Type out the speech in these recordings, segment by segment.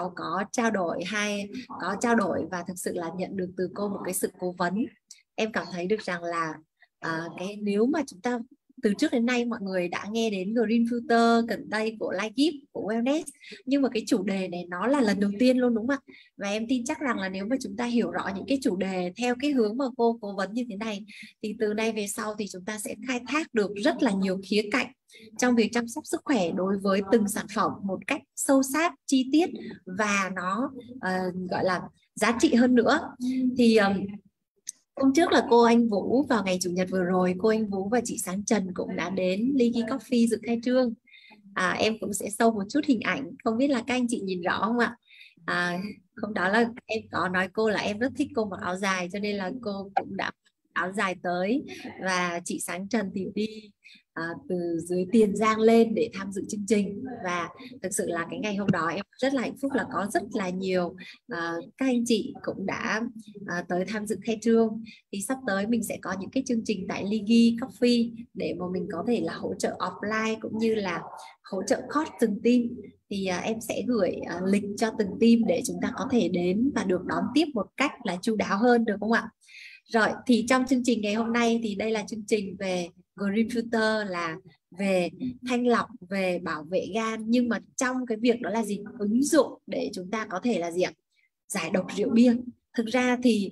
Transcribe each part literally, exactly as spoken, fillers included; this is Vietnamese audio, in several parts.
có trao đổi hay có trao đổi và thực sự là nhận được từ cô một cái sự cố vấn. Em cảm thấy được rằng là à, cái nếu mà chúng ta từ trước đến nay mọi người đã nghe đến Green Filter, Cần Tây của Ligip, của Wellness, nhưng mà cái chủ đề này nó là lần đầu tiên luôn, đúng không ạ? Và em tin chắc rằng là nếu mà chúng ta hiểu rõ những cái chủ đề theo cái hướng mà cô cố vấn như thế này, thì từ nay về sau thì chúng ta sẽ khai thác được rất là nhiều khía cạnh trong việc chăm sóc sức khỏe đối với từng sản phẩm một cách sâu sát, chi tiết và nó uh, gọi là giá trị hơn nữa. Thì um, hôm trước là cô Anh Vũ vào ngày Chủ nhật vừa rồi, cô Anh Vũ và chị Sáng Trần cũng đã đến Ligi Coffee dự khai trương. À, em cũng sẽ show một chút hình ảnh, không biết là các anh chị nhìn rõ không ạ? À, hôm đó là em có nói cô là em rất thích cô mặc áo dài, cho nên là cô cũng đã áo dài tới, và chị Sáng Trần thì đi à, từ dưới Tiền Giang lên để tham dự chương trình. Và thực sự là cái ngày hôm đó em rất là hạnh phúc là có rất là nhiều à, các anh chị cũng đã à, tới tham dự khai trương. Thì sắp tới mình sẽ có những cái chương trình tại Ligi Coffee để mà mình có thể là hỗ trợ offline cũng như là hỗ trợ coach từng team. Thì à, em sẽ gửi à, lịch cho từng team để chúng ta có thể đến và được đón tiếp một cách là chu đáo hơn, được không ạ? Rồi, thì trong chương trình ngày hôm nay thì đây là chương trình về Green Filter, là về thanh lọc, về bảo vệ gan, nhưng mà trong cái việc đó là gì? Ứng dụng để chúng ta có thể là gì ạ? Giải độc rượu bia. Thực ra thì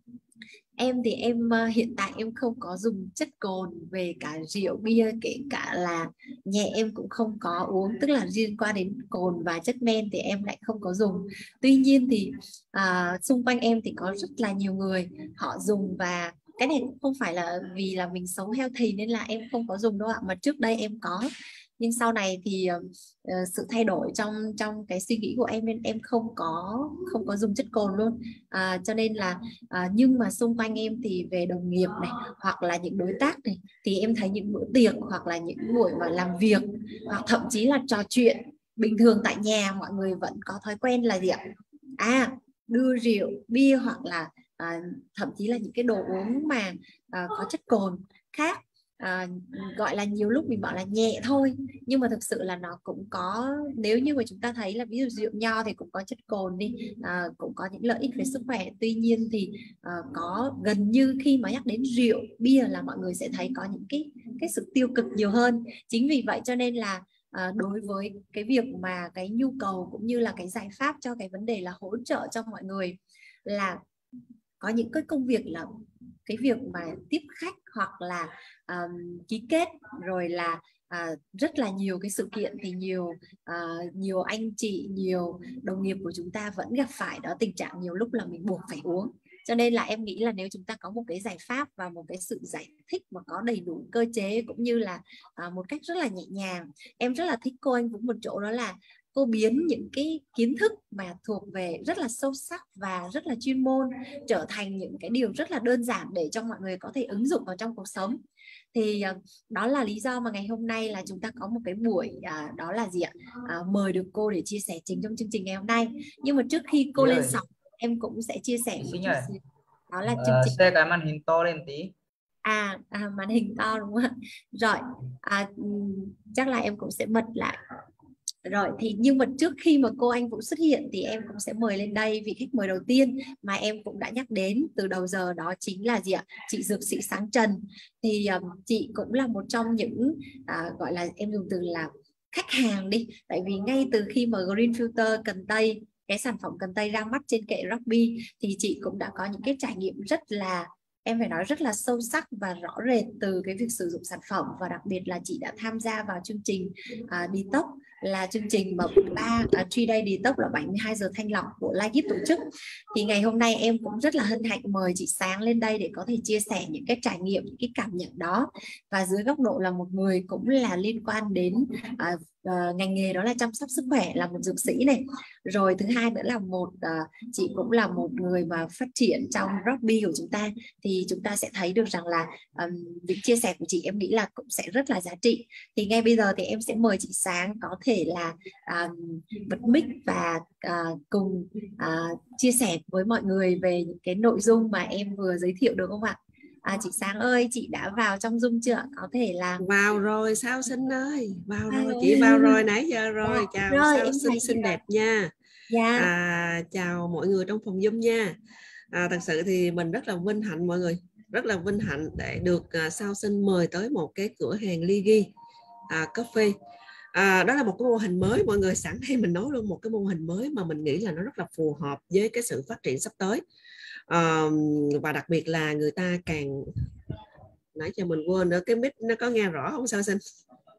em thì em hiện tại em không có dùng chất cồn về cả rượu bia, kể cả là nhẹ em cũng không có uống, tức là liên quan đến cồn và chất men thì em lại không có dùng. Tuy nhiên thì à, xung quanh em thì có rất là nhiều người họ dùng, và cái này cũng không phải là vì là mình sống healthy nên là em không có dùng đâu ạ, mà trước đây em có, nhưng sau này thì uh, sự thay đổi trong trong cái suy nghĩ của em nên em không có không có dùng chất cồn luôn. À, cho nên là à, nhưng mà xung quanh em thì về đồng nghiệp này hoặc là những đối tác này thì em thấy những bữa tiệc hoặc là những buổi mà làm việc hoặc thậm chí là trò chuyện bình thường tại nhà, mọi người vẫn có thói quen là gì ạ? À, đưa rượu bia hoặc là à, thậm chí là những cái đồ uống mà à, có chất cồn khác. À, gọi là nhiều lúc mình bảo là nhẹ thôi, nhưng mà thực sự là nó cũng có, nếu như mà chúng ta thấy là ví dụ rượu nho thì cũng có chất cồn đi, à, cũng có những lợi ích về sức khỏe. Tuy nhiên thì à, có gần như khi mà nhắc đến rượu bia là mọi người sẽ thấy có những cái cái sự tiêu cực nhiều hơn. Chính vì vậy cho nên là à, đối với cái việc mà cái nhu cầu cũng như là cái giải pháp cho cái vấn đề là hỗ trợ cho mọi người là có những cái công việc là cái việc mà tiếp khách hoặc là um, ký kết, rồi là uh, rất là nhiều cái sự kiện, thì nhiều uh, nhiều anh chị, nhiều đồng nghiệp của chúng ta vẫn gặp phải đó tình trạng nhiều lúc là mình buộc phải uống. Cho nên là em nghĩ là nếu chúng ta có một cái giải pháp và một cái sự giải thích mà có đầy đủ cơ chế cũng như là uh, một cách rất là nhẹ nhàng. Em rất là thích cô Anh Vũ một chỗ đó là cô biến những cái kiến thức mà thuộc về rất là sâu sắc và rất là chuyên môn trở thành những cái điều rất là đơn giản để cho mọi người có thể ứng dụng vào trong cuộc sống. Thì uh, đó là lý do mà ngày hôm nay là chúng ta có một cái buổi uh, đó là gì ạ? Uh, mời được cô để chia sẻ chính trong chương trình ngày hôm nay. Nhưng mà trước khi cô Chị lên ơi, sóng em cũng sẽ chia sẻ một Sinh chút ơi, xíu. Đó là chương uh, trình xe cái màn hình to lên tí. à, à màn hình to đúng không ạ? Rồi à, chắc là em cũng sẽ bật lại. Rồi thì nhưng mà trước khi mà cô Anh Vũ xuất hiện thì em cũng sẽ mời lên đây vị khách mời đầu tiên mà em cũng đã nhắc đến từ đầu giờ, đó chính là gì ạ? Chị Dược sĩ Sáng Trần. Thì um, chị cũng là một trong những à, gọi là em dùng từ là khách hàng đi, tại vì ngay từ khi mà Green Filter Cần Tây, cái sản phẩm Cần Tây ra mắt trên kệ Robby, thì chị cũng đã có những cái trải nghiệm rất là, em phải nói rất là sâu sắc và rõ rệt từ cái việc sử dụng sản phẩm, và đặc biệt là chị đã tham gia vào chương trình uh, Detox, là chương trình mà ba uh, ba day Detox là bảy mươi hai giờ thanh lọc của Ligip tổ chức. Thì ngày hôm nay em cũng rất là hân hạnh mời chị Sáng lên đây để có thể chia sẻ những cái trải nghiệm, những cái cảm nhận đó, và dưới góc độ là một người cũng là liên quan đến uh, uh, ngành nghề đó là chăm sóc sức khỏe, là một dược sĩ này, rồi thứ hai nữa là một uh, chị cũng là một người mà phát triển trong Robby của chúng ta. Thì chúng ta sẽ thấy được rằng là um, việc chia sẻ của chị em nghĩ là cũng sẽ rất là giá trị. Thì ngay bây giờ thì em sẽ mời chị Sáng có thể là um, bật mic và uh, cùng uh, chia sẻ với mọi người về những cái nội dung mà em vừa giới thiệu, được không ạ? À, chị Sáng ơi, chị đã vào trong Zoom chưa? Có thể là vào rồi. Sao Sinh ơi, vào à, rồi, chị vào rồi nãy giờ rồi. dạ, Chào rồi Sao em Sinh thấy xinh đẹp nha. Dạ. À, chào mọi người trong phòng Zoom nha. À, thật sự thì mình rất là vinh hạnh mọi người, rất là vinh hạnh để được uh, Sao Sinh mời tới một cái cửa hàng Ligi à, Coffee. À, đó là một cái mô hình mới mọi người, sẵn đây mình nói luôn, một cái mô hình mới mà mình nghĩ là nó rất là phù hợp với cái sự phát triển sắp tới. À, và đặc biệt là người ta càng, nãy giờ mình quên nữa, cái mic nó có nghe rõ không Sao Sinh?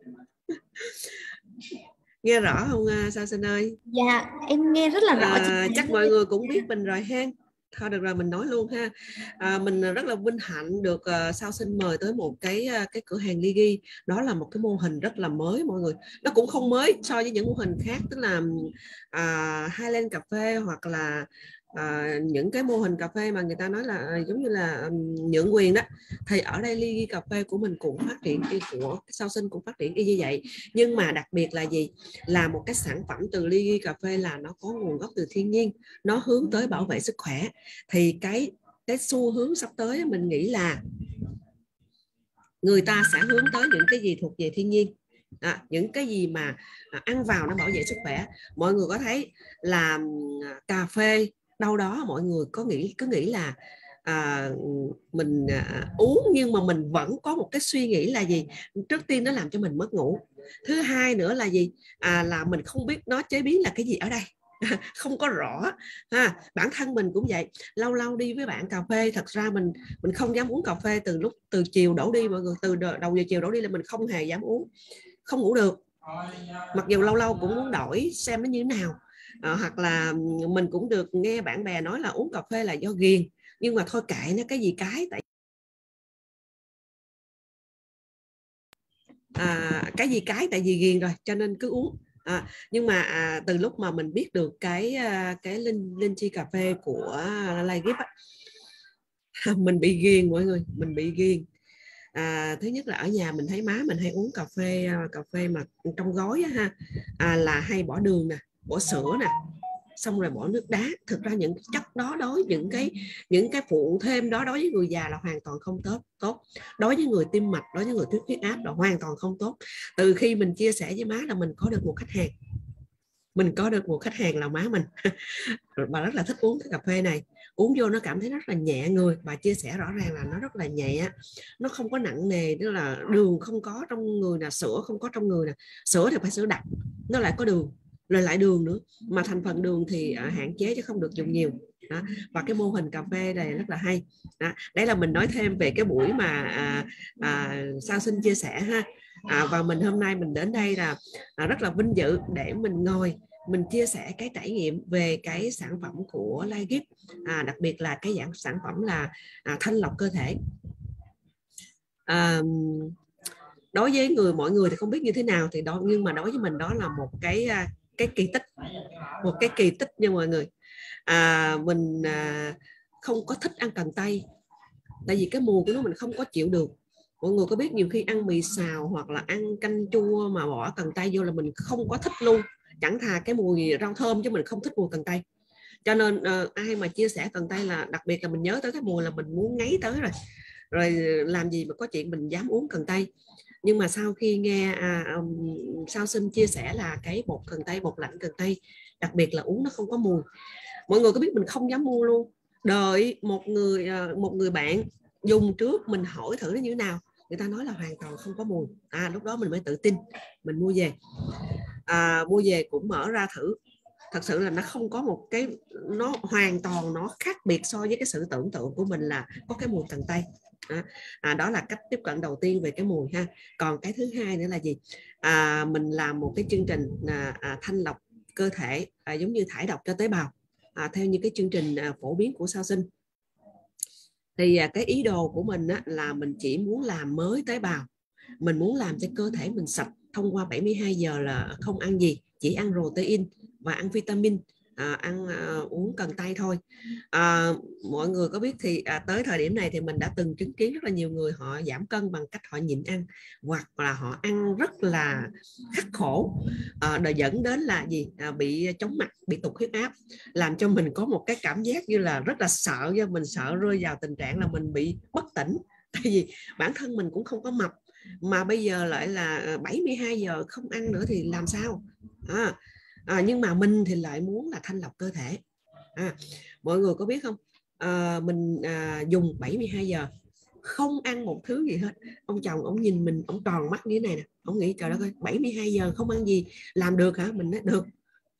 Nghe rõ không Sao Sinh ơi? Dạ em nghe rất là rõ chị. À, chắc mọi người cũng biết mình rồi ha. Thôi được rồi mình nói luôn ha. À, mình rất là vinh hạnh được uh, Sao Sinh mời tới một cái uh, cái cửa hàng Ligi. Đó là một cái mô hình rất là mới mọi người. Nó cũng không mới so với những mô hình khác, tức là uh, Highland Cà phê hoặc là uh, những cái mô hình cà phê mà người ta nói là uh, giống như là um, nhượng quyền đó. Thì ở đây Ligi Cà phê của mình cũng phát triển, của Sao Sinh cũng phát triển y như vậy. Nhưng mà đặc biệt là gì? Là một cái sản phẩm từ Ligi Cà phê là nó có nguồn gốc từ thiên nhiên, nó hướng tới bảo vệ sức khỏe. Thì cái cái xu hướng sắp tới mình nghĩ là người ta sẽ hướng tới những cái gì thuộc về thiên nhiên, à, những cái gì mà à, ăn vào nó bảo vệ sức khỏe. Mọi người có thấy là à, cà phê đâu đó mọi người có nghĩ cứ nghĩ là à, mình à, uống nhưng mà mình vẫn có một cái suy nghĩ là gì? Trước tiên nó làm cho mình mất ngủ. Thứ hai nữa là gì? À, là mình không biết nó chế biến là cái gì ở đây. Không có rõ ha. Bản thân mình cũng vậy, lâu lâu đi với bạn cà phê, thật ra mình mình không dám uống cà phê từ lúc từ chiều đổ đi mọi người, từ đầu giờ chiều đổ đi là mình không hề dám uống, không ngủ được, mặc dù lâu lâu cũng muốn đổi xem nó như thế nào. À, hoặc là mình cũng được nghe bạn bè nói là uống cà phê là do ghiền, nhưng mà thôi kệ nó, cái gì cái tại à, cái gì cái tại vì ghiền rồi cho nên cứ uống. À, nhưng mà à, từ lúc mà mình biết được cái cái linh linh chi cà phê của Lai Gip á, mình bị ghiền mọi người, mình bị ghiền. À, thứ nhất là ở nhà mình thấy má mình hay uống cà phê cà phê mà trong gói á, ha à, là hay bỏ đường nè, bỏ sữa nè, xong rồi bỏ nước đá. Thực ra những chất đó đối những cái những cái phụ thêm đó đối với người già là hoàn toàn không tốt tốt đối với người tim mạch, đối với người tuyết huyết áp là hoàn toàn không tốt. Từ khi mình chia sẻ với má là mình có được một khách hàng, mình có được một khách hàng là má mình. Bà rất là thích uống cái cà phê này, uống vô nó cảm thấy rất là nhẹ người. Bà chia sẻ rõ ràng là nó rất là nhẹ, nó không có nặng nề, tức là đường không có trong người nè, sữa không có trong người nè. Sữa thì phải sữa đặc, nó lại có đường, rồi lại đường nữa, mà thành phần đường thì à, hạn chế chứ không được dùng nhiều đó. Và cái mô hình cà phê này rất là hay đó. Đấy là mình nói thêm về cái buổi mà à, à, Sao Sinh chia sẻ ha. À, và mình hôm nay mình đến đây là à, rất là vinh dự để mình ngồi mình chia sẻ cái trải nghiệm về cái sản phẩm của Lai Gip, à, đặc biệt là cái dạng sản phẩm là à, thanh lọc cơ thể. À, đối với người mọi người thì không biết như thế nào thì đó, nhưng mà đối với mình đó là một cái cái kỳ tích, một cái kỳ tích nha mọi người. À, mình à, không có thích ăn cần tây, tại vì cái mùi của nó mình không có chịu được. Mọi người có biết nhiều khi ăn mì xào hoặc là ăn canh chua mà bỏ cần tây vô là mình không có thích luôn, chẳng thà cái mùi rau thơm chứ mình không thích mùi cần tây. Cho nên uh, ai mà chia sẻ cần tây là đặc biệt là mình nhớ tới cái mùi là mình muốn ngáy tới rồi. Rồi làm gì mà có chuyện mình dám uống cần tây. Nhưng mà sau khi nghe à, um, Sao Sinh chia sẻ là cái bột cần tây, bột lạnh cần tây, đặc biệt là uống nó không có mùi, mọi người có biết mình không dám mua luôn. Đợi một người một người bạn dùng trước, mình hỏi thử nó như thế nào, người ta nói là hoàn toàn không có mùi. À, lúc đó mình mới tự tin, mình mua về. À, mua về cũng mở ra thử, thật sự là nó không có một cái, nó hoàn toàn nó khác biệt so với cái sự tưởng tượng của mình là có cái mùi cần tây. À, à, đó là cách tiếp cận đầu tiên về cái mùi ha. Còn cái thứ hai nữa là gì? À, mình làm một cái chương trình à, à, thanh lọc cơ thể, à, giống như thải độc cho tế bào, à, theo như cái chương trình à, phổ biến của Sao Sinh. Thì à, cái ý đồ của mình á, là mình chỉ muốn làm mới tế bào, mình muốn làm cho cơ thể mình sạch thông qua bảy mươi hai giờ là không ăn gì, chỉ ăn protein và ăn vitamin, à, ăn à, uống cần tây thôi. À, mọi người có biết thì à, tới thời điểm này thì mình đã từng chứng kiến rất là nhiều người họ giảm cân bằng cách họ nhịn ăn, hoặc là họ ăn rất là khắc khổ, à, để dẫn đến là gì? À, bị chóng mặt, bị tụt huyết áp, làm cho mình có một cái cảm giác như là rất là sợ, do mình sợ rơi vào tình trạng là mình bị bất tỉnh. Tại vì bản thân mình cũng không có mập, mà bây giờ lại là bảy mươi hai giờ không ăn nữa thì làm sao? À, à, nhưng mà mình thì lại muốn là thanh lọc cơ thể. À, mọi người có biết không, à, mình à, dùng bảy mươi hai giờ không ăn một thứ gì hết. Ông chồng ông nhìn mình, ông tròn mắt như thế này nè, ông nghĩ trời đất ơi, bảy mươi hai giờ không ăn gì làm được hả? Mình nói được.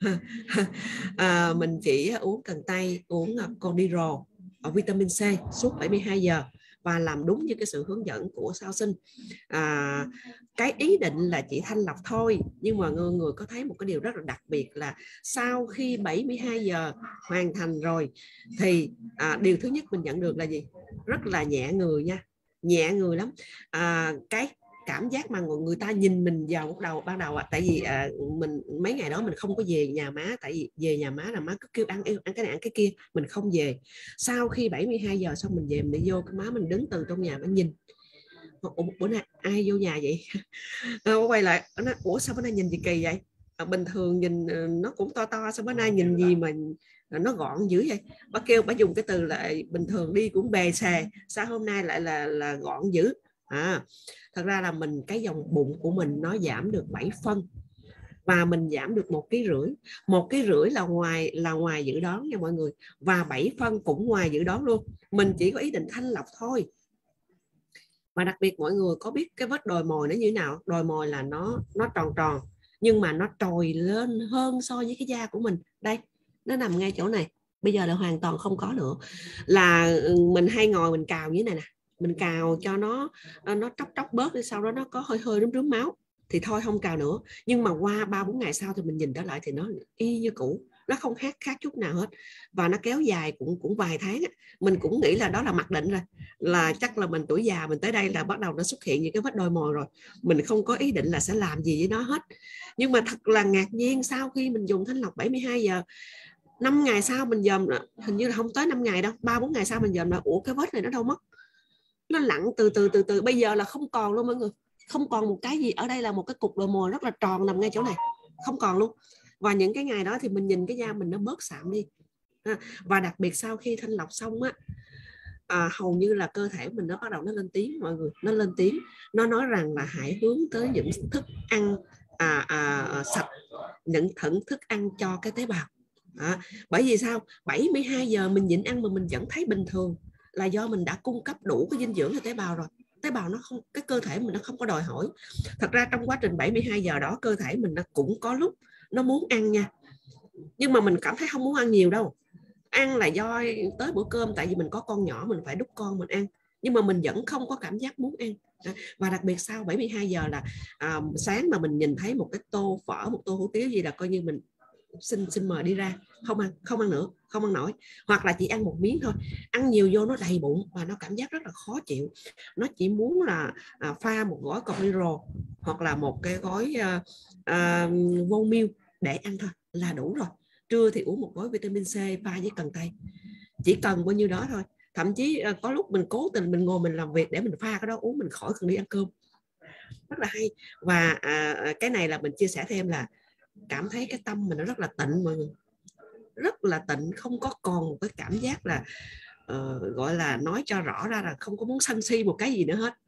à, mình chỉ uống cần tây, uống Condiro, vitamin C suốt bảy mươi hai giờ và làm đúng như cái sự hướng dẫn của Sao Sinh. À, cái ý định là chỉ thanh lọc thôi, nhưng mà người, người có thấy một cái điều rất là đặc biệt là sau khi bảy mươi hai giờ hoàn thành rồi thì à, điều thứ nhất mình nhận được là gì? Rất là nhẹ người nha, nhẹ người lắm. À, cái cảm giác mà người ta nhìn mình vào lúc đầu ban đầu, tại vì à, mình mấy ngày đó mình không có về nhà má, tại vì về nhà má là má cứ kêu ăn ăn cái này ăn cái kia, mình không về. Sau khi bảy mươi hai giờ xong mình về, mình đi vô, cái má mình đứng từ trong nhà, mình nhìn ủa, bữa nay ai vô nhà vậy? Nó quay lại nó nói, ủa sao bữa nay nhìn gì kỳ vậy? À, bình thường nhìn nó cũng to to, sao bữa nay nhìn gì mà nó gọn dữ vậy? Bà kêu, bà dùng cái từ là bình thường đi cũng bề xề, sao hôm nay lại là là gọn dữ? À, thật ra là mình cái dòng bụng của mình nó giảm được bảy phân và mình giảm được một ký rưỡi. Một ký rưỡi là ngoài là ngoài dự đoán nha mọi người, và bảy phân cũng ngoài dự đoán luôn. Mình chỉ có ý định thanh lọc thôi. Và đặc biệt mọi người có biết cái vết đồi mồi nó như thế nào? Đồi mồi là nó nó tròn tròn nhưng mà nó trồi lên hơn so với cái da của mình. Đây, nó nằm ngay chỗ này. Bây giờ là hoàn toàn không có nữa. Là mình hay ngồi mình cào như thế này nè, mình cào cho nó nó tróc tróc bớt, đi sau đó nó có hơi hơi rướm rướm máu thì thôi không cào nữa. Nhưng mà qua ba bốn ngày sau thì mình nhìn trở lại thì nó y như cũ, nó không khác khác chút nào hết, và nó kéo dài cũng cũng vài tháng. Mình cũng nghĩ là đó là mặc định rồi, là chắc là mình tuổi già mình tới đây là bắt đầu nó xuất hiện những cái vết đồi mồi rồi. Mình không có ý định là sẽ làm gì với nó hết. Nhưng mà thật là ngạc nhiên, sau khi mình dùng thanh lọc bảy mươi hai giờ, năm ngày sau mình dòm, hình như là không tới năm ngày đâu, ba bốn ngày sau mình dòm là ủa cái vết này nó đâu mất, nó lặn từ từ từ từ bây giờ là không còn luôn mọi người, không còn một cái gì. Ở đây là một cái cục đồi mồi rất là tròn nằm ngay chỗ này, không còn luôn. Và những cái ngày đó thì mình nhìn cái da mình nó bớt sạm đi. Và đặc biệt sau khi thanh lọc xong á, à, hầu như là cơ thể mình nó bắt đầu nó lên tiếng mọi người, nó lên tiếng, nó nói rằng là hãy hướng tới những thức ăn à, à, sạch, những thận thức ăn cho cái tế bào. À, bởi vì sao? bảy mươi hai giờ mình nhịn ăn mà mình vẫn thấy bình thường là do mình đã cung cấp đủ cái dinh dưỡng cho tế bào rồi. Tế bào nó không, cái cơ thể mình nó không có đòi hỏi. Thật ra trong quá trình bảy mươi hai giờ đó, cơ thể mình nó cũng có lúc nó muốn ăn nha, nhưng mà mình cảm thấy không muốn ăn nhiều đâu. Ăn là do tới bữa cơm, tại vì mình có con nhỏ mình phải đút con mình ăn, nhưng mà mình vẫn không có cảm giác muốn ăn. Và đặc biệt sau bảy mươi hai giờ là à, sáng mà mình nhìn thấy một cái tô phở, một tô hủ tiếu gì là coi như mình xin xin mời đi ra, không ăn, không ăn nữa, không ăn nổi, hoặc là chỉ ăn một miếng thôi. Ăn nhiều vô nó đầy bụng và nó cảm giác rất là khó chịu. Nó chỉ muốn là à, pha một gói Condiro hoặc là một cái gói à, à, vô meal để ăn thôi là đủ rồi. Trưa thì uống một gói vitamin C pha với cần tây, chỉ cần bao nhiêu đó thôi. Thậm chí à, có lúc mình cố tình mình ngồi mình làm việc để mình pha cái đó uống, mình khỏi cần đi ăn cơm. Rất là hay. Và à, cái này là mình chia sẻ thêm là cảm thấy cái tâm mình nó rất là tịnh mọi người, rất là tịnh, không có còn một cái cảm giác là uh, gọi là nói cho rõ ra là không có muốn sân si một cái gì nữa hết.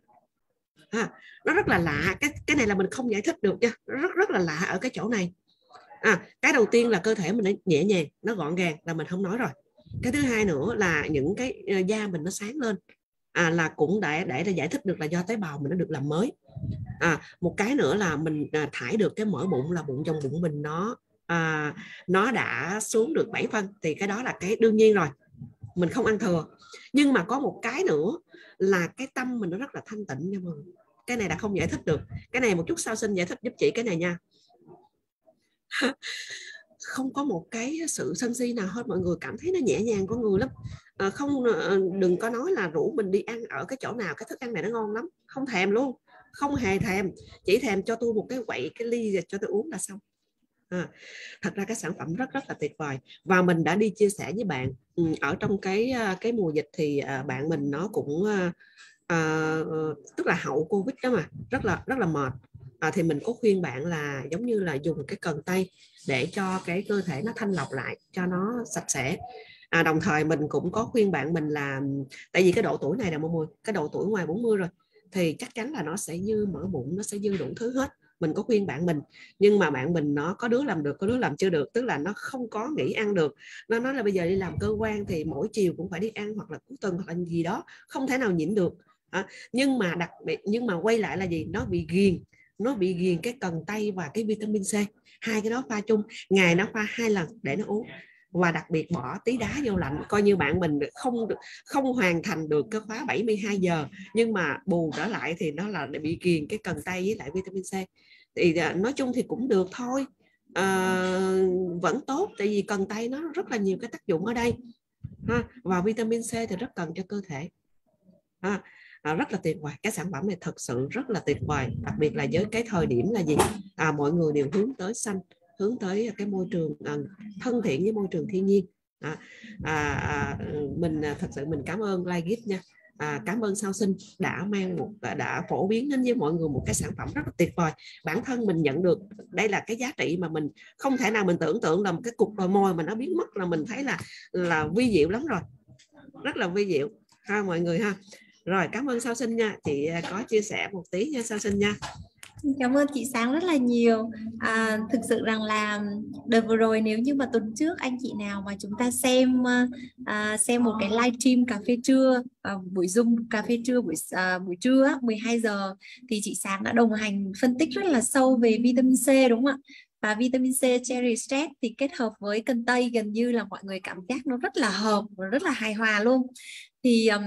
À, nó rất là lạ, cái cái này là mình không giải thích được nha, nó rất rất là lạ ở cái chỗ này. À, cái đầu tiên là cơ thể mình nó nhẹ nhàng, nó gọn gàng là mình không nói rồi. Cái thứ hai nữa là những cái uh, da mình nó sáng lên, à, là cũng để để để giải thích được là do tế bào mình nó được làm mới. À, một cái nữa là mình à, thải được cái mỡ bụng, là bụng trong bụng mình nó à, nó đã xuống được bảy phân, thì cái đó là cái đương nhiên rồi, mình không ăn thừa. Nhưng mà có một cái nữa là cái tâm mình nó rất là thanh tịnh nha mọi người. Cái này là không giải thích được. Cái này một chút sau xin giải thích giúp chị cái này nha. Không có một cái sự sân si nào hết, mọi người cảm thấy nó nhẹ nhàng con người lắm. À, không, đừng có nói là rủ mình đi ăn ở cái chỗ nào cái thức ăn này nó ngon lắm, không thèm luôn, không hề thèm, chỉ thèm cho tôi một cái quậy, cái ly cho tôi uống là xong. À, thật ra cái sản phẩm rất rất là tuyệt vời. Và mình đã đi chia sẻ với bạn ở trong cái cái mùa dịch thì bạn mình nó cũng à, tức là hậu Covid đó mà rất là rất là mệt. À, thì mình có khuyên bạn là giống như là dùng cái cần tây để cho cái cơ thể nó thanh lọc lại cho nó sạch sẽ. À, đồng thời mình cũng có khuyên bạn mình là tại vì cái độ tuổi này là mọi người, cái độ tuổi ngoài bốn mươi rồi thì chắc chắn là nó sẽ dư mỡ bụng, nó sẽ dư đủ thứ hết. mình có khuyên bạn mình, nhưng mà bạn mình nó có đứa làm được, có đứa làm chưa được, tức là nó không có nghỉ ăn được. Nó nói là bây giờ đi làm cơ quan thì mỗi chiều cũng phải đi ăn, hoặc là cuối tuần hoặc là gì đó, không thể nào nhịn được. À, nhưng mà đặc biệt, nhưng mà quay lại là gì, nó bị ghiền, nó bị ghiền cái cần tây và cái vitamin C, hai cái đó pha chung, ngày nó pha hai lần để nó uống, và đặc biệt bỏ tí đá vô lạnh. Coi như bạn mình không được, không hoàn thành được cái khóa bảy mươi hai giờ, nhưng mà bù trở lại thì nó là bị ghiền cái cần tây với lại vitamin C. Thì nói chung thì cũng được thôi, à, vẫn tốt, tại vì cần tây nó rất là nhiều cái tác dụng ở đây ha, và vitamin C thì rất cần cho cơ thể ha. À, rất là tuyệt vời, cái sản phẩm này thật sự rất là tuyệt vời, đặc biệt là với cái thời điểm là gì, à, mọi người đều hướng tới xanh, hướng tới cái môi trường à, thân thiện với môi trường thiên nhiên. À, à, à, mình thật sự mình cảm ơn Ligift nha. À, cảm ơn Sao Sinh đã mang một đã phổ biến đến với mọi người một cái sản phẩm rất là tuyệt vời. Bản thân mình nhận được đây là cái giá trị mà mình không thể nào mình tưởng tượng là một cái cục đồi mồi mà nó biến mất là mình thấy là là vi diệu lắm rồi, rất là vi diệu ha mọi người ha. Rồi cảm ơn Sao Sinh nha, chị có chia sẻ một tí nha Sao Sinh nha. Cảm ơn chị Sáng rất là nhiều. À, thực sự rằng là đợt vừa rồi, nếu như mà tuần trước anh chị nào mà chúng ta xem à, xem một cái live stream cà phê trưa, à, buổi Zoom cà phê trưa buổi à, buổi trưa mười hai giờ, thì chị Sáng đã đồng hành phân tích rất là sâu về vitamin C, đúng không ạ? Và vitamin C cherry stress thì kết hợp với cần tây gần như là mọi người cảm giác nó rất là hợp và rất là hài hòa luôn. Thì um,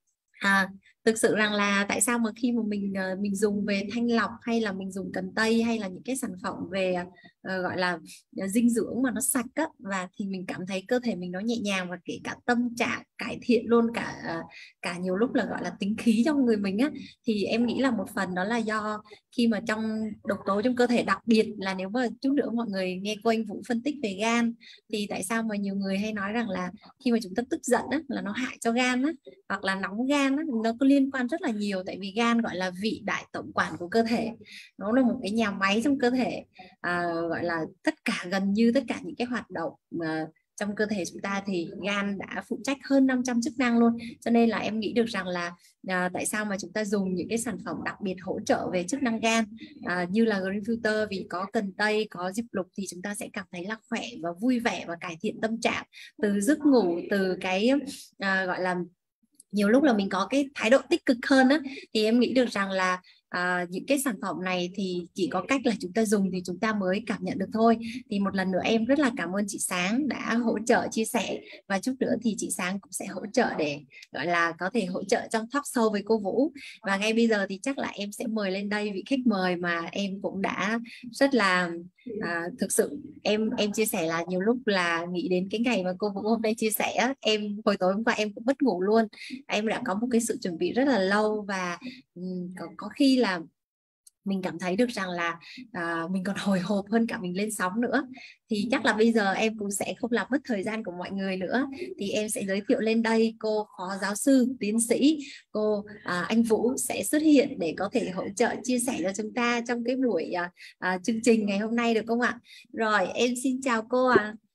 à, thực sự rằng là tại sao mà khi mà mình mình dùng về thanh lọc, hay là mình dùng cần tây, hay là những cái sản phẩm về uh, gọi là dinh dưỡng mà nó sạch á, và thì mình cảm thấy cơ thể mình nó nhẹ nhàng, và kể cả tâm trạng cải thiện luôn, cả cả nhiều lúc là gọi là tính khí trong người mình á, thì em nghĩ là một phần đó là do khi mà trong độc tố trong cơ thể, đặc biệt là nếu mà chút nữa mọi người nghe cô anh Vũ phân tích về gan, thì tại sao mà nhiều người hay nói rằng là khi mà chúng ta tức giận á, là nó hại cho gan á, hoặc là nóng gan á, nó có liên quan rất là nhiều. Tại vì gan gọi là vị đại tổng quản của cơ thể, nó là một cái nhà máy trong cơ thể, à, gọi là tất cả, gần như tất cả những cái hoạt động mà trong cơ thể chúng ta thì gan đã phụ trách hơn năm trăm chức năng luôn. Cho nên là em nghĩ được rằng là à, tại sao mà chúng ta dùng những cái sản phẩm đặc biệt hỗ trợ về chức năng gan, à, như là Green Filter, vì có cần tây, có diệp lục, thì chúng ta sẽ cảm thấy là khỏe và vui vẻ và cải thiện tâm trạng, từ giấc ngủ, từ cái à, gọi là nhiều lúc là mình có cái thái độ tích cực hơn á. Thì em nghĩ được rằng là à, những cái sản phẩm này thì chỉ có cách là chúng ta dùng thì chúng ta mới cảm nhận được thôi. Thì một lần nữa em rất là cảm ơn chị Sáng đã hỗ trợ chia sẻ, và chút nữa thì chị Sáng cũng sẽ hỗ trợ để gọi là có thể hỗ trợ trong talk show với cô Vũ. Và ngay bây giờ thì chắc là em sẽ mời lên đây vị khách mời mà em cũng đã rất là à, thực sự em em chia sẻ là nhiều lúc là nghĩ đến cái ngày mà cô Vũ hôm nay chia sẻ, em hồi tối hôm qua em cũng mất ngủ luôn. Em đã có một cái sự chuẩn bị rất là lâu, và um, có, có khi là mình cảm thấy được rằng là à, mình còn hồi hộp hơn cả mình lên sóng nữa. Thì chắc là bây giờ em cũng sẽ không làm mất thời gian của mọi người nữa, thì em sẽ giới thiệu lên đây cô phó giáo sư tiến sĩ cô à, Anh Vũ sẽ xuất hiện để có thể hỗ trợ chia sẻ cho chúng ta trong cái buổi à, à, chương trình ngày hôm nay, được không ạ? Rồi em xin chào cô ạ. À.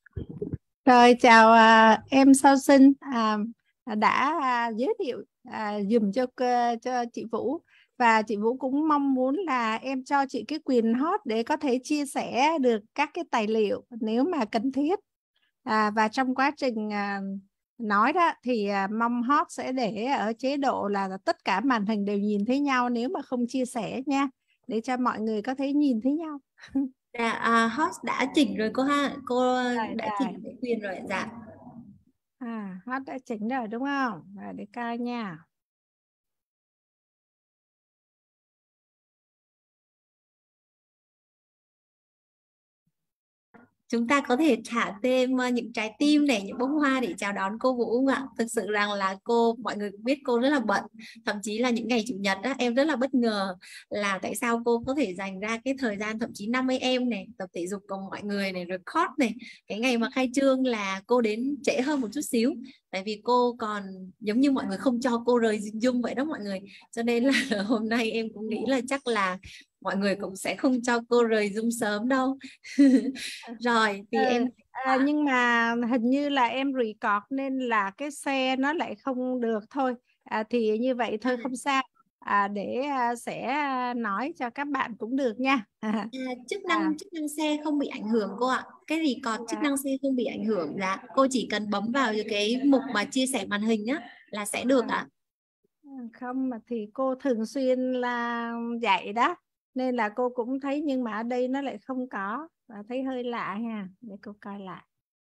Rồi chào à, em Sao Sinh à, đã à, giới thiệu à, dùm cho cho chị Vũ, và chị Vũ cũng mong muốn là em cho chị cái quyền hot để có thể chia sẻ được các cái tài liệu nếu mà cần thiết. À, và trong quá trình à, nói đó thì à, mong hot sẽ để ở chế độ là tất cả màn hình đều nhìn thấy nhau, nếu mà không chia sẻ nha, để cho mọi người có thể nhìn thấy nhau. Dạ, à, host đã chỉnh rồi cô ha, cô Rồi, đã rồi. chỉnh cái quyền rồi. Dạ. À, hot đã chỉnh rồi đúng không? Rồi để coi nha. Chúng ta có thể thả thêm những trái tim này, những bông hoa để chào đón cô Vũ không ạ? Thực sự rằng là cô, mọi người cũng biết cô rất là bận. Thậm chí là những ngày Chủ nhật á, em rất là bất ngờ là tại sao cô có thể dành ra cái thời gian thậm chí năm mươi em này, tập thể dục cùng mọi người này, rồi record này. Cái ngày mà khai trương là cô đến trễ hơn một chút xíu. Tại vì cô còn giống như mọi người không cho cô rời Zoom vậy đó mọi người. Cho nên là hôm nay em cũng nghĩ là chắc là mọi người cũng sẽ không cho cô rời Zoom sớm đâu. Rồi thì ừ, em à, nhưng mà hình như là em record nên là cái xe nó lại không được thôi. À, thì như vậy thôi không sao. à, để à, sẽ nói cho các bạn cũng được nha. À, chức năng À. chức năng xe không bị ảnh hưởng cô ạ. Cái record chức Dạ. năng xe không bị ảnh hưởng. Dạ, cô chỉ cần bấm vào cái mục mà chia sẻ màn hình á là sẽ được ạ. Không, mà thì cô thường xuyên là dạy đó nên là cô cũng thấy, nhưng mà ở đây nó lại không có, và thấy hơi lạ ha. Để cô coi lại.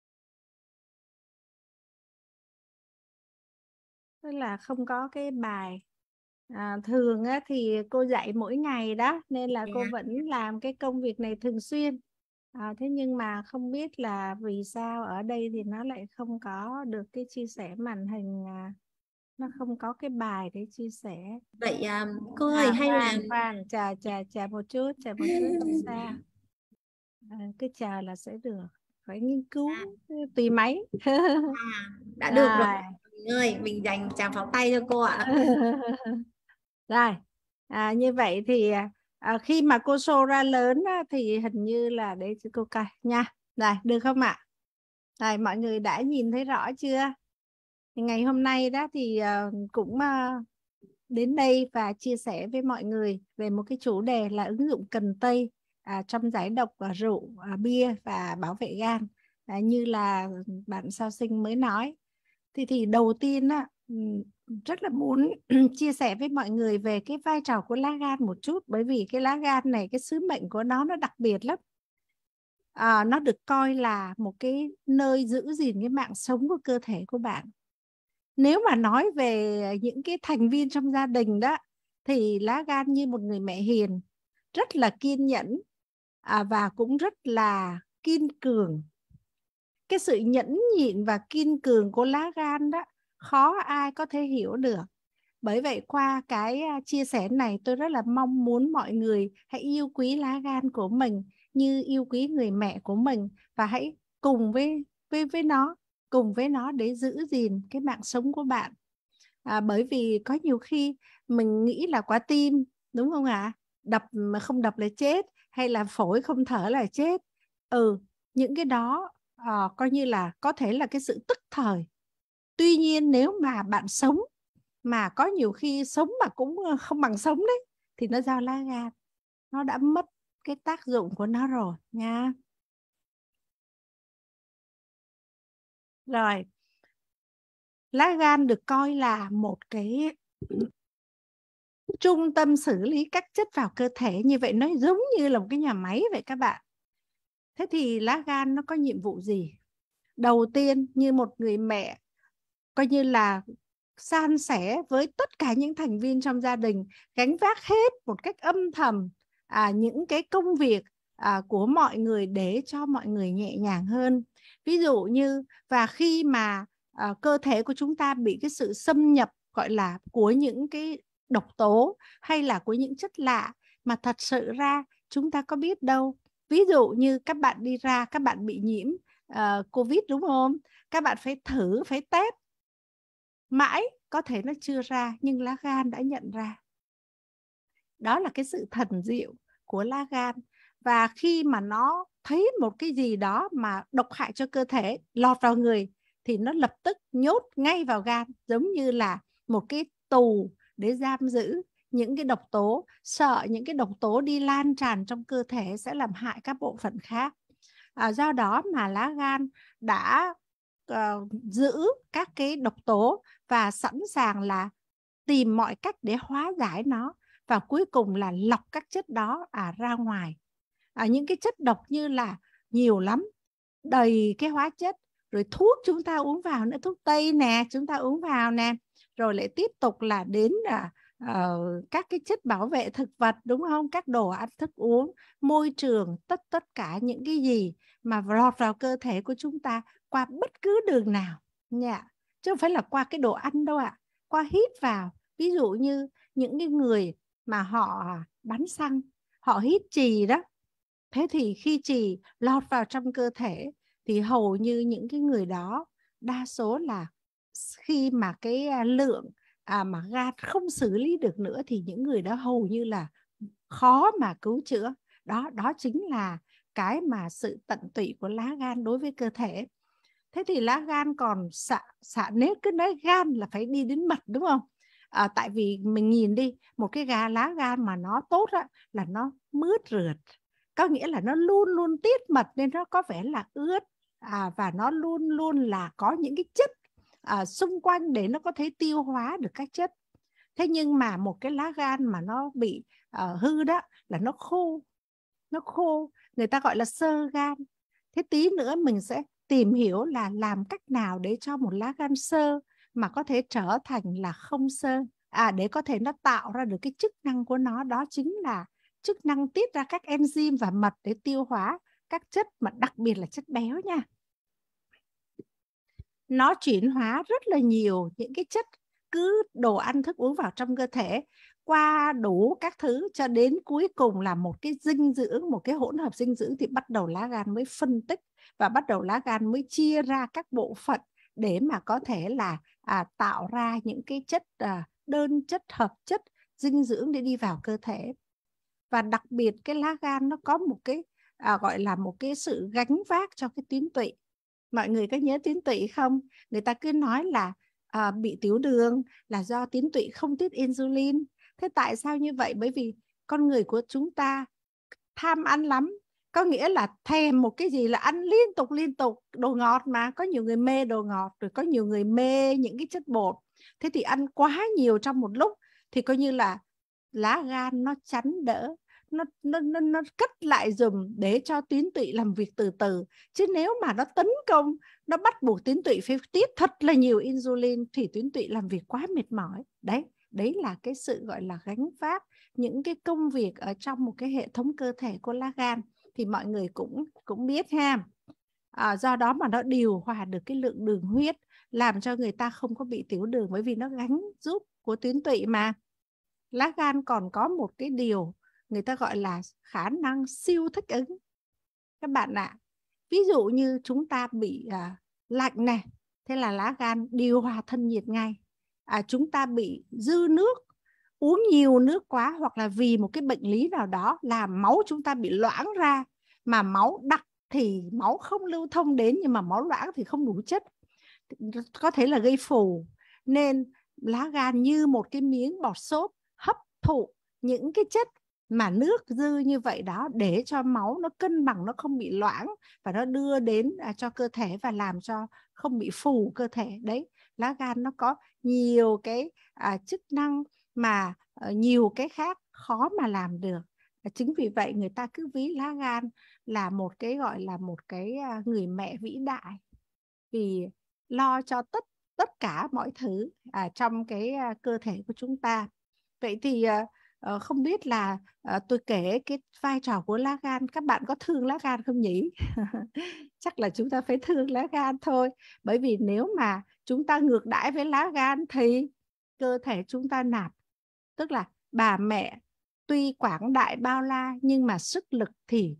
Tức là không có cái bài. À, thường á, thì cô dạy mỗi ngày đó nên là cô vẫn làm cái công việc này thường xuyên. À, thế nhưng mà không biết là vì sao ở đây thì nó lại không có được cái chia sẻ màn hình, à, nó không có cái bài để chia sẻ. Vậy à, cô ơi À, hay là khoan khoan chờ chờ chờ một chút, chờ một chút không sao. À, cứ chờ là sẽ được, phải nghiên cứu tùy máy. à, đã được rồi. Rồi. Mình ơi, mình dành tràng pháo tay cho cô ạ. Rồi, à, như vậy thì à, khi mà cô show ra lớn á, thì hình như là để cho cô coi nha. Rồi, được không ạ? Rồi, mọi người đã nhìn thấy rõ chưa? Thì ngày hôm nay đó thì uh, cũng uh, đến đây và chia sẻ với mọi người về một cái chủ đề là ứng dụng cần tây à, trong giải độc uh, rượu, uh, bia và bảo vệ gan, à, như là bạn Sao Sinh mới nói. Thì thì đầu tiên á, rất là muốn chia sẻ với mọi người về cái vai trò của lá gan một chút, bởi vì cái lá gan này, cái sứ mệnh của nó nó đặc biệt lắm. À, nó được coi là một cái nơi giữ gìn cái mạng sống của cơ thể của bạn. Nếu mà nói về những cái thành viên trong gia đình đó, thì lá gan như một người mẹ hiền, rất là kiên nhẫn, à, và cũng rất là kiên cường. Cái sự nhẫn nhịn và kiên cường của lá gan đó khó ai có thể hiểu được. Bởi vậy qua cái chia sẻ này, tôi rất là mong muốn mọi người hãy yêu quý lá gan của mình như yêu quý người mẹ của mình, và hãy cùng với với với nó, cùng với nó để giữ gìn cái mạng sống của bạn. À, bởi vì có nhiều khi mình nghĩ là quả tim, đúng không ạ? À? Đập mà không đập là chết, hay là phổi không thở là chết. Ừ, những cái đó à, coi như là có thể là cái sự tức thời. Tuy nhiên nếu mà bạn sống mà có nhiều khi sống mà cũng không bằng sống đấy, thì nó do lá gan, nó đã mất cái tác dụng của nó rồi nha. Rồi, lá gan được coi là một cái trung tâm xử lý các chất vào cơ thể, như vậy nó giống như là một cái nhà máy vậy các bạn. Thế thì lá gan nó có nhiệm vụ gì? Đầu tiên, như một người mẹ coi như là san sẻ với tất cả những thành viên trong gia đình, gánh vác hết một cách âm thầm à, những cái công việc à, của mọi người để cho mọi người nhẹ nhàng hơn. Ví dụ như, và khi mà à, cơ thể của chúng ta bị cái sự xâm nhập gọi là của những cái độc tố hay là của những chất lạ mà thật sự ra chúng ta có biết đâu. Ví dụ như các bạn đi ra, các bạn bị nhiễm uh, Covid đúng không? Các bạn phải thử, phải test mãi, có thể nó chưa ra, nhưng lá gan đã nhận ra. Đó là cái sự thần diệu của lá gan. Và khi mà nó thấy một cái gì đó mà độc hại cho cơ thể lọt vào người, thì nó lập tức nhốt ngay vào gan, giống như là một cái tù để giam giữ những cái độc tố, sợ những cái độc tố đi lan tràn trong cơ thể sẽ làm hại các bộ phận khác. À, do đó mà lá gan đã uh, giữ các cái độc tố và sẵn sàng là tìm mọi cách để hóa giải nó, và cuối cùng là lọc các chất đó à, ra ngoài. À, những cái chất độc như là nhiều lắm, đầy cái hóa chất, rồi thuốc chúng ta uống vào nữa, thuốc tây nè chúng ta uống vào nè, rồi lại tiếp tục là đến là uh, các cái chất bảo vệ thực vật, đúng không? Các đồ ăn thức uống, môi trường, tất tất cả những cái gì mà lọt vào cơ thể của chúng ta qua bất cứ đường nào nha, chứ không phải là qua cái đồ ăn đâu ạ. À. Qua hít vào, ví dụ như những cái người mà họ bắn xăng, họ hít chì đó, thế thì khi chì lọt vào trong cơ thể thì hầu như những cái người đó, đa số là khi mà cái lượng à, mà gan không xử lý được nữa, thì những người đó hầu như là khó mà cứu chữa. Đó, đó chính là cái mà sự tận tụy của lá gan đối với cơ thể. Thế thì lá gan còn xạ, xạ nếu cứ nói gan là phải đi đến mật, đúng không? À, tại vì mình nhìn đi, một cái gà lá gan mà nó tốt á, là nó mướt rượt, có nghĩa là nó luôn luôn tiết mật nên nó có vẻ là ướt, à, và nó luôn luôn là có những cái chất à, xung quanh để nó có thể tiêu hóa được các chất. Thế nhưng mà một cái lá gan mà nó bị uh, hư đó là nó khô, nó khô, người ta gọi là xơ gan. Thế tí nữa mình sẽ tìm hiểu là làm cách nào để cho một lá gan xơ mà có thể trở thành là không xơ, à, để có thể nó tạo ra được cái chức năng của nó, đó chính là chức năng tiết ra các enzyme và mật để tiêu hóa các chất, mà đặc biệt là chất béo nha. Nó chuyển hóa rất là nhiều những cái chất cứ đồ ăn thức uống vào trong cơ thể, qua đủ các thứ cho đến cuối cùng là một cái dinh dưỡng, một cái hỗn hợp dinh dưỡng, thì bắt đầu lá gan mới phân tích và bắt đầu lá gan mới chia ra các bộ phận để mà có thể là à, tạo ra những cái chất à, đơn chất, hợp chất, dinh dưỡng để đi vào cơ thể. Và đặc biệt cái lá gan nó có một cái à, gọi là một cái sự gánh vác cho cái tuyến tụy. Mọi người có nhớ tuyến tụy không? Người ta cứ nói là à, bị tiểu đường là do tuyến tụy không tiết insulin. Thế tại sao như vậy? Bởi vì con người của chúng ta tham ăn lắm. Có nghĩa là thèm một cái gì là ăn liên tục liên tục. Đồ ngọt mà, có nhiều người mê đồ ngọt, rồi có nhiều người mê những cái chất bột. Thế thì ăn quá nhiều trong một lúc thì coi như là lá gan nó chắn đỡ, nó nó nó, nó cất lại dùm để cho tuyến tụy làm việc từ từ. Chứ nếu mà nó tấn công, nó bắt buộc tuyến tụy phải tiết thật là nhiều insulin thì tuyến tụy làm việc quá mệt mỏi. Đấy, đấy là cái sự gọi là gánh vác những cái công việc ở trong một cái hệ thống cơ thể của lá gan, thì mọi người cũng cũng biết ha. À, do đó mà nó điều hòa được cái lượng đường huyết, làm cho người ta không có bị tiểu đường, bởi vì nó gánh giúp của tuyến tụy mà. Lá gan còn có một cái điều người ta gọi là khả năng siêu thích ứng. Các bạn ạ, à, ví dụ như chúng ta bị à, lạnh này, thế là lá gan điều hòa thân nhiệt ngay. À, chúng ta bị dư nước, uống nhiều nước quá, hoặc là vì một cái bệnh lý nào đó làm máu chúng ta bị loãng ra, mà máu đặc thì máu không lưu thông đến, nhưng mà máu loãng thì không đủ chất, có thể là gây phù. Nên lá gan như một cái miếng bọt xốp hấp thụ những cái chất mà nước dư như vậy đó, để cho máu nó cân bằng, nó không bị loãng, và nó đưa đến à, cho cơ thể và làm cho không bị phù cơ thể. Đấy, lá gan nó có nhiều cái à, chức năng mà uh, nhiều cái khác khó mà làm được. À, chính vì vậy người ta cứ ví lá gan là một cái gọi là một cái uh, người mẹ vĩ đại, vì lo cho tất tất cả mọi thứ à, trong cái uh, cơ thể của chúng ta. Vậy thì uh, uh, không biết là uh, tôi kể cái vai trò của lá gan, các bạn có thương lá gan không nhỉ? Chắc là chúng ta phải thương lá gan thôi, bởi vì nếu mà chúng ta ngược đãi với lá gan thì cơ thể chúng ta nạp, tức là bà mẹ tuy quảng đại bao la nhưng mà sức lực thì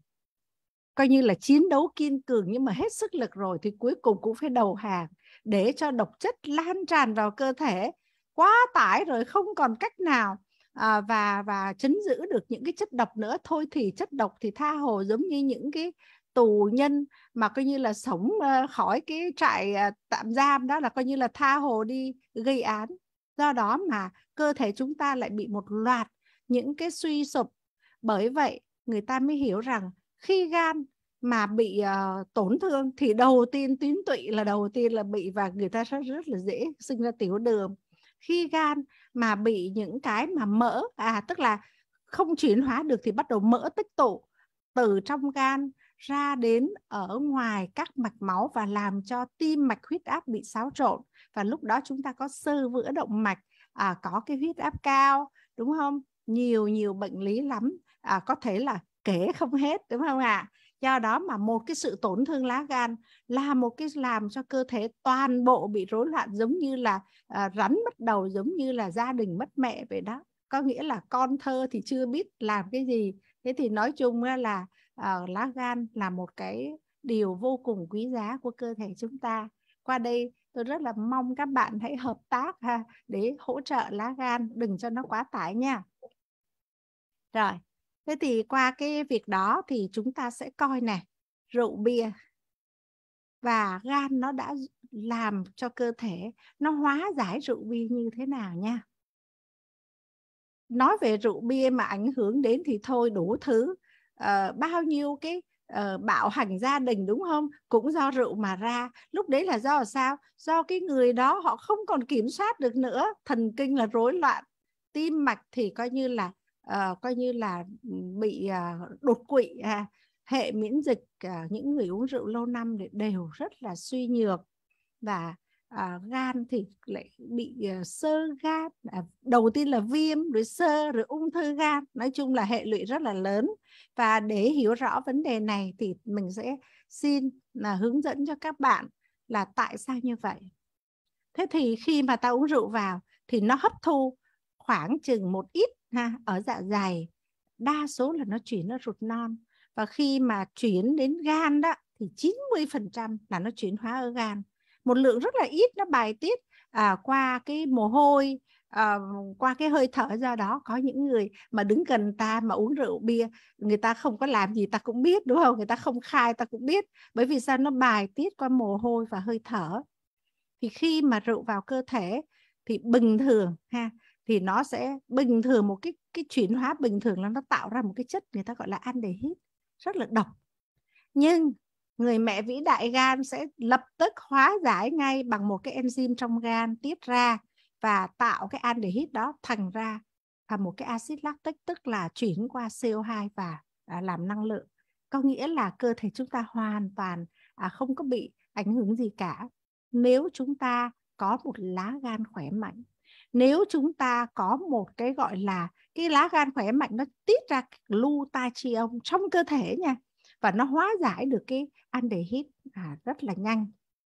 coi như là chiến đấu kiên cường, nhưng mà hết sức lực rồi thì cuối cùng cũng phải đầu hàng, để cho độc chất lan tràn vào cơ thể, quá tải rồi không còn cách nào à, và và trấn giữ được những cái chất độc nữa. Thôi thì chất độc thì tha hồ, giống như những cái tù nhân mà coi như là sống uh, khỏi cái trại uh, tạm giam đó, là coi như là tha hồ đi gây án. Do đó mà cơ thể chúng ta lại bị một loạt những cái suy sụp. Bởi vậy người ta mới hiểu rằng khi gan mà bị uh, tổn thương thì đầu tiên tuyến tụy là đầu tiên là bị, và người ta rất, rất là dễ sinh ra tiểu đường. Khi gan mà bị những cái mà mỡ, à tức là không chuyển hóa được, thì bắt đầu mỡ tích tụ từ trong gan ra đến ở ngoài các mạch máu, và làm cho tim mạch huyết áp bị xáo trộn, và lúc đó chúng ta có xơ vữa động mạch, à, có cái huyết áp cao, đúng không? Nhiều nhiều bệnh lý lắm, à, có thể là kể không hết, đúng không ạ? À? Do đó mà một cái sự tổn thương lá gan là một cái làm cho cơ thể toàn bộ bị rối loạn, giống như là à, rắn mất đầu, giống như là gia đình mất mẹ vậy đó. Có nghĩa là con thơ thì chưa biết làm cái gì. Thế thì nói chung là à, lá gan là một cái điều vô cùng quý giá của cơ thể chúng ta. Qua đây tôi rất là mong các bạn hãy hợp tác ha, để hỗ trợ lá gan, đừng cho nó quá tải nha. Rồi, thế thì qua cái việc đó thì chúng ta sẽ coi này, rượu bia và gan nó đã làm cho cơ thể nó hóa giải rượu bia như thế nào nha. nói về rượu bia mà ảnh hưởng đến thì thôi đủ thứ, uh, bao nhiêu cái uh, bạo hành gia đình đúng không, cũng do rượu mà ra. Lúc đấy là do sao? Do cái người đó họ không còn kiểm soát được nữa, thần kinh là rối loạn, tim mạch thì coi như là uh, coi như là bị uh, đột quỵ, à, hệ miễn dịch, uh, những người uống rượu lâu năm đều rất là suy nhược, và À, gan thì lại bị uh, xơ gan, à, đầu tiên là viêm rồi xơ rồi ung thư gan, nói chung là hệ lụy rất là lớn. Và để hiểu rõ vấn đề này thì mình sẽ xin là hướng dẫn cho các bạn là tại sao như vậy. Thế thì khi mà ta uống rượu vào thì nó hấp thu khoảng chừng một ít ha, ở dạ dày, đa số là nó chuyển nó ruột non, và khi mà chuyển đến gan đó thì chín mươi phần trăm là nó chuyển hóa ở gan. Một lượng rất là ít nó bài tiết à, qua cái mồ hôi, à, qua cái hơi thở. Do đó có những người mà đứng gần ta mà uống rượu bia, người ta không có làm gì ta cũng biết, đúng không? Người ta không khai ta cũng biết, bởi vì sao? Nó bài tiết qua mồ hôi và hơi thở. Thì khi mà rượu vào cơ thể thì bình thường ha, thì nó sẽ bình thường, một cái cái chuyển hóa bình thường là nó tạo ra một cái chất người ta gọi là aldehyde, rất là độc. Nhưng người mẹ vĩ đại gan sẽ lập tức hóa giải ngay bằng một cái enzyme trong gan tiết ra và tạo cái aldehyde đó thành ra à, một cái axit lactic, tức là chuyển qua xê o hai và à, làm năng lượng. Có nghĩa là cơ thể chúng ta hoàn toàn à, không có bị ảnh hưởng gì cả. Nếu chúng ta có một lá gan khỏe mạnh, nếu chúng ta có một cái gọi là cái lá gan khỏe mạnh, nó tiết ra glutathione trong cơ thể nha, và nó hóa giải được cái aldehyde à, rất là nhanh.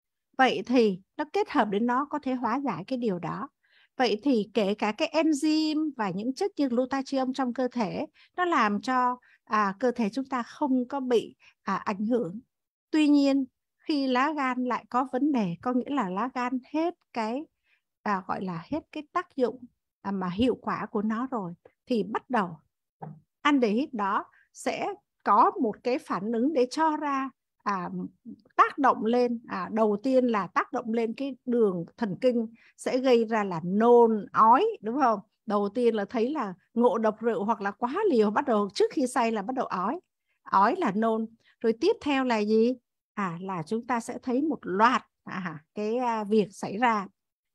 Vậy thì nó kết hợp đến nó có thể hóa giải cái điều đó. Vậy thì kể cả cái enzyme và những chất như glutathione trong cơ thể, nó làm cho à, cơ thể chúng ta không có bị à, ảnh hưởng. Tuy nhiên khi lá gan lại có vấn đề, có nghĩa là lá gan hết cái à, gọi là hết cái tác dụng à, mà hiệu quả của nó rồi, thì bắt đầu aldehyde đó sẽ có một cái phản ứng để cho ra à, tác động lên à, đầu tiên là tác động lên cái đường thần kinh, sẽ gây ra là nôn ói, đúng không? Đầu tiên là thấy là ngộ độc rượu hoặc là quá liều, bắt đầu trước khi say là bắt đầu ói, ói là nôn. Rồi tiếp theo là gì? À, là chúng ta sẽ thấy một loạt à, cái à, việc xảy ra.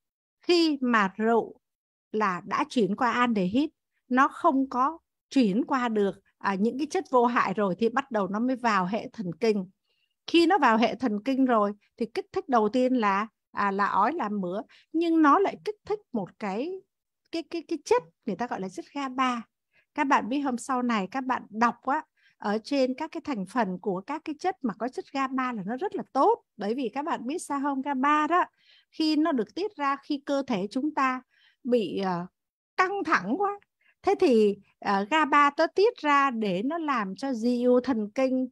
Khi mà rượu là đã chuyển qua aldehyde, nó không có chuyển qua được à, những cái chất vô hại rồi, thì bắt đầu nó mới vào hệ thần kinh. Khi nó vào hệ thần kinh rồi thì kích thích đầu tiên là à, là ói làm mửa, nhưng nó lại kích thích một cái cái cái cái chất người ta gọi là chất GABA. Các bạn biết hôm sau này các bạn đọc á, ở trên các cái thành phần của các cái chất mà có chất GABA là nó rất là tốt. Bởi vì các bạn biết sao không? GABA đó, khi nó được tiết ra khi cơ thể chúng ta bị uh, căng thẳng quá, thế thì uh, GABA nó tiết ra để nó làm cho dịu thần kinh,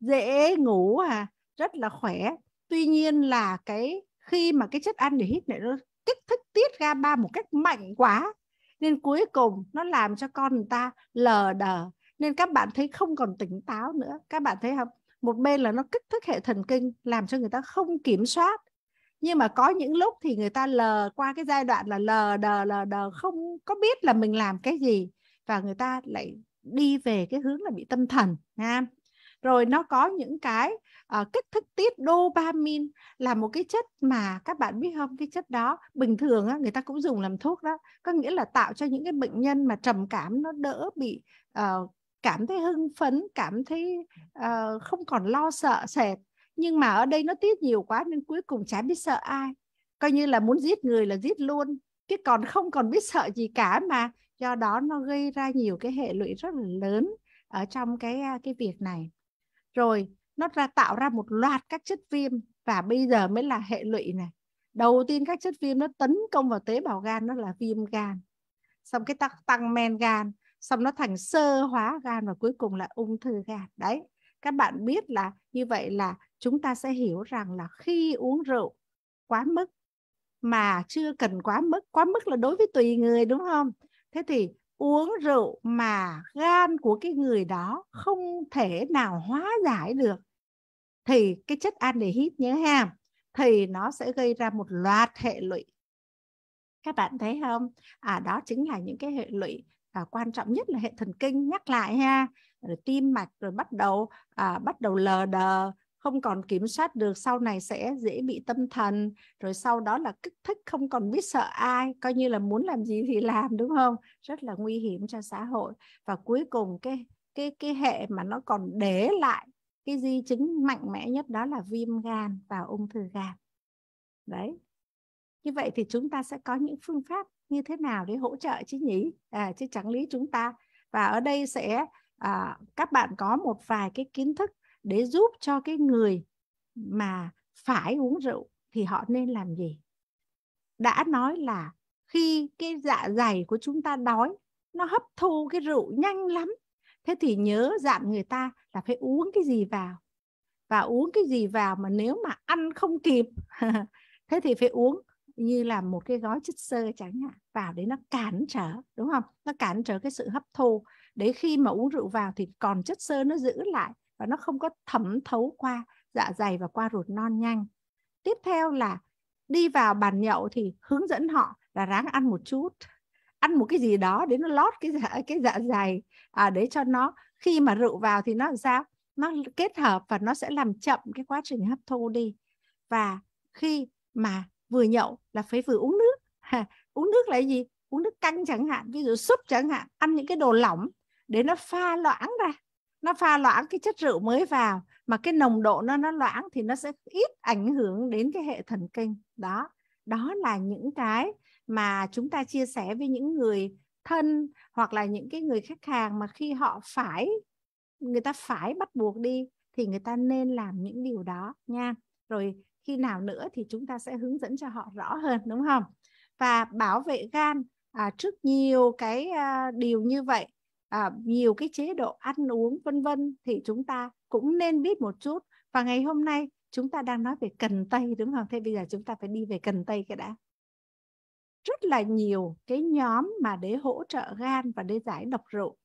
dễ ngủ, à, rất là khỏe. Tuy nhiên là cái khi mà cái chất aldehyde này nó kích thích tiết GABA một cách mạnh quá, nên cuối cùng nó làm cho con người ta lờ đờ, nên các bạn thấy không còn tỉnh táo nữa. Các bạn thấy không? Một bên là nó kích thích hệ thần kinh, làm cho người ta không kiểm soát, nhưng mà có những lúc thì người ta lờ qua cái giai đoạn là lờ đờ lờ đờ, không có biết là mình làm cái gì, và người ta lại đi về cái hướng là bị tâm thần ha. Rồi nó có những cái uh, kích thích tiết dopamine, là một cái chất mà các bạn biết không, cái chất đó bình thường á, người ta cũng dùng làm thuốc đó, có nghĩa là tạo cho những cái bệnh nhân mà trầm cảm nó đỡ bị uh, cảm thấy hưng phấn, cảm thấy uh, không còn lo sợ sệt. Nhưng mà ở đây nó tiết nhiều quá nên cuối cùng chả biết sợ ai, coi như là muốn giết người là giết luôn, chứ còn không còn biết sợ gì cả mà. Do đó nó gây ra nhiều cái hệ lụy rất là lớn ở trong cái cái việc này. Rồi nó ra tạo ra một loạt các chất viêm, và bây giờ mới là hệ lụy này. Đầu tiên các chất viêm nó tấn công vào tế bào gan, nó là viêm gan, xong cái tăng, tăng men gan, xong nó thành xơ hóa gan, và cuối cùng là ung thư gan. Đấy, các bạn biết là như vậy là chúng ta sẽ hiểu rằng là khi uống rượu quá mức, mà chưa cần quá mức, quá mức là đối với tùy người, đúng không? Thế thì uống rượu mà gan của cái người đó không thể nào hóa giải được thì cái chất aldehyde nhớ ha, thì nó sẽ gây ra một loạt hệ lụy. Các bạn thấy không? À, đó chính là những cái hệ lụy à, quan trọng nhất là hệ thần kinh, nhắc lại ha, rồi tim mạch, rồi bắt đầu à, bắt đầu lờ đờ, không còn kiểm soát được, sau này sẽ dễ bị tâm thần, rồi sau đó là kích thích, không còn biết sợ ai, coi như là muốn làm gì thì làm, đúng không? Rất là nguy hiểm cho xã hội. Và cuối cùng cái cái cái hệ mà nó còn để lại cái di chứng mạnh mẽ nhất đó là viêm gan và ung thư gan. Đấy. Như vậy thì chúng ta sẽ có những phương pháp như thế nào để hỗ trợ chứ nhỉ? À, chứ chẳng lý chúng ta, và ở đây sẽ à, các bạn có một vài cái kiến thức để giúp cho cái người mà phải uống rượu thì họ nên làm gì. Đã nói là khi cái dạ dày của chúng ta đói, nó hấp thu cái rượu nhanh lắm. Thế thì nhớ dặn người ta là phải uống cái gì vào. Và uống cái gì vào mà nếu mà ăn không kịp thế thì phải uống như là một cái gói chất xơ chẳng hạn vào để nó cản trở, đúng không? Nó cản trở cái sự hấp thu. Để khi mà uống rượu vào thì còn chất xơ nó giữ lại và nó không có thẩm thấu qua dạ dày và qua ruột non nhanh. Tiếp theo là đi vào bàn nhậu thì hướng dẫn họ là ráng ăn một chút, ăn một cái gì đó để nó lót cái dạ, cái dạ dày à, để cho nó khi mà rượu vào thì nó làm sao? Nó kết hợp và nó sẽ làm chậm cái quá trình hấp thu đi. Và khi mà vừa nhậu là phải vừa uống nước. Ha, uống nước là gì? Uống nước canh chẳng hạn, ví dụ súp chẳng hạn, ăn những cái đồ lỏng để nó pha loãng ra, nó pha loãng cái chất rượu mới vào, mà cái nồng độ nó nó loãng thì nó sẽ ít ảnh hưởng đến cái hệ thần kinh. Đó, đó là những cái mà chúng ta chia sẻ với những người thân hoặc là những cái người khách hàng mà khi họ phải, người ta phải bắt buộc đi thì người ta nên làm những điều đó nha. Rồi khi nào nữa thì chúng ta sẽ hướng dẫn cho họ rõ hơn, đúng không? Và bảo vệ gan à, trước nhiều cái à, điều như vậy, à, nhiều cái chế độ ăn uống vân vân thì chúng ta cũng nên biết một chút. Và ngày hôm nay chúng ta đang nói về cần tây, đúng không? Thế bây giờ chúng ta phải đi về cần tây cái đã. Rất là nhiều cái nhóm mà để hỗ trợ gan và để giải độc rượu.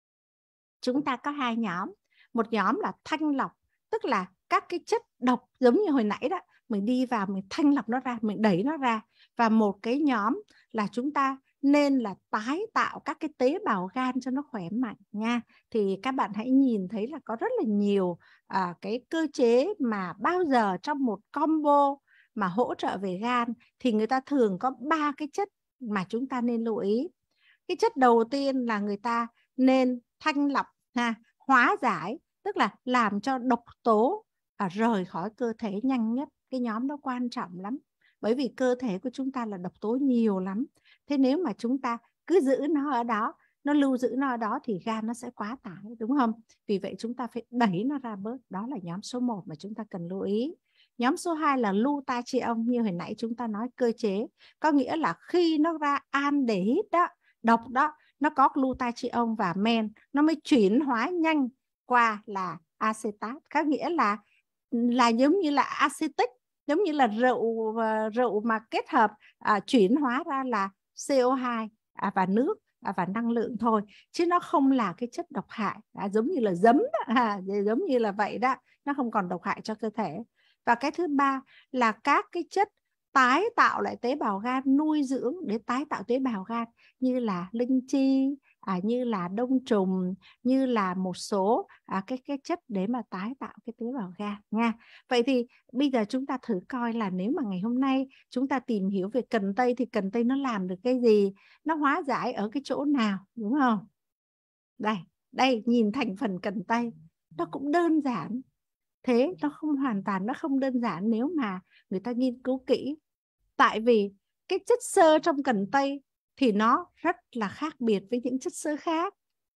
Chúng ta có hai nhóm. Một nhóm là thanh lọc, tức là các cái chất độc giống như hồi nãy đó, mình đi vào mình thanh lọc nó ra, mình đẩy nó ra. Và một cái nhóm là chúng ta nên là tái tạo các cái tế bào gan cho nó khỏe mạnh nha. Thì các bạn hãy nhìn thấy là có rất là nhiều à, cái cơ chế mà bao giờ trong một combo mà hỗ trợ về gan thì người ta thường có ba cái chất mà chúng ta nên lưu ý. Cái chất đầu tiên là người ta nên thanh lọc, ha, hóa giải, tức là làm cho độc tố à, rời khỏi cơ thể nhanh nhất. Cái nhóm đó quan trọng lắm, bởi vì cơ thể của chúng ta là độc tố nhiều lắm. Thế nếu mà chúng ta cứ giữ nó ở đó, nó lưu giữ nó ở đó thì gan nó sẽ quá tải, đúng không? Vì vậy chúng ta phải đẩy nó ra bớt. Đó là nhóm số một mà chúng ta cần lưu ý. Nhóm số hai là glutathione, như hồi nãy chúng ta nói cơ chế. Có nghĩa là khi nó ra aldehyde đó, độc đó, nó có glutathione và men, nó mới chuyển hóa nhanh qua là acetat. Có nghĩa là là giống như là acetic, giống như là rượu rượu mà kết hợp à, chuyển hóa ra là xê o hai à, và nước à, và năng lượng thôi, chứ nó không là cái chất độc hại à, giống như là giấm à, giống như là vậy đó, nó không còn độc hại cho cơ thể. Và cái thứ ba là các cái chất tái tạo lại tế bào gan, nuôi dưỡng để tái tạo tế bào gan, như là linh chi, à, như là đông trùng, như là một số à, cái, cái chất để mà tái tạo cái tế bào gan nha. Vậy thì bây giờ chúng ta thử coi là nếu mà ngày hôm nay chúng ta tìm hiểu về cần tây thì cần tây nó làm được cái gì, nó hóa giải ở cái chỗ nào, đúng không? Đây, đây nhìn thành phần cần tây, nó cũng đơn giản. Thế nó không hoàn toàn, nó không đơn giản nếu mà người ta nghiên cứu kỹ. Tại vì cái chất xơ trong cần tây thì nó rất là khác biệt với những chất xơ khác.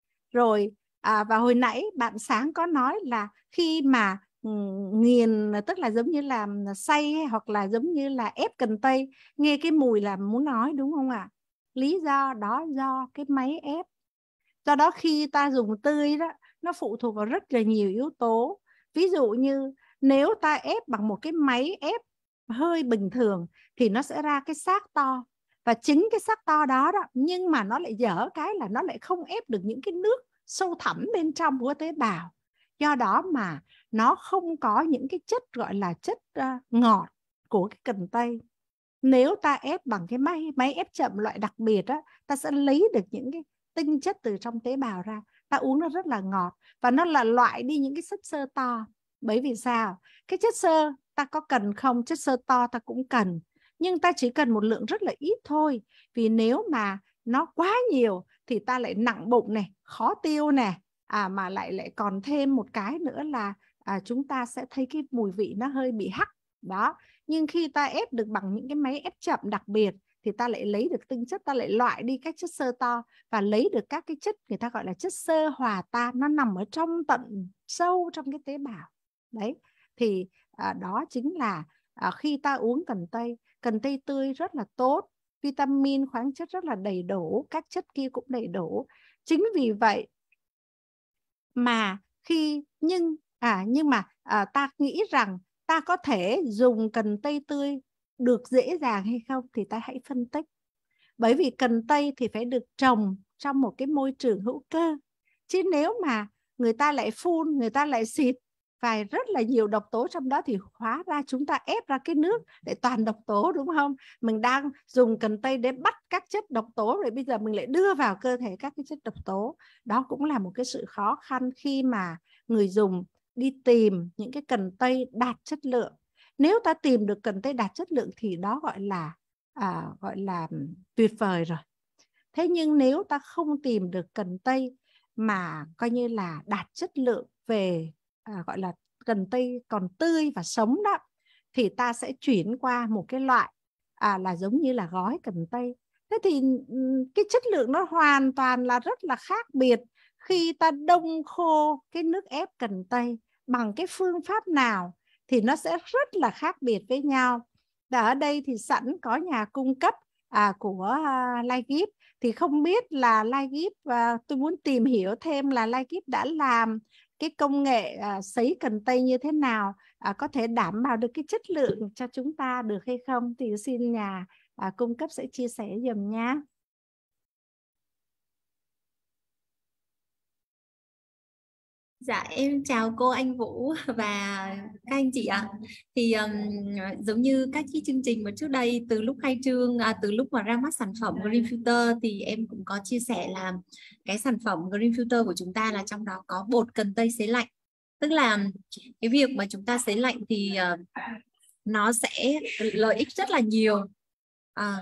Rồi à, và hồi nãy bạn Sáng có nói là khi mà um, nghiền, tức là giống như là xay hoặc là giống như là ép cần tây, nghe cái mùi là muốn nói, đúng không ạ? Lý do đó do cái máy ép. Do đó khi ta dùng tươi đó, nó phụ thuộc vào rất là nhiều yếu tố. Ví dụ như nếu ta ép bằng một cái máy ép hơi bình thường thì nó sẽ ra cái xác to, và chính cái xác to đó đó, nhưng mà nó lại dở cái là nó lại không ép được những cái nước sâu thẳm bên trong của tế bào. Do đó mà nó không có những cái chất gọi là chất uh, ngọt của cái cần tây. Nếu ta ép bằng cái máy máy ép chậm loại đặc biệt á, ta sẽ lấy được những cái tinh chất từ trong tế bào ra. Ta uống nó rất là ngọt và nó là loại đi những cái chất xơ to. Bởi vì sao? Cái chất xơ ta có cần không? Chất xơ to ta cũng cần, nhưng ta chỉ cần một lượng rất là ít thôi. Vì nếu mà nó quá nhiều thì ta lại nặng bụng này, khó tiêu này, à, mà lại lại còn thêm một cái nữa là à, chúng ta sẽ thấy cái mùi vị nó hơi bị hắc đó. Nhưng khi ta ép được bằng những cái máy ép chậm đặc biệt thì ta lại lấy được tinh chất, ta lại loại đi các chất xơ to và lấy được các cái chất người ta gọi là chất xơ hòa tan, nó nằm ở trong tận sâu trong cái tế bào đấy. Thì à, đó chính là à, khi ta uống cần tây, cần tây tươi rất là tốt, vitamin, khoáng chất rất là đầy đủ, các chất kia cũng đầy đủ. Chính vì vậy mà khi nhưng à nhưng mà à, ta nghĩ rằng ta có thể dùng cần tây tươi được dễ dàng hay không thì ta hãy phân tích. Bởi vì cần tây thì phải được trồng trong một cái môi trường hữu cơ. Chứ nếu mà người ta lại phun, người ta lại xịt và rất là nhiều độc tố trong đó thì hóa ra chúng ta ép ra cái nước để toàn độc tố, đúng không? Mình đang dùng cần tây để bắt các chất độc tố, rồi bây giờ mình lại đưa vào cơ thể các cái chất độc tố. Đó cũng là một cái sự khó khăn khi mà người dùng đi tìm những cái cần tây đạt chất lượng. Nếu ta tìm được cần tây đạt chất lượng thì đó gọi là à, gọi là tuyệt vời rồi. Thế nhưng nếu ta không tìm được cần tây mà coi như là đạt chất lượng về à, gọi là cần tây còn tươi và sống đó, thì ta sẽ chuyển qua một cái loại à, là giống như là gói cần tây. Thế thì cái chất lượng nó hoàn toàn là rất là khác biệt khi ta đông khô cái nước ép cần tây bằng cái phương pháp nào thì nó sẽ rất là khác biệt với nhau. Và ở đây thì sẵn có nhà cung cấp à, của uh, Ligip, thì không biết là Ligip và tôi muốn tìm hiểu thêm là Ligip đã làm cái công nghệ à, sấy cần tây như thế nào, à, có thể đảm bảo được cái chất lượng cho chúng ta được hay không, thì xin nhà à, cung cấp sẽ chia sẻ giùm nhé. Dạ em chào cô, anh Vũ và các anh chị ạ. Thì um, giống như các cái chương trình mà trước đây từ lúc khai trương, à, từ lúc mà ra mắt sản phẩm Green Filter thì em cũng có chia sẻ là cái sản phẩm Green Filter của chúng ta là trong đó có bột cần tây sấy lạnh. Tức là cái việc mà chúng ta sấy lạnh thì uh, nó sẽ lợi ích rất là nhiều. À,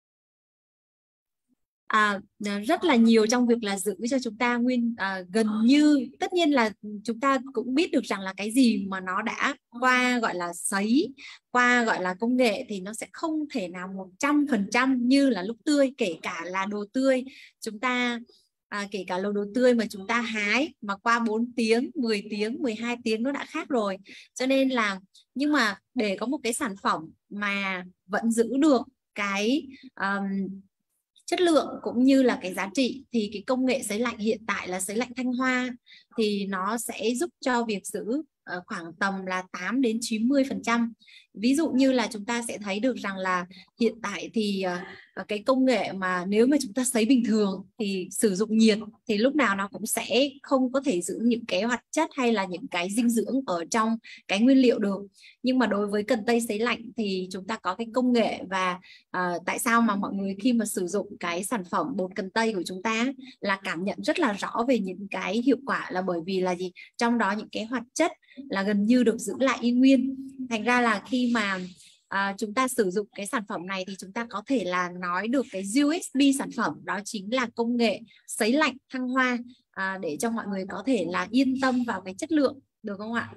À, rất là nhiều trong việc là giữ cho chúng ta nguyên à, gần như, tất nhiên là chúng ta cũng biết được rằng là cái gì mà nó đã qua gọi là sấy, qua gọi là công nghệ thì nó sẽ không thể nào một trăm phần trăm như là lúc tươi. Kể cả là đồ tươi chúng ta à, kể cả là đồ tươi mà chúng ta hái mà qua bốn tiếng, mười tiếng, mười hai tiếng nó đã khác rồi. Cho nên là, nhưng mà để có một cái sản phẩm mà vẫn giữ được cái um, chất lượng cũng như là cái giá trị thì cái công nghệ sấy lạnh hiện tại là sấy lạnh Thanh Hoa thì nó sẽ giúp cho việc giữ uh, khoảng tầm là tám đến chín mươi phần trăm. Ví dụ như là chúng ta sẽ thấy được rằng là hiện tại thì uh, cái công nghệ mà nếu mà chúng ta sấy bình thường thì sử dụng nhiệt thì lúc nào nó cũng sẽ không có thể giữ những cái hoạt chất hay là những cái dinh dưỡng ở trong cái nguyên liệu được. Nhưng mà đối với cần tây sấy lạnh thì chúng ta có cái công nghệ, và uh, tại sao mà mọi người khi mà sử dụng cái sản phẩm bột cần tây của chúng ta là cảm nhận rất là rõ về những cái hiệu quả, là bởi vì là gì? Trong đó những cái hoạt chất là gần như được giữ lại y nguyên. Thành ra là khi mà à, chúng ta sử dụng cái sản phẩm này thì chúng ta có thể là nói được cái u ét pê sản phẩm đó chính là công nghệ sấy lạnh Thăng Hoa, à, để cho mọi người có thể là yên tâm vào cái chất lượng, được không ạ?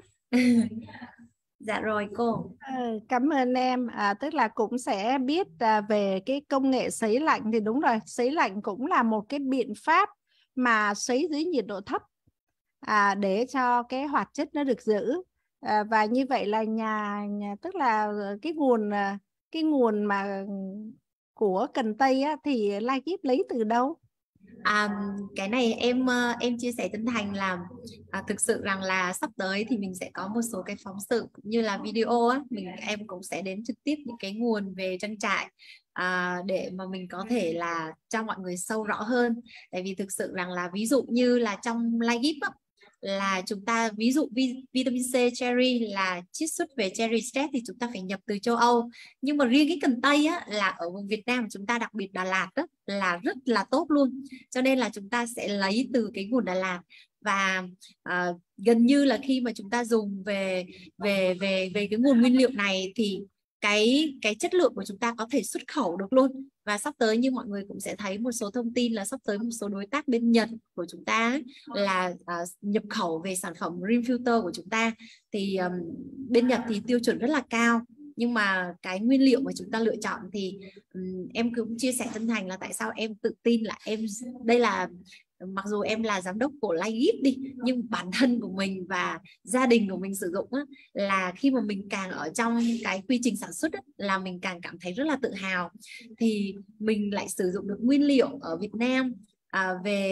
Dạ rồi cô. Ừ, cảm ơn em. À, tức là cũng sẽ biết à, về cái công nghệ sấy lạnh thì đúng rồi, sấy lạnh cũng là một cái biện pháp mà sấy dưới nhiệt độ thấp à, để cho cái hoạt chất nó được giữ. À, và như vậy là nhà, nhà tức là cái nguồn cái nguồn mà của cần tây á, thì Ligip lấy từ đâu? À, cái này em em chia sẻ chân thành là à, thực sự rằng là sắp tới thì mình sẽ có một số cái phóng sự cũng như là video á, mình em cũng sẽ đến trực tiếp những cái nguồn về trang trại à, để mà mình có thể là cho mọi người sâu rõ hơn. Tại vì thực sự rằng là ví dụ như là trong Ligip á, là chúng ta ví dụ vi, vitamin C cherry là chiết xuất về cherry state thì chúng ta phải nhập từ châu Âu, nhưng mà riêng cái cần tây á, là ở vùng Việt Nam chúng ta, đặc biệt Đà Lạt đó, là rất là tốt luôn, cho nên là chúng ta sẽ lấy từ cái nguồn Đà Lạt. Và à, gần như là khi mà chúng ta dùng về về về về cái nguồn nguyên liệu này thì cái cái chất lượng của chúng ta có thể xuất khẩu được luôn. Và sắp tới như mọi người cũng sẽ thấy một số thông tin là sắp tới một số đối tác bên Nhật của chúng ta ấy, là uh, nhập khẩu về sản phẩm Green Filter của chúng ta. Thì um, bên Nhật thì tiêu chuẩn rất là cao, nhưng mà cái nguyên liệu mà chúng ta lựa chọn thì um, em cũng chia sẻ chân thành là tại sao em tự tin là em đây là, mặc dù em là giám đốc của Ligip đi, nhưng bản thân của mình và gia đình của mình sử dụng á, là khi mà mình càng ở trong cái quy trình sản xuất á, là mình càng cảm thấy rất là tự hào. Thì mình lại sử dụng được nguyên liệu ở Việt Nam à, về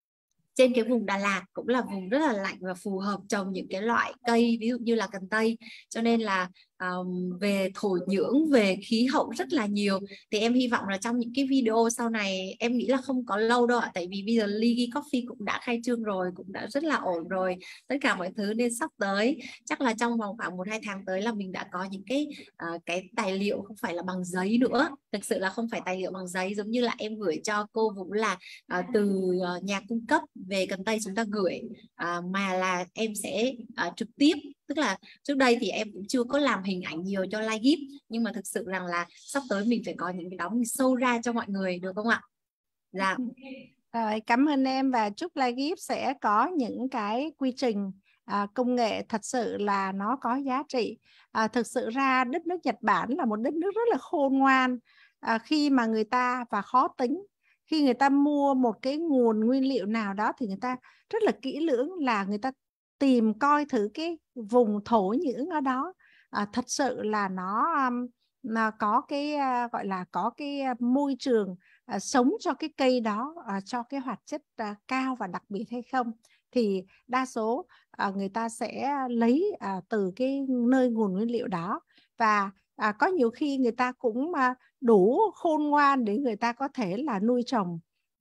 trên cái vùng Đà Lạt, cũng là vùng rất là lạnh và phù hợp trồng những cái loại cây ví dụ như là cần tây, cho nên là um, về thổ nhưỡng, về khí hậu rất là nhiều. Thì em hy vọng là trong những cái video sau này, em nghĩ là không có lâu đâu ạ, tại vì bây giờ Ligi Coffee cũng đã khai trương rồi, cũng đã rất là ổn rồi tất cả mọi thứ, nên sắp tới chắc là trong vòng khoảng một hai tháng tới là mình đã có những cái uh, cái tài liệu không phải là bằng giấy nữa, thực sự là không phải tài liệu bằng giấy, giống như là em gửi cho cô Vũ là uh, từ uh, nhà cung cấp về cần tây chúng ta gửi, à, mà là em sẽ à, trực tiếp, tức là trước đây thì em cũng chưa có làm hình ảnh nhiều cho Ligip, nhưng mà thực sự rằng là sắp tới mình phải có những cái đó mình show ra cho mọi người, được không ạ? Dạ. Rồi, cảm ơn em, và chúc Ligip sẽ có những cái quy trình à, công nghệ thật sự là nó có giá trị. À, thực sự ra đất nước Nhật Bản là một đất nước rất là khôn ngoan, à, khi mà người ta và khó tính. Khi người ta mua một cái nguồn nguyên liệu nào đó thì người ta rất là kỹ lưỡng, là người ta tìm coi thử cái vùng thổ nhưỡng ở đó à, thật sự là nó, um, nó có cái uh, gọi là có cái uh, môi trường uh, sống cho cái cây đó, uh, cho cái hoạt chất uh, cao và đặc biệt hay không. Thì đa số uh, người ta sẽ lấy uh, từ cái nơi nguồn nguyên liệu đó. Và À, có nhiều khi người ta cũng à, đủ khôn ngoan để người ta có thể là nuôi trồng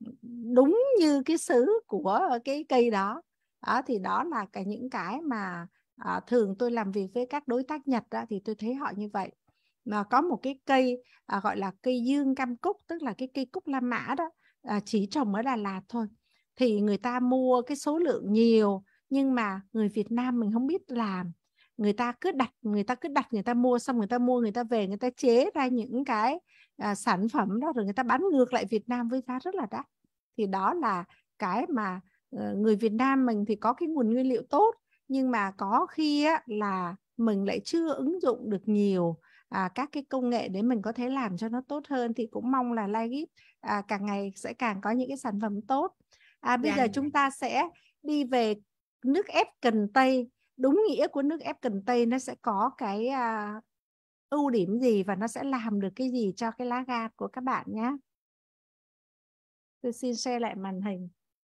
đúng như cái xứ của cái cây đó. Đó thì đó là cái những cái mà à, thường tôi làm việc với các đối tác Nhật đó, thì tôi thấy họ như vậy. Mà có một cái cây à, gọi là cây dương cam cúc, tức là cái cây cúc La Mã đó, à, chỉ trồng ở Đà Lạt thôi. Thì người ta mua cái số lượng nhiều, nhưng mà người Việt Nam mình không biết làm. Người ta cứ đặt, người ta cứ đặt, người ta mua xong người ta mua, người ta về, người ta chế ra những cái à, sản phẩm đó, rồi người ta bán ngược lại Việt Nam với giá rất là đắt. Thì đó là cái mà uh, người Việt Nam mình thì có cái nguồn nguyên liệu tốt, nhưng mà có khi á, là mình lại chưa ứng dụng được nhiều à, các cái công nghệ để mình có thể làm cho nó tốt hơn. Thì cũng mong là Ligip à, càng ngày sẽ càng có những cái sản phẩm tốt. À, bây Dạ. giờ chúng ta sẽ đi về nước ép cần tây. Đúng nghĩa của nước ép cần tây nó sẽ có cái uh, ưu điểm gì và nó sẽ làm được cái gì cho cái lá gan của các bạn nhé. Tôi xin share lại màn hình.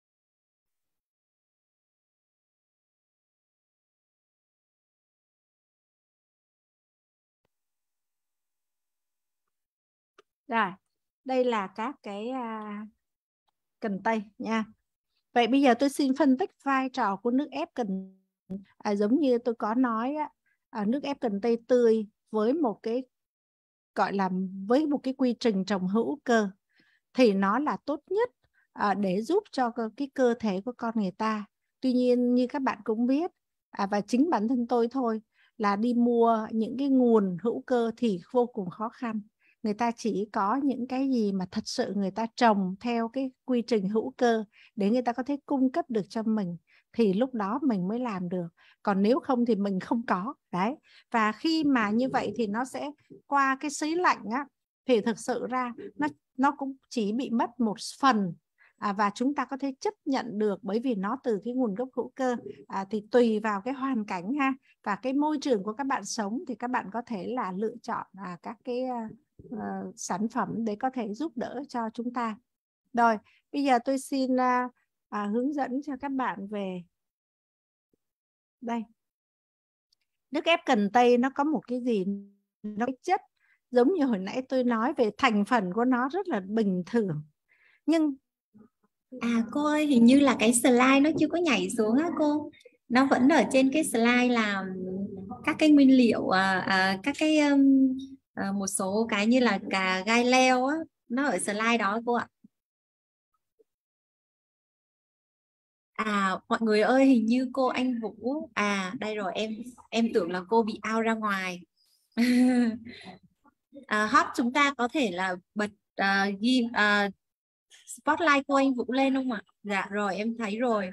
Rồi, đây là các cái uh, cần tây nha. Vậy bây giờ tôi xin phân tích vai trò của nước ép cần à, giống như tôi có nói á, à, nước ép cần tây tươi với một cái gọi là với một cái quy trình trồng hữu cơ thì nó là tốt nhất à, để giúp cho cái cơ thể của con người ta. Tuy nhiên như các bạn cũng biết à, và chính bản thân tôi thôi, là đi mua những cái nguồn hữu cơ thì vô cùng khó khăn. Người ta chỉ có những cái gì mà thật sự người ta trồng theo cái quy trình hữu cơ để người ta có thể cung cấp được cho mình, thì lúc đó mình mới làm được. Còn nếu không thì mình không có. Đấy. Và khi mà như vậy thì nó sẽ qua cái sấy lạnh á, thì thực sự ra nó, nó cũng chỉ bị mất một phần. À, và chúng ta có thể chấp nhận được bởi vì nó từ cái nguồn gốc hữu cơ. À, thì tùy vào cái hoàn cảnh ha và cái môi trường của các bạn sống thì các bạn có thể là lựa chọn à, các cái uh, sản phẩm để có thể giúp đỡ cho chúng ta. Rồi, bây giờ tôi xin uh, uh, hướng dẫn cho các bạn về đây. Nước ép cần tây nó có một cái gì, nó cái chất giống như hồi nãy tôi nói về thành phần của nó rất là bình thường, nhưng À cô ơi, hình như là cái slide nó chưa có nhảy xuống á cô. Nó vẫn ở trên cái slide là các cái nguyên liệu, à, à, các cái um, à, một số cái như là cà gai leo á, nó ở slide đó cô ạ. À mọi người ơi, hình như cô Anh Vũ, à đây rồi, em em tưởng là cô bị out ra ngoài. À, hot chúng ta có thể là bật uh, ghi uh, spotlight cô Anh Vũ lên không ạ? Dạ rồi, em thấy rồi.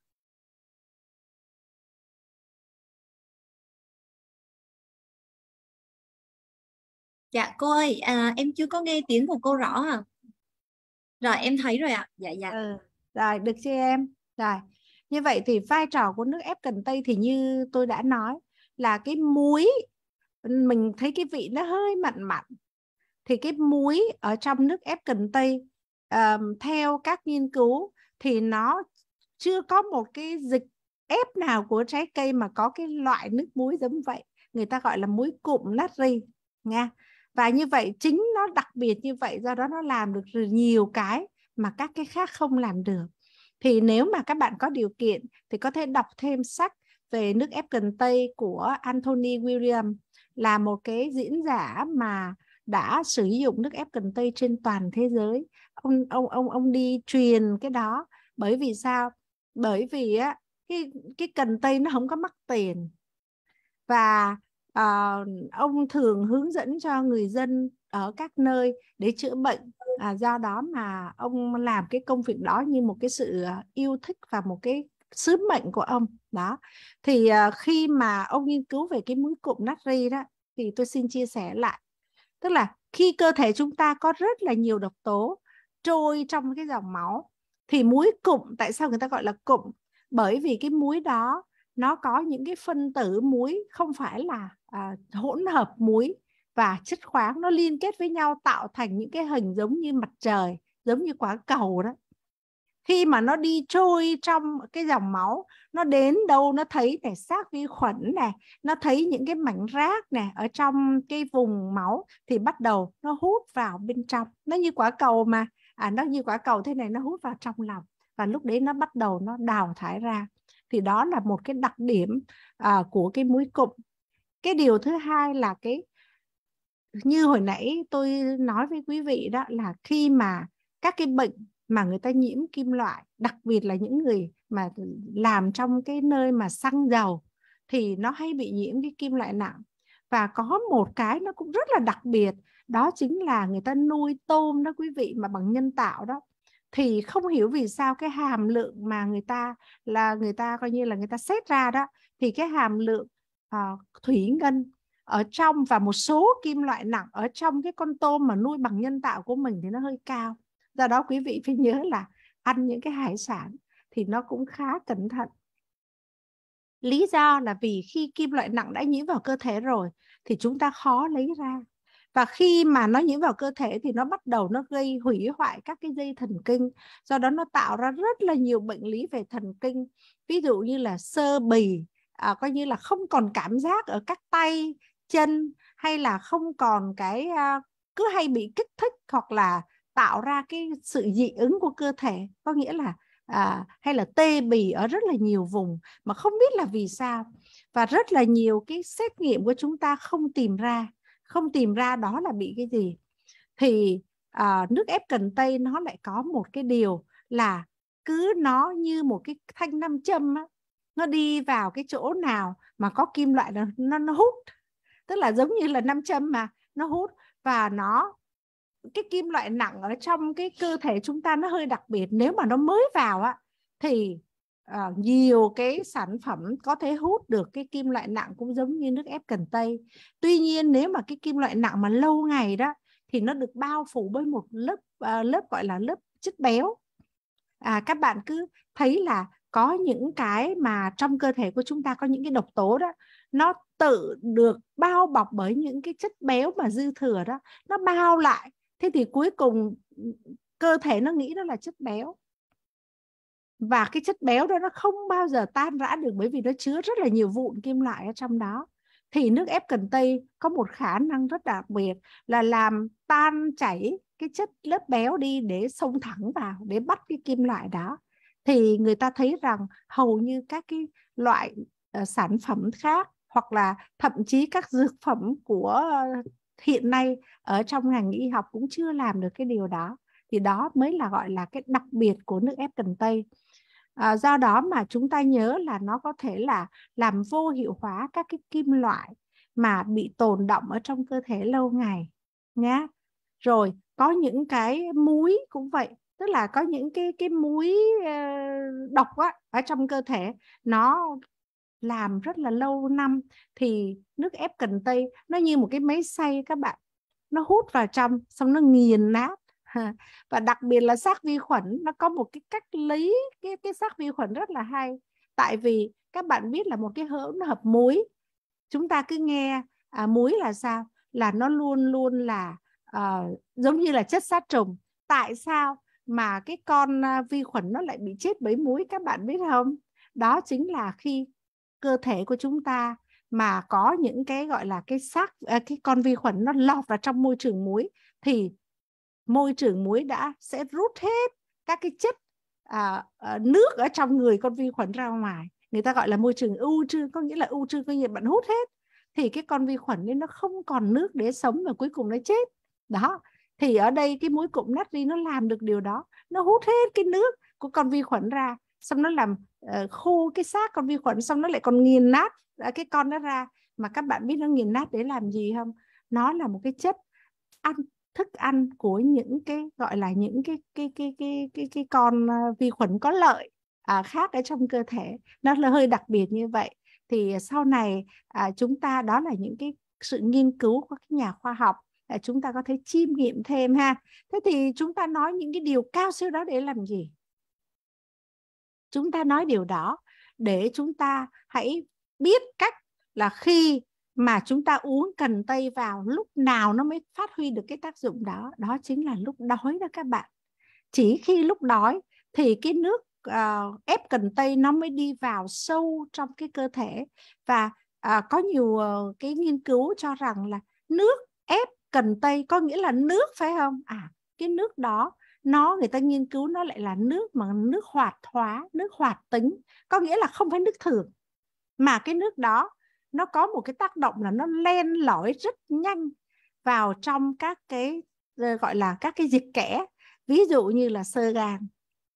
Dạ cô ơi, à, em chưa có nghe tiếng của cô rõ à? Rồi em thấy rồi ạ. Dạ dạ. Ừ. Rồi, được chưa em? Rồi, như vậy thì vai trò của nước ép cần tây thì như tôi đã nói là cái muối, mình thấy cái vị nó hơi mặn mặn, thì cái muối ở trong nước ép cần tây, um, theo các nghiên cứu thì nó chưa có một cái dịch ép nào của trái cây mà có cái loại nước muối giống vậy. Người ta gọi là muối cụm natri nha. Và như vậy chính nó đặc biệt như vậy, do đó nó làm được nhiều cái mà các cái khác không làm được. Thì nếu mà các bạn có điều kiện thì có thể đọc thêm sách về nước ép cần tây của Anthony William, là một cái diễn giả mà đã sử dụng nước ép cần tây trên toàn thế giới. Ông ông ông ông đi truyền cái đó. Bởi vì sao? Bởi vì á cái cái cần tây nó không có mắc tiền, và à, ông thường hướng dẫn cho người dân ở các nơi để chữa bệnh. À, do đó mà ông làm cái công việc đó như một cái sự yêu thích và một cái sứ mệnh của ông đó. Thì à, khi mà ông nghiên cứu về cái muối cụm natri đó, thì tôi xin chia sẻ lại, tức là khi cơ thể chúng ta có rất là nhiều độc tố trôi trong cái dòng máu, thì muối cụm, tại sao người ta gọi là cụm? Bởi vì cái muối đó nó có những cái phân tử muối không phải là à, hỗn hợp muối và chất khoáng, nó liên kết với nhau tạo thành những cái hình giống như mặt trời, giống như quả cầu đó. Khi mà nó đi trôi trong cái dòng máu, nó đến đâu nó thấy này, xác vi khuẩn này, nó thấy những cái mảnh rác này ở trong cái vùng máu, thì bắt đầu nó hút vào bên trong. Nó như quả cầu mà, à, nó như quả cầu thế này, nó hút vào trong lòng, và lúc đấy nó bắt đầu nó đào thải ra. Thì đó là một cái đặc điểm à, của cái muối cụm. Cái điều thứ hai là cái, như hồi nãy tôi nói với quý vị đó, là khi mà các cái bệnh mà người ta nhiễm kim loại, đặc biệt là những người mà làm trong cái nơi mà xăng dầu, thì nó hay bị nhiễm cái kim loại nặng. Và có một cái nó cũng rất là đặc biệt, đó chính là người ta nuôi tôm đó quý vị, mà bằng nhân tạo đó. Thì không hiểu vì sao cái hàm lượng mà người ta là người ta coi như là người ta xét ra đó, thì cái hàm lượng uh, thủy ngân ở trong và một số kim loại nặng ở trong cái con tôm mà nuôi bằng nhân tạo của mình thì nó hơi cao. Do đó quý vị phải nhớ là ăn những cái hải sản thì nó cũng khá cẩn thận. Lý do là vì khi kim loại nặng đã nhiễm vào cơ thể rồi thì chúng ta khó lấy ra. Và khi mà nó nhiễm vào cơ thể thì nó bắt đầu nó gây hủy hoại các cái dây thần kinh. Do đó nó tạo ra rất là nhiều bệnh lý về thần kinh. Ví dụ như là xơ bì, à, coi như là không còn cảm giác ở các tay, chân, hay là không còn cái à, cứ hay bị kích thích, hoặc là tạo ra cái sự dị ứng của cơ thể. Có nghĩa là à, hay là tê bì ở rất là nhiều vùng mà không biết là vì sao. Và rất là nhiều cái xét nghiệm của chúng ta không tìm ra không tìm ra đó là bị cái gì. Thì à, nước ép cần tây nó lại có một cái điều là cứ nó như một cái thanh nam châm á, nó đi vào cái chỗ nào mà có kim loại nó, nó, nó hút. Tức là giống như là nam châm mà nó hút. Và nó, cái kim loại nặng ở trong cái cơ thể chúng ta nó hơi đặc biệt. Nếu mà nó mới vào á thì à, nhiều cái sản phẩm có thể hút được cái kim loại nặng cũng giống như nước ép cần tây. Tuy nhiên nếu mà cái kim loại nặng mà lâu ngày đó thì nó được bao phủ bởi một lớp à, lớp gọi là lớp chất béo. À, các bạn cứ thấy là có những cái mà trong cơ thể của chúng ta có những cái độc tố đó, nó tự được bao bọc bởi những cái chất béo mà dư thừa đó, nó bao lại. Thế thì cuối cùng cơ thể nó nghĩ đó là chất béo. Và cái chất béo đó nó không bao giờ tan rã được, bởi vì nó chứa rất là nhiều vụn kim loại ở trong đó. thì nước ép cần tây có một khả năng rất đặc biệt là làm tan chảy cái chất lớp béo đi để xông thẳng vào, để bắt cái kim loại đó. Thì người ta thấy rằng hầu như các cái loại uh, sản phẩm khác, hoặc là thậm chí các dược phẩm của uh, hiện nay ở trong ngành y học cũng chưa làm được cái điều đó. Thì đó mới là gọi là cái đặc biệt của nước ép cần tây. À, do đó mà chúng ta nhớ là nó có thể là làm vô hiệu hóa các cái kim loại mà bị tồn đọng ở trong cơ thể lâu ngày nhé. Rồi có những cái muối cũng vậy, tức là có những cái cái muối uh, độc á, ở trong cơ thể nó làm rất là lâu năm, thì nước ép cần tây nó như một cái máy xay các bạn, nó hút vào trong xong nó nghiền nát. Và đặc biệt là xác vi khuẩn, nó có một cái cách lấy cái, cái xác vi khuẩn rất là hay. Tại vì các bạn biết là một cái hỗn hợp muối, chúng ta cứ nghe à, muối là sao? Là nó luôn luôn là à, giống như là chất sát trùng. Tại sao mà cái con à, vi khuẩn nó lại bị chết bởi muối, các bạn biết không? Đó chính là khi cơ thể của chúng ta mà có những cái gọi là cái xác à, cái con vi khuẩn nó lọt vào trong môi trường muối, thì môi trường muối đã sẽ rút hết các cái chất à, à, nước ở trong người con vi khuẩn ra ngoài. Người ta gọi là môi trường ưu trư, có nghĩa là ưu trư có nghĩa bạn hút hết, thì cái con vi khuẩn nên nó không còn nước để sống và cuối cùng nó chết. Đó, thì ở đây cái muối cụm natri nó làm được điều đó, nó hút hết cái nước của con vi khuẩn ra, xong nó làm uh, khô cái xác con vi khuẩn, xong nó lại còn nghiền nát uh, cái con nó ra. Mà các bạn biết nó nghiền nát để làm gì không? Nó là một cái chất ăn thức ăn của những cái gọi là những cái cái cái cái cái cái con vi khuẩn có lợi à, khác ở trong cơ thể. Nó là hơi đặc biệt như vậy. Thì sau này à, chúng ta, đó là những cái sự nghiên cứu của các nhà khoa học, à, chúng ta có thể chiêm nghiệm thêm ha. Thế thì chúng ta nói những cái điều cao siêu đó để làm gì? Chúng ta nói điều đó để chúng ta hãy biết cách là khi mà chúng ta uống cần tây vào, lúc nào nó mới phát huy được cái tác dụng đó. Đó chính là lúc đói đó các bạn. Chỉ khi lúc đói thì cái nước uh, ép cần tây nó mới đi vào sâu trong cái cơ thể. Và uh, có nhiều uh, cái nghiên cứu cho rằng là nước ép cần tây có nghĩa là nước, phải không? À, cái nước đó nó người ta nghiên cứu nó lại là nước mà nước hoạt hóa, nước hoạt tính, có nghĩa là không phải nước thường, mà cái nước đó nó có một cái tác động là nó len lỏi rất nhanh vào trong các cái gọi là các cái dịch kẽ. Ví dụ như là xơ gan,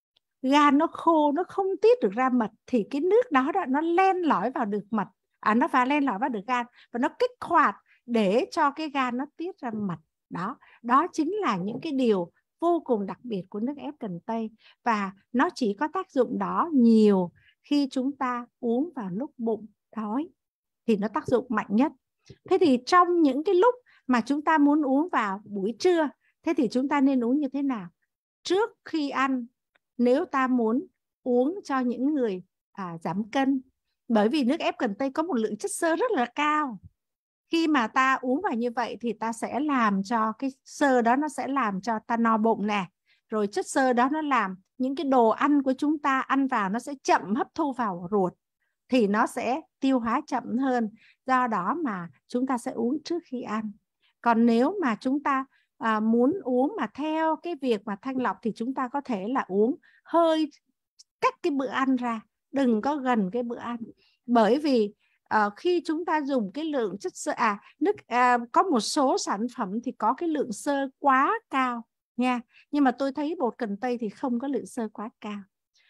gan nó khô, nó không tiết được ra mật, thì cái nước đó, đó nó len lỏi vào được mật, à, nó vào len lỏi vào được gan và nó kích hoạt để cho cái gan nó tiết ra mật. Đó, đó chính là những cái điều vô cùng đặc biệt của nước ép cần tây, và nó chỉ có tác dụng đó nhiều khi chúng ta uống vào lúc bụng đói thì nó tác dụng mạnh nhất. Thế thì trong những cái lúc mà chúng ta muốn uống vào buổi trưa, thế thì chúng ta nên uống như thế nào? Trước khi ăn, nếu ta muốn uống cho những người à, giảm cân, bởi vì nước ép cần tây có một lượng chất xơ rất là cao. Khi mà ta uống vào như vậy thì ta sẽ làm cho cái xơ đó, nó sẽ làm cho ta no bụng nè. Rồi chất xơ đó nó làm những cái đồ ăn của chúng ta ăn vào nó sẽ chậm hấp thu vào ruột, thì nó sẽ tiêu hóa chậm hơn. Do đó mà chúng ta sẽ uống trước khi ăn. Còn nếu mà chúng ta à, muốn uống mà theo cái việc mà thanh lọc thì chúng ta có thể là uống hơi cách cái bữa ăn ra, đừng có gần cái bữa ăn. Bởi vì à, khi chúng ta dùng cái lượng chất xơ, à, nước à, có một số sản phẩm thì có cái lượng xơ quá cao nha, nhưng mà tôi thấy bột cần tây thì không có lượng xơ quá cao.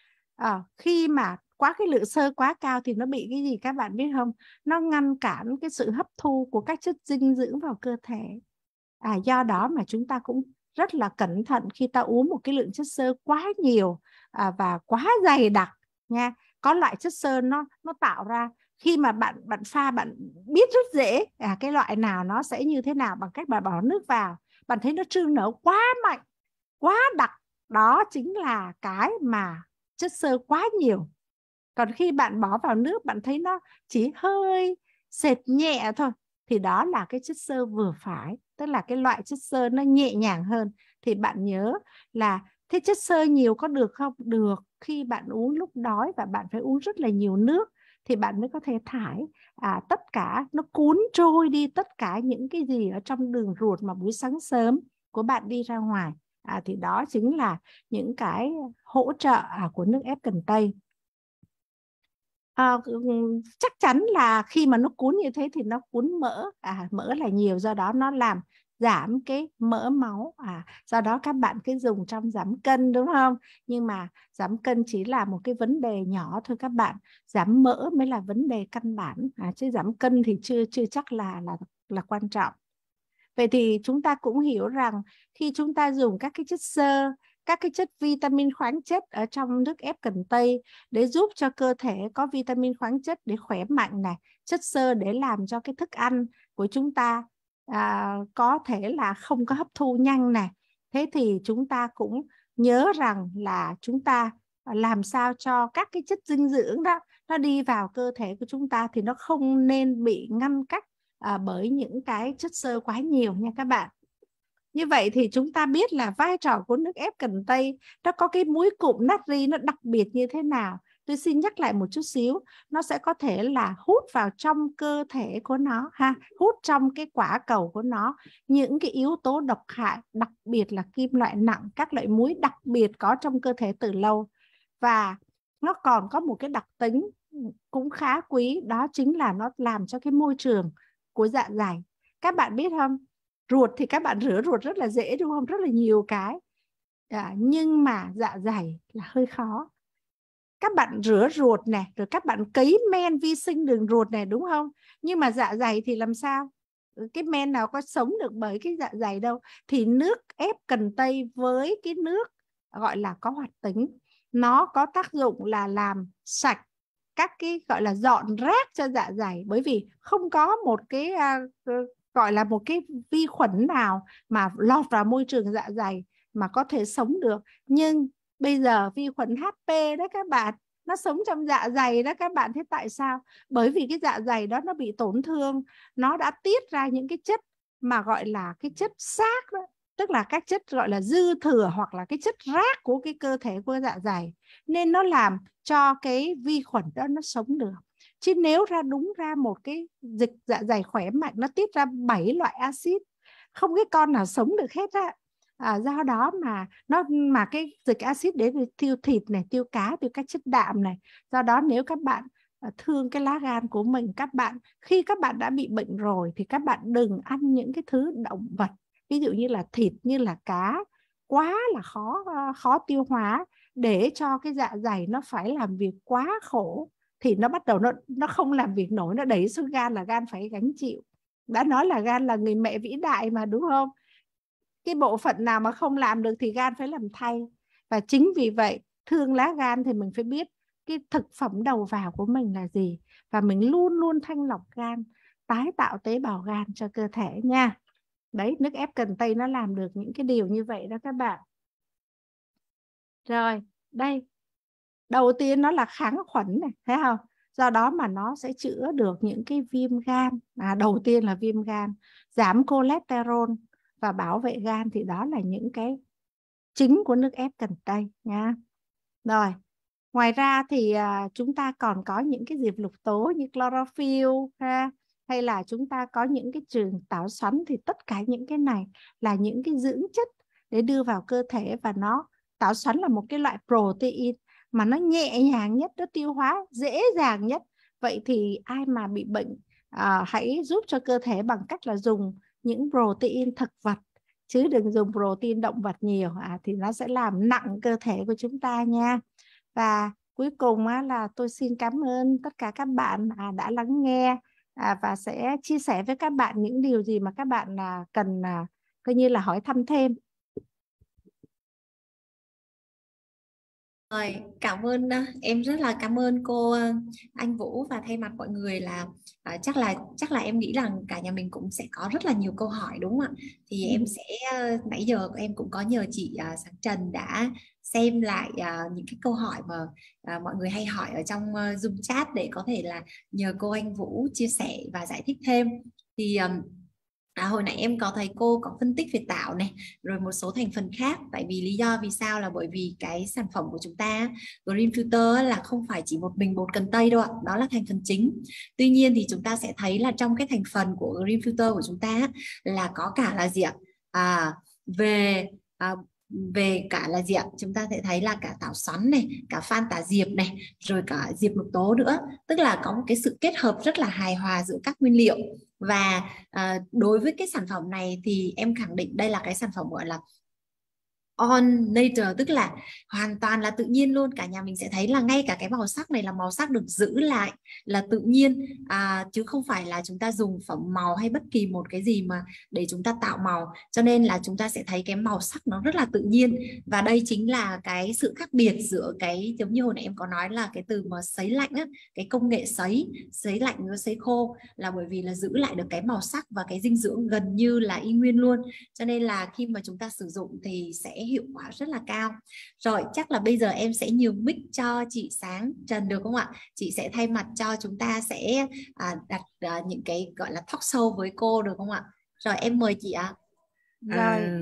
À, khi mà quá cái lượng xơ quá cao thì nó bị cái gì các bạn biết không? Nó ngăn cản cái sự hấp thu của các chất dinh dưỡng vào cơ thể. À, do đó mà chúng ta cũng rất là cẩn thận khi ta uống một cái lượng chất xơ quá nhiều à, và quá dày đặc nha. Có loại chất xơ nó nó tạo ra khi mà bạn bạn pha, bạn biết rất dễ à, cái loại nào nó sẽ như thế nào bằng cách bạn bỏ nước vào. Bạn thấy nó trương nở quá mạnh, quá đặc, đó chính là cái mà chất xơ quá nhiều. Còn khi bạn bỏ vào nước, bạn thấy nó chỉ hơi sệt nhẹ thôi, thì đó là cái chất xơ vừa phải, tức là cái loại chất xơ nó nhẹ nhàng hơn. Thì bạn nhớ là thế chất xơ nhiều có được không? Được, khi bạn uống lúc đói và bạn phải uống rất là nhiều nước thì bạn mới có thể thải à, tất cả, nó cuốn trôi đi tất cả những cái gì ở trong đường ruột mà buổi sáng sớm của bạn đi ra ngoài. À, thì đó chính là những cái hỗ trợ à, của nước ép cần tây. À, chắc chắn là khi mà nó cuốn như thế thì nó cuốn mỡ, à, mỡ là nhiều, do đó nó làm giảm cái mỡ máu, à, do đó các bạn cứ dùng trong giảm cân, đúng không? Nhưng mà giảm cân chỉ là một cái vấn đề nhỏ thôi các bạn, giảm mỡ mới là vấn đề căn bản, à, chứ giảm cân thì chưa chưa chắc là là là quan trọng. Vậy thì chúng ta cũng hiểu rằng khi chúng ta dùng các cái chất xơ, các cái chất vitamin khoáng chất ở trong nước ép cần tây để giúp cho cơ thể có vitamin khoáng chất để khỏe mạnh này, chất xơ để làm cho cái thức ăn của chúng ta à, có thể là không có hấp thu nhanh này. Thế thì chúng ta cũng nhớ rằng là chúng ta làm sao cho các cái chất dinh dưỡng đó nó đi vào cơ thể của chúng ta thì nó không nên bị ngăn cách à, bởi những cái chất xơ quá nhiều nha các bạn. Như vậy thì chúng ta biết là vai trò của nước ép cần tây nó có cái muối cụm natri nó đặc biệt như thế nào. Tôi xin nhắc lại một chút xíu, nó sẽ có thể là hút vào trong cơ thể của nó ha, hút trong cái quả cầu của nó những cái yếu tố độc hại, đặc biệt là kim loại nặng, các loại muối đặc biệt có trong cơ thể từ lâu. Và nó còn có một cái đặc tính cũng khá quý, đó chính là nó làm cho cái môi trường của dạ dày. Các bạn biết không? Ruột thì các bạn rửa ruột rất là dễ, đúng không? Rất là nhiều cái. À, nhưng mà dạ dày là hơi khó. Các bạn rửa ruột này, rồi các bạn cấy men vi sinh đường ruột này, đúng không? Nhưng mà dạ dày thì làm sao? Cái men nào có sống được bởi cái dạ dày đâu. Thì nước ép cần tây với cái nước gọi là có hoạt tính, nó có tác dụng là làm sạch các cái gọi là dọn rác cho dạ dày. Bởi vì không có một cái uh, gọi là một cái vi khuẩn nào mà lọt vào môi trường dạ dày mà có thể sống được. Nhưng bây giờ vi khuẩn hát pê đó các bạn, nó sống trong dạ dày đó các bạn. Thế tại sao? Bởi vì cái dạ dày đó nó bị tổn thương, nó đã tiết ra những cái chất mà gọi là cái chất xác đó, tức là các chất gọi là dư thừa hoặc là cái chất rác của cái cơ thể của dạ dày, nên nó làm cho cái vi khuẩn đó nó sống được. Chứ nếu ra đúng ra một cái dịch dạ dày khỏe mạnh, nó tiết ra bảy loại axit, không cái con nào sống được hết á. À, do đó mà nó mà cái dịch axit đến tiêu thịt này, tiêu cá, tiêu các chất đạm này. Do đó nếu các bạn thương cái lá gan của mình, các bạn khi các bạn đã bị bệnh rồi thì các bạn đừng ăn những cái thứ động vật, ví dụ như là thịt, như là cá, quá là khó khó tiêu hóa, để cho cái dạ dày nó phải làm việc quá khổ thì nó bắt đầu nó nó không làm việc nổi, nó đẩy xuống gan là gan phải gánh chịu. Đã nói là gan là người mẹ vĩ đại mà, đúng không? Cái bộ phận nào mà không làm được thì gan phải làm thay. Và chính vì vậy thương lá gan thì mình phải biết cái thực phẩm đầu vào của mình là gì, và mình luôn luôn thanh lọc gan, tái tạo tế bào gan cho cơ thể nha. Đấy, nước ép cần tây nó làm được những cái điều như vậy đó các bạn. Rồi, đây. Đầu tiên nó là kháng khuẩn này, thấy không? Do đó mà nó sẽ chữa được những cái viêm gan. À, đầu tiên là viêm gan, giảm cholesterol và bảo vệ gan, thì đó là những cái chính của nước ép cần tây nha. Rồi, ngoài ra thì à, chúng ta còn có những cái diệp lục tố như chlorophyll ha, hay là chúng ta có những cái trường táo xoắn, thì tất cả những cái này là những cái dưỡng chất để đưa vào cơ thể. Và nó, táo xoắn là một cái loại protein mà nó nhẹ nhàng nhất, nó tiêu hóa dễ dàng nhất. Vậy thì ai mà bị bệnh à, hãy giúp cho cơ thể bằng cách là dùng những protein thực vật, chứ đừng dùng protein động vật nhiều, à, thì nó sẽ làm nặng cơ thể của chúng ta nha. Và cuối cùng á, là tôi xin cảm ơn tất cả các bạn à, đã lắng nghe à, và sẽ chia sẻ với các bạn những điều gì mà các bạn à, cần à, coi như là hỏi thăm thêm. Rồi, cảm ơn em rất là cảm ơn cô Anh Vũ, và thay mặt mọi người là à, chắc là chắc là em nghĩ rằng cả nhà mình cũng sẽ có rất là nhiều câu hỏi, đúng không ạ? Thì ừ. em sẽ nãy giờ em cũng có nhờ chị à, Sáng Trần đã xem lại à, những cái câu hỏi mà à, mọi người hay hỏi ở trong uh, Zoom chat, để có thể là nhờ cô Anh Vũ chia sẻ và giải thích thêm. Thì um, À, hồi nãy em có thấy cô có phân tích về tảo này, rồi một số thành phần khác. Tại vì lý do vì sao là bởi vì cái sản phẩm của chúng ta Green Filter là không phải chỉ một mình bột cần tây đâu ạ, đó là thành phần chính. Tuy nhiên thì chúng ta sẽ thấy là trong cái thành phần của Green Filter của chúng ta là có cả là gì ạ? À, về à, về cả là gì ạ? Chúng ta sẽ thấy là cả tảo xoắn này, cả phan tả diệp này, rồi cả diệp lục tố nữa. Tức là có một cái sự kết hợp rất là hài hòa giữa các nguyên liệu. Và à, đối với cái sản phẩm này thì em khẳng định đây là cái sản phẩm gọi là on nature, tức là hoàn toàn là tự nhiên luôn. Cả nhà mình sẽ thấy là ngay cả cái màu sắc này là màu sắc được giữ lại là tự nhiên, à, chứ không phải là chúng ta dùng phẩm màu hay bất kỳ một cái gì mà để chúng ta tạo màu. Cho nên là chúng ta sẽ thấy cái màu sắc nó rất là tự nhiên. Và đây chính là cái sự khác biệt giữa cái, giống như hồi nãy em có nói là cái từ mà sấy lạnh á, cái công nghệ sấy sấy lạnh với sấy khô, là bởi vì là giữ lại được cái màu sắc và cái dinh dưỡng gần như là y nguyên luôn. Cho nên là khi mà chúng ta sử dụng thì sẽ hiệu quả rất là cao. Rồi chắc là bây giờ em sẽ nhường mic cho chị Sáng Trần được không ạ? Chị sẽ thay mặt cho chúng ta sẽ à, đặt à, những cái gọi là talk show với cô được không ạ? Rồi em mời chị ạ. Rồi. À,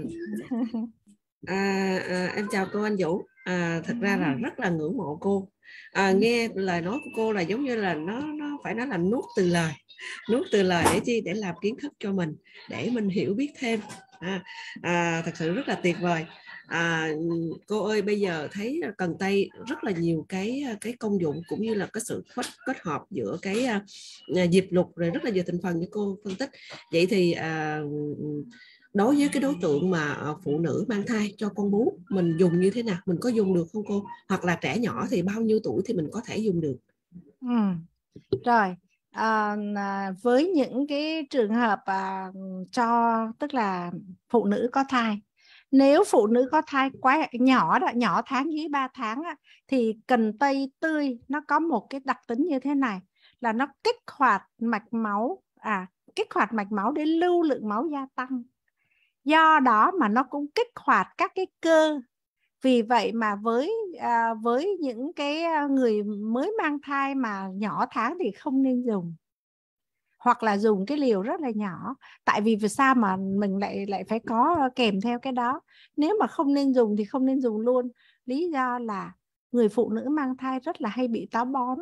à, à, em chào cô Anh Vũ. À, thật ra là rất là ngưỡng mộ cô. À, nghe lời nói của cô là giống như là nó nó phải nói là nuốt từ lời, nuốt từ lời để chi, để làm kiến thức cho mình, để mình hiểu biết thêm. À, à, thật sự rất là tuyệt vời. À, cô ơi, bây giờ thấy cần tây rất là nhiều cái cái công dụng, cũng như là cái sự kết, kết hợp giữa cái uh, diệp lục rồi rất là nhiều thành phần như cô phân tích. Vậy thì uh, đối với cái đối tượng mà phụ nữ mang thai cho con bú, mình dùng như thế nào, mình có dùng được không cô? Hoặc là trẻ nhỏ thì bao nhiêu tuổi thì mình có thể dùng được? Ừ. Rồi, à, với những cái trường hợp à, cho tức là phụ nữ có thai, nếu phụ nữ có thai quá nhỏ đó, nhỏ tháng dưới ba tháng á, thì cần tây tươi nó có một cái đặc tính như thế này, là nó kích hoạt mạch máu, à kích hoạt mạch máu để lưu lượng máu gia tăng. Do đó mà nó cũng kích hoạt các cái cơ. Vì vậy mà với à, với những cái người mới mang thai mà nhỏ tháng thì không nên dùng, hoặc là dùng cái liều rất là nhỏ. Tại vì vì sao mà mình lại lại phải có kèm theo cái đó? Nếu mà không nên dùng thì không nên dùng luôn. Lý do là người phụ nữ mang thai rất là hay bị táo bón.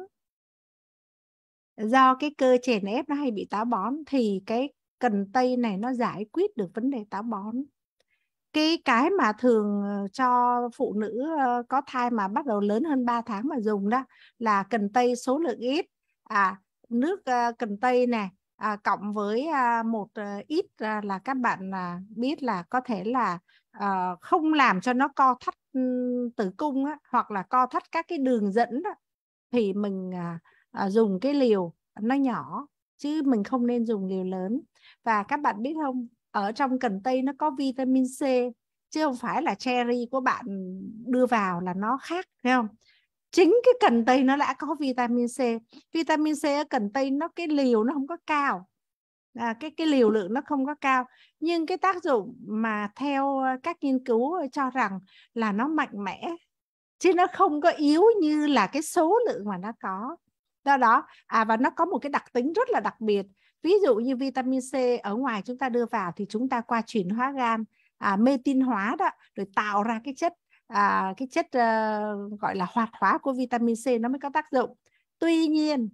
Do cái cơ chèn ép nó hay bị táo bón, thì cái cần tây này nó giải quyết được vấn đề táo bón. Cái cái mà thường cho phụ nữ có thai mà bắt đầu lớn hơn ba tháng mà dùng đó là cần tây số lượng ít, à, nước uh, cần tây này, à, cộng với uh, một uh, ít uh, là các bạn uh, biết là có thể là uh, không làm cho nó co thắt um, tử cung á, hoặc là co thắt các cái đường dẫn đó, thì mình uh, uh, dùng cái liều nó nhỏ, chứ mình không nên dùng liều lớn. Và các bạn biết không, ở trong cần tây nó có vitamin C, chứ không phải là cherry của bạn đưa vào là nó khác, thấy không? Chính cái cần tây nó đã có vitamin C. Vitamin C ở cần tây nó cái liều nó không có cao, à, cái cái liều lượng nó không có cao, nhưng cái tác dụng mà theo các nghiên cứu cho rằng là nó mạnh mẽ, chứ nó không có yếu như là cái số lượng mà nó có. Do đó, à, và nó có một cái đặc tính rất là đặc biệt. Ví dụ như vitamin C ở ngoài chúng ta đưa vào thì chúng ta qua chuyển hóa gan, à, mê tin hóa đó, rồi tạo ra cái chất à, cái chất uh, gọi là hoạt hóa của vitamin C nó mới có tác dụng. Tuy nhiên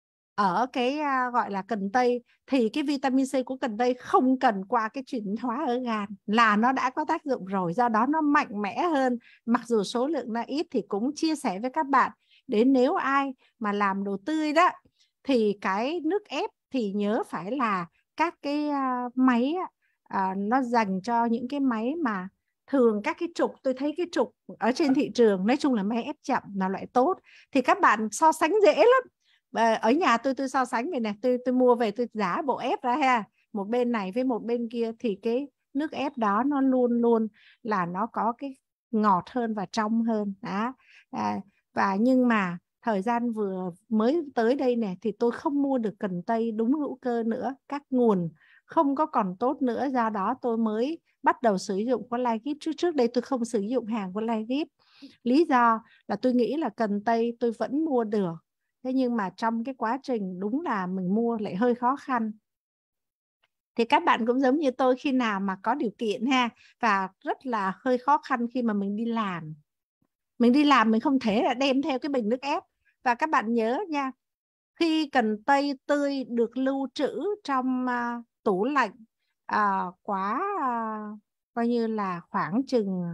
ở cái uh, gọi là cần tây thì cái vitamin C của cần tây không cần qua cái chuyển hóa ở gan là nó đã có tác dụng rồi. Do đó nó mạnh mẽ hơn, mặc dù số lượng nó ít. Thì cũng chia sẻ với các bạn, đến nếu ai mà làm đồ tươi đó thì cái nước ép thì nhớ phải là các cái uh, máy uh, nó dành cho những cái máy mà thường các cái trục, tôi thấy cái trục ở trên thị trường, nói chung là máy ép chậm là loại tốt, thì các bạn so sánh dễ lắm. Ở nhà tôi tôi so sánh về này, tôi tôi mua về tôi giá bộ ép ra ha, một bên này với một bên kia, thì cái nước ép đó nó luôn luôn là nó có cái ngọt hơn và trong hơn đó. À, và nhưng mà thời gian vừa mới tới đây này thì tôi không mua được cần tây đúng hữu cơ nữa, các nguồn không có còn tốt nữa. Do đó tôi mới bắt đầu sử dụng của Livegip. Trước trước đây tôi không sử dụng hàng của Livegip. Lý do là tôi nghĩ là cần tây tôi vẫn mua được, thế nhưng mà trong cái quá trình đúng là mình mua lại hơi khó khăn. Thì các bạn cũng giống như tôi, khi nào mà có điều kiện ha, và rất là hơi khó khăn khi mà mình đi làm. Mình đi làm mình không thể là đem theo cái bình nước ép. Và các bạn nhớ nha, khi cần tây tươi được lưu trữ trong uh, tủ lạnh uh, quá uh, coi như là khoảng chừng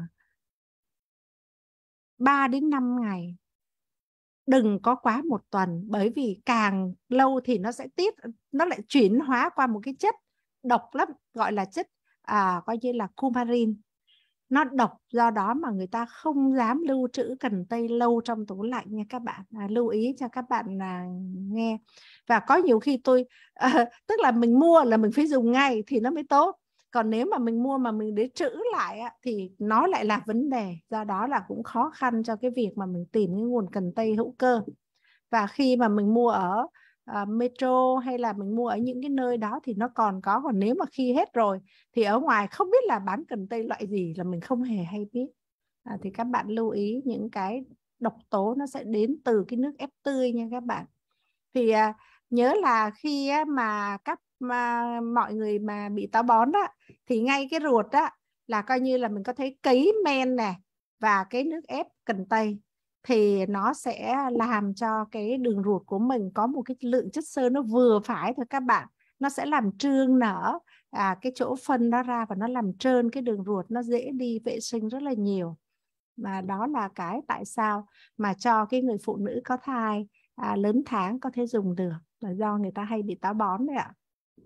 ba đến năm ngày, đừng có quá một tuần, bởi vì càng lâu thì nó sẽ tiết, nó lại chuyển hóa qua một cái chất độc lắm, gọi là chất à, coi như là coumarin. Nó độc, do đó mà người ta không dám lưu trữ cần tây lâu trong tủ lạnh nha các bạn. À, lưu ý cho các bạn à, nghe. Và có nhiều khi tôi à, tức là mình mua là mình phải dùng ngay thì nó mới tốt. Còn nếu mà mình mua mà mình để trữ lại á, thì nó lại là vấn đề. Do đó là cũng khó khăn cho cái việc mà mình tìm cái nguồn cần tây hữu cơ. Và khi mà mình mua ở uh, Metro hay là mình mua ở những cái nơi đó thì nó còn có. Còn nếu mà khi hết rồi thì ở ngoài không biết là bán cần tây loại gì là mình không hề hay biết. À, thì các bạn lưu ý những cái độc tố nó sẽ đến từ cái nước ép tươi nha các bạn. Thì uh, nhớ là khi uh, mà các mà mọi người mà bị táo bón đó, thì ngay cái ruột đó là coi như là mình có thấy cấy men này và cái nước ép cần tây, thì nó sẽ làm cho cái đường ruột của mình có một cái lượng chất xơ nó vừa phải thôi các bạn. Nó sẽ làm trương nở à, cái chỗ phân đó ra, và nó làm trơn cái đường ruột, nó dễ đi vệ sinh rất là nhiều. Và đó là cái tại sao mà cho cái người phụ nữ có thai à, lớn tháng có thể dùng được, là do người ta hay bị táo bón đấy ạ.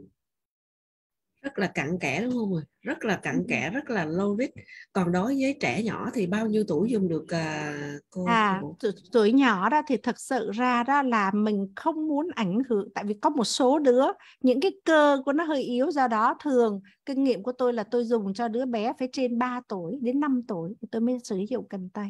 Rất là cặn kẽ đúng không ạ? Rất là cặn kẽ, rất là logic. Còn đối với trẻ nhỏ thì bao nhiêu tuổi dùng được à, cô? À, cô? tuổi nhỏ đó thì thực sự ra đó là mình không muốn ảnh hưởng, tại vì có một số đứa những cái cơ của nó hơi yếu, do đó thường kinh nghiệm của tôi là tôi dùng cho đứa bé phải trên ba tuổi đến năm tuổi thì tôi mới sử dụng cần tây.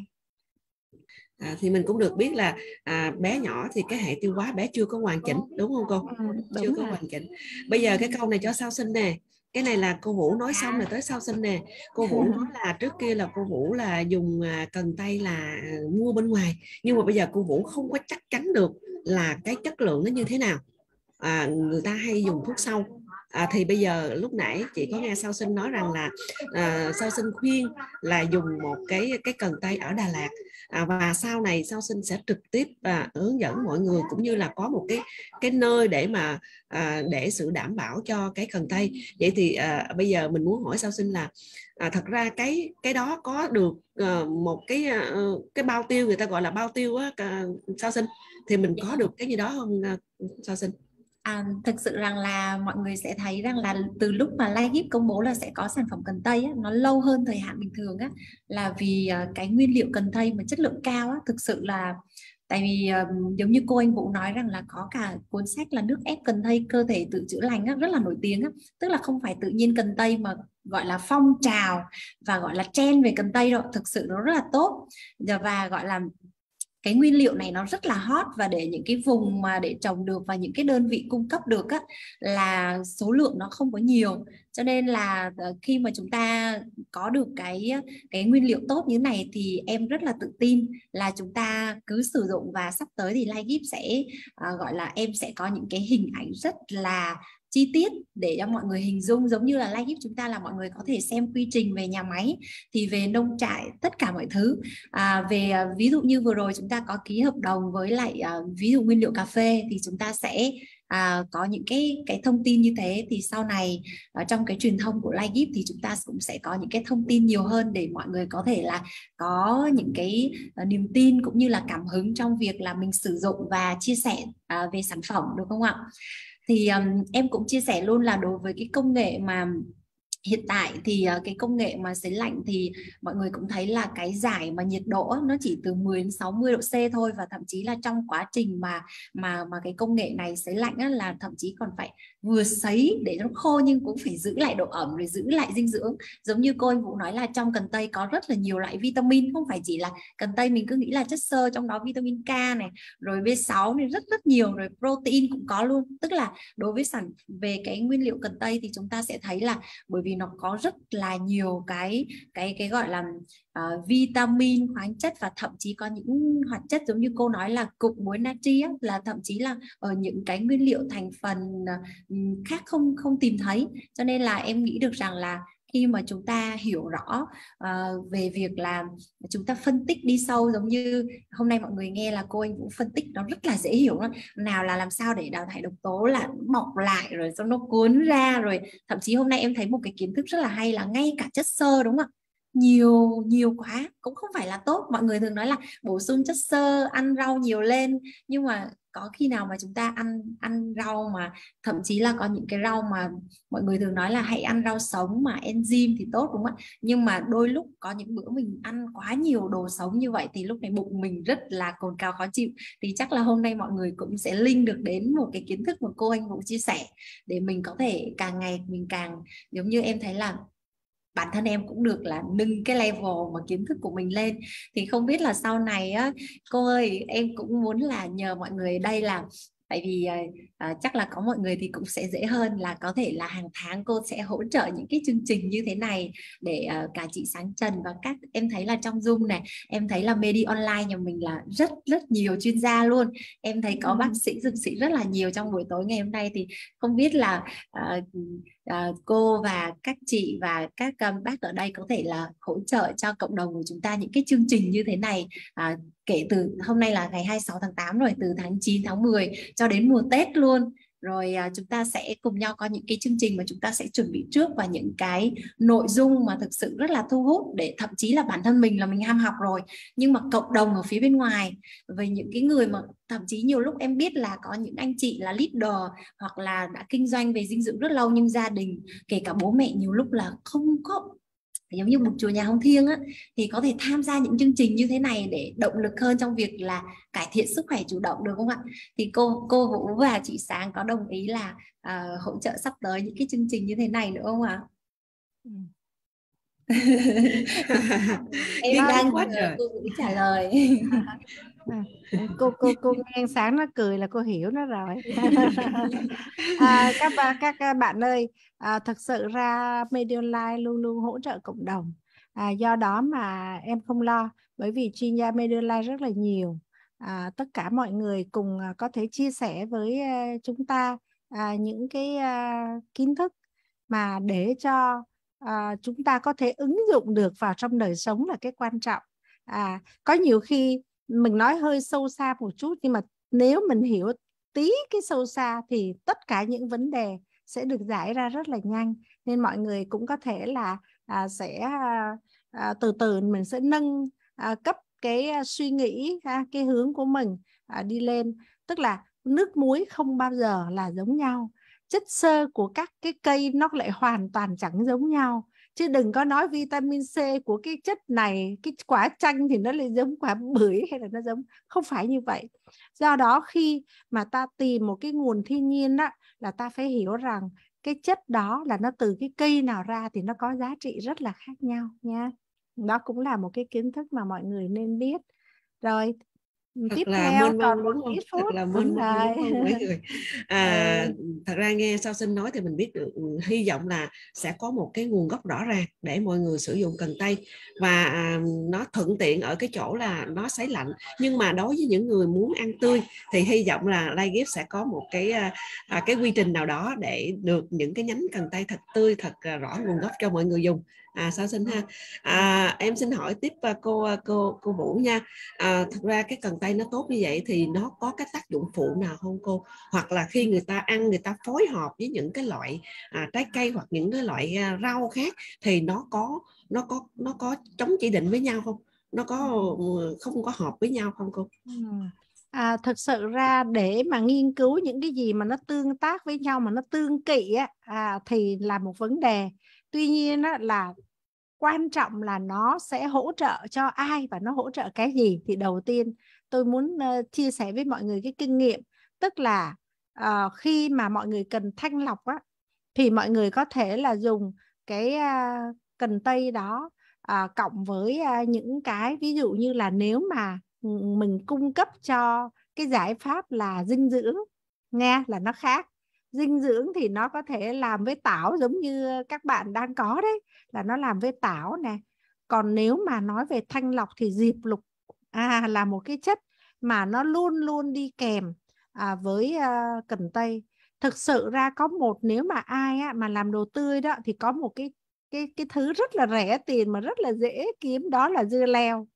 À, thì mình cũng được biết là à, bé nhỏ thì cái hệ tiêu hóa bé chưa có hoàn chỉnh đúng không cô? Ừ, chưa có rồi. hoàn chỉnh. Bây giờ cái câu này cho sau sinh nè, cái này là cô Vũ nói xong rồi tới sau sinh nè. Cô Vũ nói là trước kia là cô Vũ là dùng à, cần tây là mua bên ngoài, nhưng mà bây giờ cô Vũ không có chắc chắn được là cái chất lượng nó như thế nào. À, người ta hay dùng thuốc sâu. À, thì bây giờ lúc nãy chị có nghe sau sinh nói rằng là à, sau sinh khuyên là dùng một cái cái cần tây ở Đà Lạt. À, và sau này sau sinh sẽ trực tiếp à, hướng dẫn mọi người, cũng như là có một cái cái nơi để mà à, để sự đảm bảo cho cái cần tây. Vậy thì à, bây giờ mình muốn hỏi sau sinh là à, thật ra cái cái đó có được à, một cái à, cái bao tiêu, người ta gọi là bao tiêu á, sau sinh thì mình có được cái gì đó không sau sinh? À, thực sự rằng là mọi người sẽ thấy rằng là từ lúc mà Ligip công bố là sẽ có sản phẩm cần tây á, nó lâu hơn thời hạn bình thường á, là vì uh, cái nguyên liệu cần tây mà chất lượng cao á, thực sự là tại vì uh, giống như cô anh Vũ nói rằng là có cả cuốn sách là nước ép cần tây cơ thể tự chữa lành á, rất là nổi tiếng á, tức là không phải tự nhiên cần tây mà gọi là phong trào và gọi là trend về cần tây đâu, thực sự nó rất là tốt. Và gọi là cái nguyên liệu này nó rất là hot, và để những cái vùng mà để trồng được và những cái đơn vị cung cấp được á, là số lượng nó không có nhiều, cho nên là khi mà chúng ta có được cái cái nguyên liệu tốt như này thì em rất là tự tin là chúng ta cứ sử dụng. Và sắp tới thì Ligip sẽ uh, gọi là em sẽ có những cái hình ảnh rất là chi tiết để cho mọi người hình dung, giống như là Ligip chúng ta là mọi người có thể xem quy trình về nhà máy, thì về nông trại tất cả mọi thứ. À, về ví dụ như vừa rồi chúng ta có ký hợp đồng với lại uh, ví dụ nguyên liệu cà phê, thì chúng ta sẽ à, có những cái cái thông tin như thế, thì sau này ở trong cái truyền thông của Ligip thì chúng ta cũng sẽ có những cái thông tin nhiều hơn để mọi người có thể là có những cái uh, niềm tin cũng như là cảm hứng trong việc là mình sử dụng và chia sẻ uh, về sản phẩm, được không ạ? Thì um, em cũng chia sẻ luôn là đối với cái công nghệ mà hiện tại thì uh, cái công nghệ mà sấy lạnh thì mọi người cũng thấy là cái giải mà nhiệt độ nó chỉ từ mười đến sáu mươi độ C thôi, và thậm chí là trong quá trình mà mà mà cái công nghệ này sấy lạnh á, là thậm chí còn phải vừa sấy để nó khô nhưng cũng phải giữ lại độ ẩm để giữ lại dinh dưỡng. Giống như cô anh Vũ nói là trong cần tây có rất là nhiều loại vitamin, không phải chỉ là cần tây mình cứ nghĩ là chất xơ, trong đó vitamin K này, rồi B sáu này, rất rất nhiều, rồi protein cũng có luôn. Tức là đối với sản về cái nguyên liệu cần tây thì chúng ta sẽ thấy là bởi vì vì nó có rất là nhiều cái cái cái gọi là uh, vitamin, khoáng chất và thậm chí có những hoạt chất giống như cô nói là cục muối natri á, là thậm chí là ở những cái nguyên liệu thành phần uh, khác không không tìm thấy. Cho nên là em nghĩ được rằng là khi mà chúng ta hiểu rõ uh, về việc là chúng ta phân tích đi sâu, giống như hôm nay mọi người nghe là cô Anh Vũ phân tích nó rất là dễ hiểu đó. Nào là làm sao để đào thải độc tố là mọc lại rồi xong nó cuốn ra, rồi thậm chí hôm nay em thấy một cái kiến thức rất là hay là ngay cả chất xơ, đúng không ạ? Nhiều nhiều quá cũng không phải là tốt. Mọi người thường nói là bổ sung chất xơ, ăn rau nhiều lên, nhưng mà có khi nào mà chúng ta ăn ăn rau mà thậm chí là có những cái rau mà mọi người thường nói là hãy ăn rau sống mà enzyme thì tốt, đúng không ạ? Nhưng mà đôi lúc có những bữa mình ăn quá nhiều đồ sống như vậy thì lúc này bụng mình rất là cồn cào khó chịu. Thì chắc là hôm nay mọi người cũng sẽ link được đến một cái kiến thức mà cô Anh Vũ chia sẻ, để mình có thể càng ngày mình càng, giống như em thấy là bản thân em cũng được là nâng cái level mà kiến thức của mình lên. Thì không biết là sau này á, cô ơi, em cũng muốn là nhờ mọi người đây là, tại vì à, chắc là có mọi người thì cũng sẽ dễ hơn là có thể là hàng tháng cô sẽ hỗ trợ những cái chương trình như thế này để à, cả chị Sáng Trần và các em thấy là trong Zoom này, em thấy là Medi Online nhà mình là rất rất nhiều chuyên gia luôn. Em thấy có bác sĩ, dược sĩ rất là nhiều trong buổi tối ngày hôm nay. Thì không biết là à, à, cô và các chị và các um, bác ở đây có thể là hỗ trợ cho cộng đồng của chúng ta những cái chương trình như thế này, à, kể từ hôm nay là ngày hai mươi sáu tháng tám rồi, từ tháng chín tháng mười cho đến mùa Tết luôn. Rồi à, chúng ta sẽ cùng nhau có những cái chương trình mà chúng ta sẽ chuẩn bị trước, và những cái nội dung mà thực sự rất là thu hút, để thậm chí là bản thân mình là mình ham học rồi, nhưng mà cộng đồng ở phía bên ngoài, về những cái người mà thậm chí nhiều lúc em biết là có những anh chị là leader hoặc là đã kinh doanh về dinh dưỡng rất lâu, nhưng gia đình kể cả bố mẹ nhiều lúc là không có, giống như một chùa nhà Hồng Thiêng á, thì có thể tham gia những chương trình như thế này để động lực hơn trong việc là cải thiện sức khỏe chủ động, được không ạ? Thì cô cô Vũ và chị Sáng có đồng ý là uh, hỗ trợ sắp tới những cái chương trình như thế này nữa không ạ? Em đang chờ cô Vũ trả lời. cô cô cô nghe Sáng nó cười là cô hiểu nó rồi. à, các bạn các bạn ơi, à, thật sự ra Medi Online luôn luôn hỗ trợ cộng đồng, à, do đó mà em không lo, bởi vì chuyên gia Medi Online rất là nhiều. À, tất cả mọi người cùng có thể chia sẻ với uh, chúng ta uh, những cái uh, kiến thức mà để cho uh, chúng ta có thể ứng dụng được vào trong đời sống là cái quan trọng. À, có nhiều khi mình nói hơi sâu xa một chút, nhưng mà nếu mình hiểu tí cái sâu xa thì tất cả những vấn đề sẽ được giải ra rất là nhanh. Nên mọi người cũng có thể là à, sẽ à, từ từ mình sẽ nâng à, cấp cái à, suy nghĩ, à, cái hướng của mình à, đi lên. Tức là nước muối không bao giờ là giống nhau, chất xơ của các cái cây nó lại hoàn toàn chẳng giống nhau. Chứ đừng có nói vitamin C của cái chất này, cái quả chanh thì nó lại giống quả bưởi hay là nó giống, không phải như vậy. Do đó khi mà ta tìm một cái nguồn thiên nhiên đó, là ta phải hiểu rằng cái chất đó là nó từ cái cây nào ra thì nó có giá trị rất là khác nhau nha. Đó cũng là một cái kiến thức mà mọi người nên biết. Rồi Thật tiếp là theo mênh còn mông đúng không? phút. Thật là mênh mông đúng không mọi người? À, ừ. Thật ra nghe Sao Sinh nói thì mình biết được, hy vọng là sẽ có một cái nguồn gốc rõ ràng để mọi người sử dụng cần tây, và à, nó thuận tiện ở cái chỗ là nó sấy lạnh. Nhưng mà đối với những người muốn ăn tươi thì hy vọng là Life Gift sẽ có một cái à, cái quy trình nào đó để được những cái nhánh cần tây thật tươi, thật rõ nguồn gốc cho mọi người dùng. À, Sao Sinh ha. À, em xin hỏi tiếp cô cô cô Vũ nha. À, thật ra cái cần tây nó tốt như vậy thì nó có cái tác dụng phụ nào không cô? Hoặc là khi người ta ăn, người ta phối hợp với những cái loại à, trái cây hoặc những cái loại à, rau khác thì nó có nó có nó có chống chỉ định với nhau không? Nó có không có hợp với nhau không cô? À, thực sự ra để mà nghiên cứu những cái gì mà nó tương tác với nhau, mà nó tương kỵ á, à, thì là một vấn đề. Tuy nhiên á, là quan trọng là nó sẽ hỗ trợ cho ai và nó hỗ trợ cái gì. Thì đầu tiên tôi muốn uh, chia sẻ với mọi người cái kinh nghiệm. Tức là uh, khi mà mọi người cần thanh lọc á, thì mọi người có thể là dùng cái uh, cần tây đó uh, cộng với uh, những cái, ví dụ như là nếu mà mình cung cấp cho cái giải pháp là dinh dưỡng, nghe là nó khác. dinh dưỡng thì nó có thể làm với tảo giống như các bạn đang có đấy, là nó làm với tảo nè. Còn nếu mà nói về thanh lọc thì diệp lục à, là một cái chất mà nó luôn luôn đi kèm à, với à, cần tây. Thực sự ra có một, nếu mà ai á, mà làm đồ tươi đó thì có một cái cái cái thứ rất là rẻ tiền mà rất là dễ kiếm, đó là dưa leo.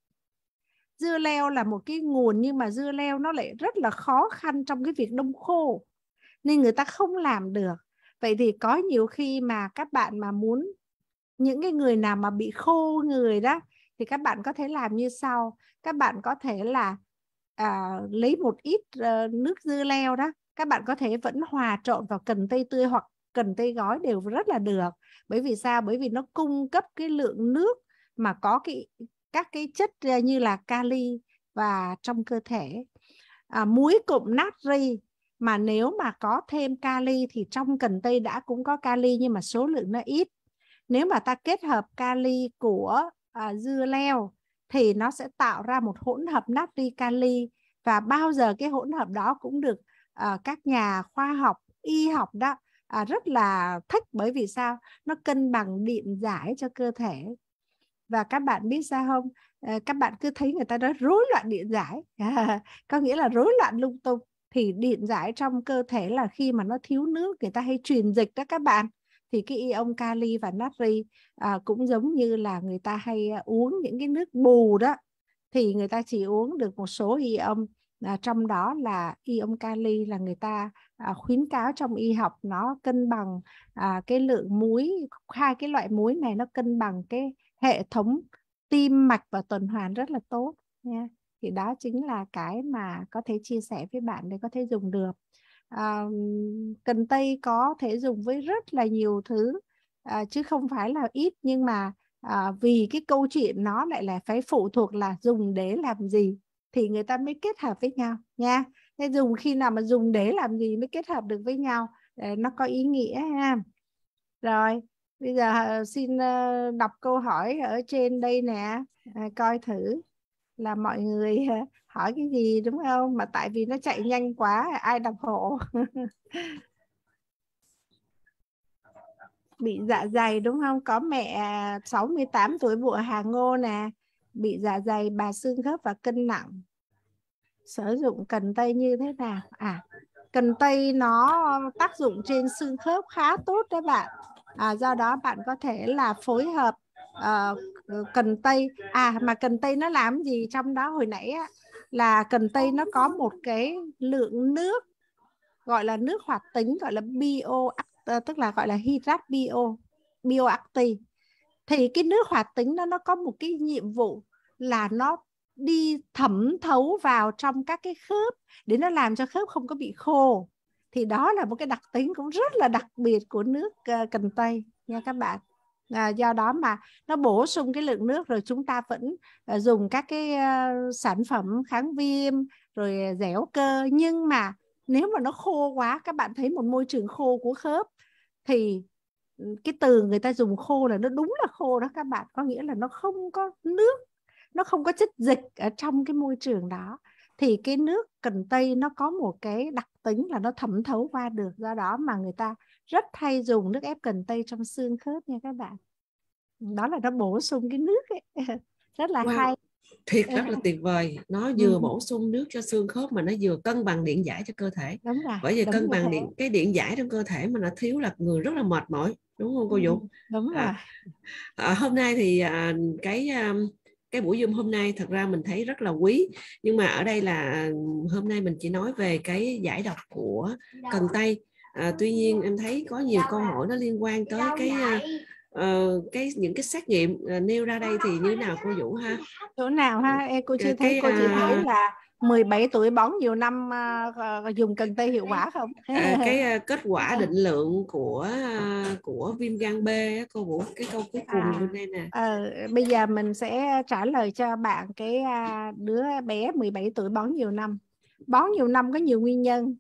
Dưa leo là một cái nguồn, nhưng mà dưa leo nó lại rất là khó khăn trong cái việc đông khô, nên người ta không làm được. Vậy thì có nhiều khi mà các bạn mà muốn, những cái người nào mà bị khô người đó, thì các bạn có thể làm như sau. Các bạn có thể là à, lấy một ít uh, nước dưa leo đó, các bạn có thể vẫn hòa trộn vào cần tây tươi hoặc cần tây gói đều rất là được. Bởi vì sao? Bởi vì nó cung cấp cái lượng nước mà có cái các cái chất như là kali và trong cơ thể. À, muối cụm natri, mà nếu mà có thêm kali thì trong cần tây đã cũng có kali nhưng mà số lượng nó ít. Nếu mà ta kết hợp kali của à, dưa leo thì nó sẽ tạo ra một hỗn hợp natri kali, và bao giờ cái hỗn hợp đó cũng được à, các nhà khoa học y học đó à, rất là thích. Bởi vì sao? Nó cân bằng điện giải cho cơ thể. Và các bạn biết sao không? À, các bạn cứ thấy người ta nói rối loạn điện giải, à, có nghĩa là rối loạn lung tung. Thì điện giải trong cơ thể là khi mà nó thiếu nước, người ta hay truyền dịch đó các bạn. Thì cái ion kali và natri à, cũng giống như là người ta hay uống những cái nước bù đó, thì người ta chỉ uống được một số ion, à, trong đó là ion kali là người ta à, khuyến cáo trong y học nó cân bằng à, cái lượng muối. Hai cái loại muối này nó cân bằng cái hệ thống tim mạch và tuần hoàn rất là tốt nha. Thì đó chính là cái mà có thể chia sẻ với bạn để có thể dùng được. À, cần tây có thể dùng với rất là nhiều thứ à, chứ không phải là ít, nhưng mà à, vì cái câu chuyện nó lại là phải phụ thuộc là dùng để làm gì thì người ta mới kết hợp với nhau nha. Thế dùng khi nào mà dùng để làm gì mới kết hợp được với nhau để nó có ý nghĩa ha. Rồi bây giờ xin đọc câu hỏi ở trên đây nè, à, coi thử là mọi người hỏi cái gì đúng không? Mà tại vì nó chạy nhanh quá, ai đọc hộ. Bị dạ dày đúng không? Có mẹ sáu mươi tám tuổi vụ Hà Ngô nè, bị dạ dày, bà xương khớp và cân nặng. Sử dụng cần tây như thế nào? À, cần tây nó tác dụng trên xương khớp khá tốt đấy bạn. À, do đó bạn có thể là phối hợp uh, cần tây. À mà cần tây nó làm gì trong đó hồi nãy á, là cần tây nó có một cái lượng nước gọi là nước hoạt tính, gọi là bio, tức là gọi là hydrat bio, bioactive. Thì cái nước hoạt tính nó nó có một cái nhiệm vụ là nó đi thẩm thấu vào trong các cái khớp để nó làm cho khớp không có bị khô. Thì đó là một cái đặc tính cũng rất là đặc biệt của nước uh, cần tây nha các bạn. À, do đó mà nó bổ sung cái lượng nước, rồi chúng ta vẫn uh, dùng các cái uh, sản phẩm kháng viêm rồi dẻo cơ. Nhưng mà nếu mà nó khô quá, các bạn thấy một môi trường khô của khớp thì cái từ người ta dùng khô là nó đúng là khô đó các bạn, có nghĩa là nó không có nước, nó không có chất dịch ở trong cái môi trường đó. Thì cái nước cần tây nó có một cái đặc tính là nó thẩm thấu qua được, do đó mà người ta rất hay dùng nước ép cần tây trong xương khớp nha các bạn. Đó là nó bổ sung cái nước ấy. Rất là wow. hay. Thiệt rất là tuyệt vời. Nó vừa ừ. bổ sung nước cho xương khớp mà nó vừa cân bằng điện giải cho cơ thể. Đúng rồi, bởi vì đúng cân rồi. bằng điện cái điện giải trong cơ thể mà nó thiếu là người rất là mệt mỏi, đúng không cô Vũ? Đúng rồi. À, à, hôm nay thì à, cái à, cái buổi Zoom hôm nay thật ra mình thấy rất là quý, nhưng mà ở đây là hôm nay mình chỉ nói về cái giải độc của cần tây. À, tuy nhiên em thấy có nhiều câu hỏi nó liên quan tới cái uh, cái những cái xét nghiệm uh, nêu ra đây thì như nào cô Vũ ha? Chỗ nào ha? Em cô chưa thấy, cái, cô chỉ uh... thấy là mười bảy tuổi bón nhiều năm uh, dùng cần tây hiệu quả không? À, cái uh, kết quả định lượng của uh, của viêm gan B cô Vũ, cái câu cuối cùng à, bên đây nè. ờ, bây giờ mình sẽ trả lời cho bạn cái uh, đứa bé mười bảy tuổi bón nhiều năm. Bón nhiều năm có nhiều nguyên nhân.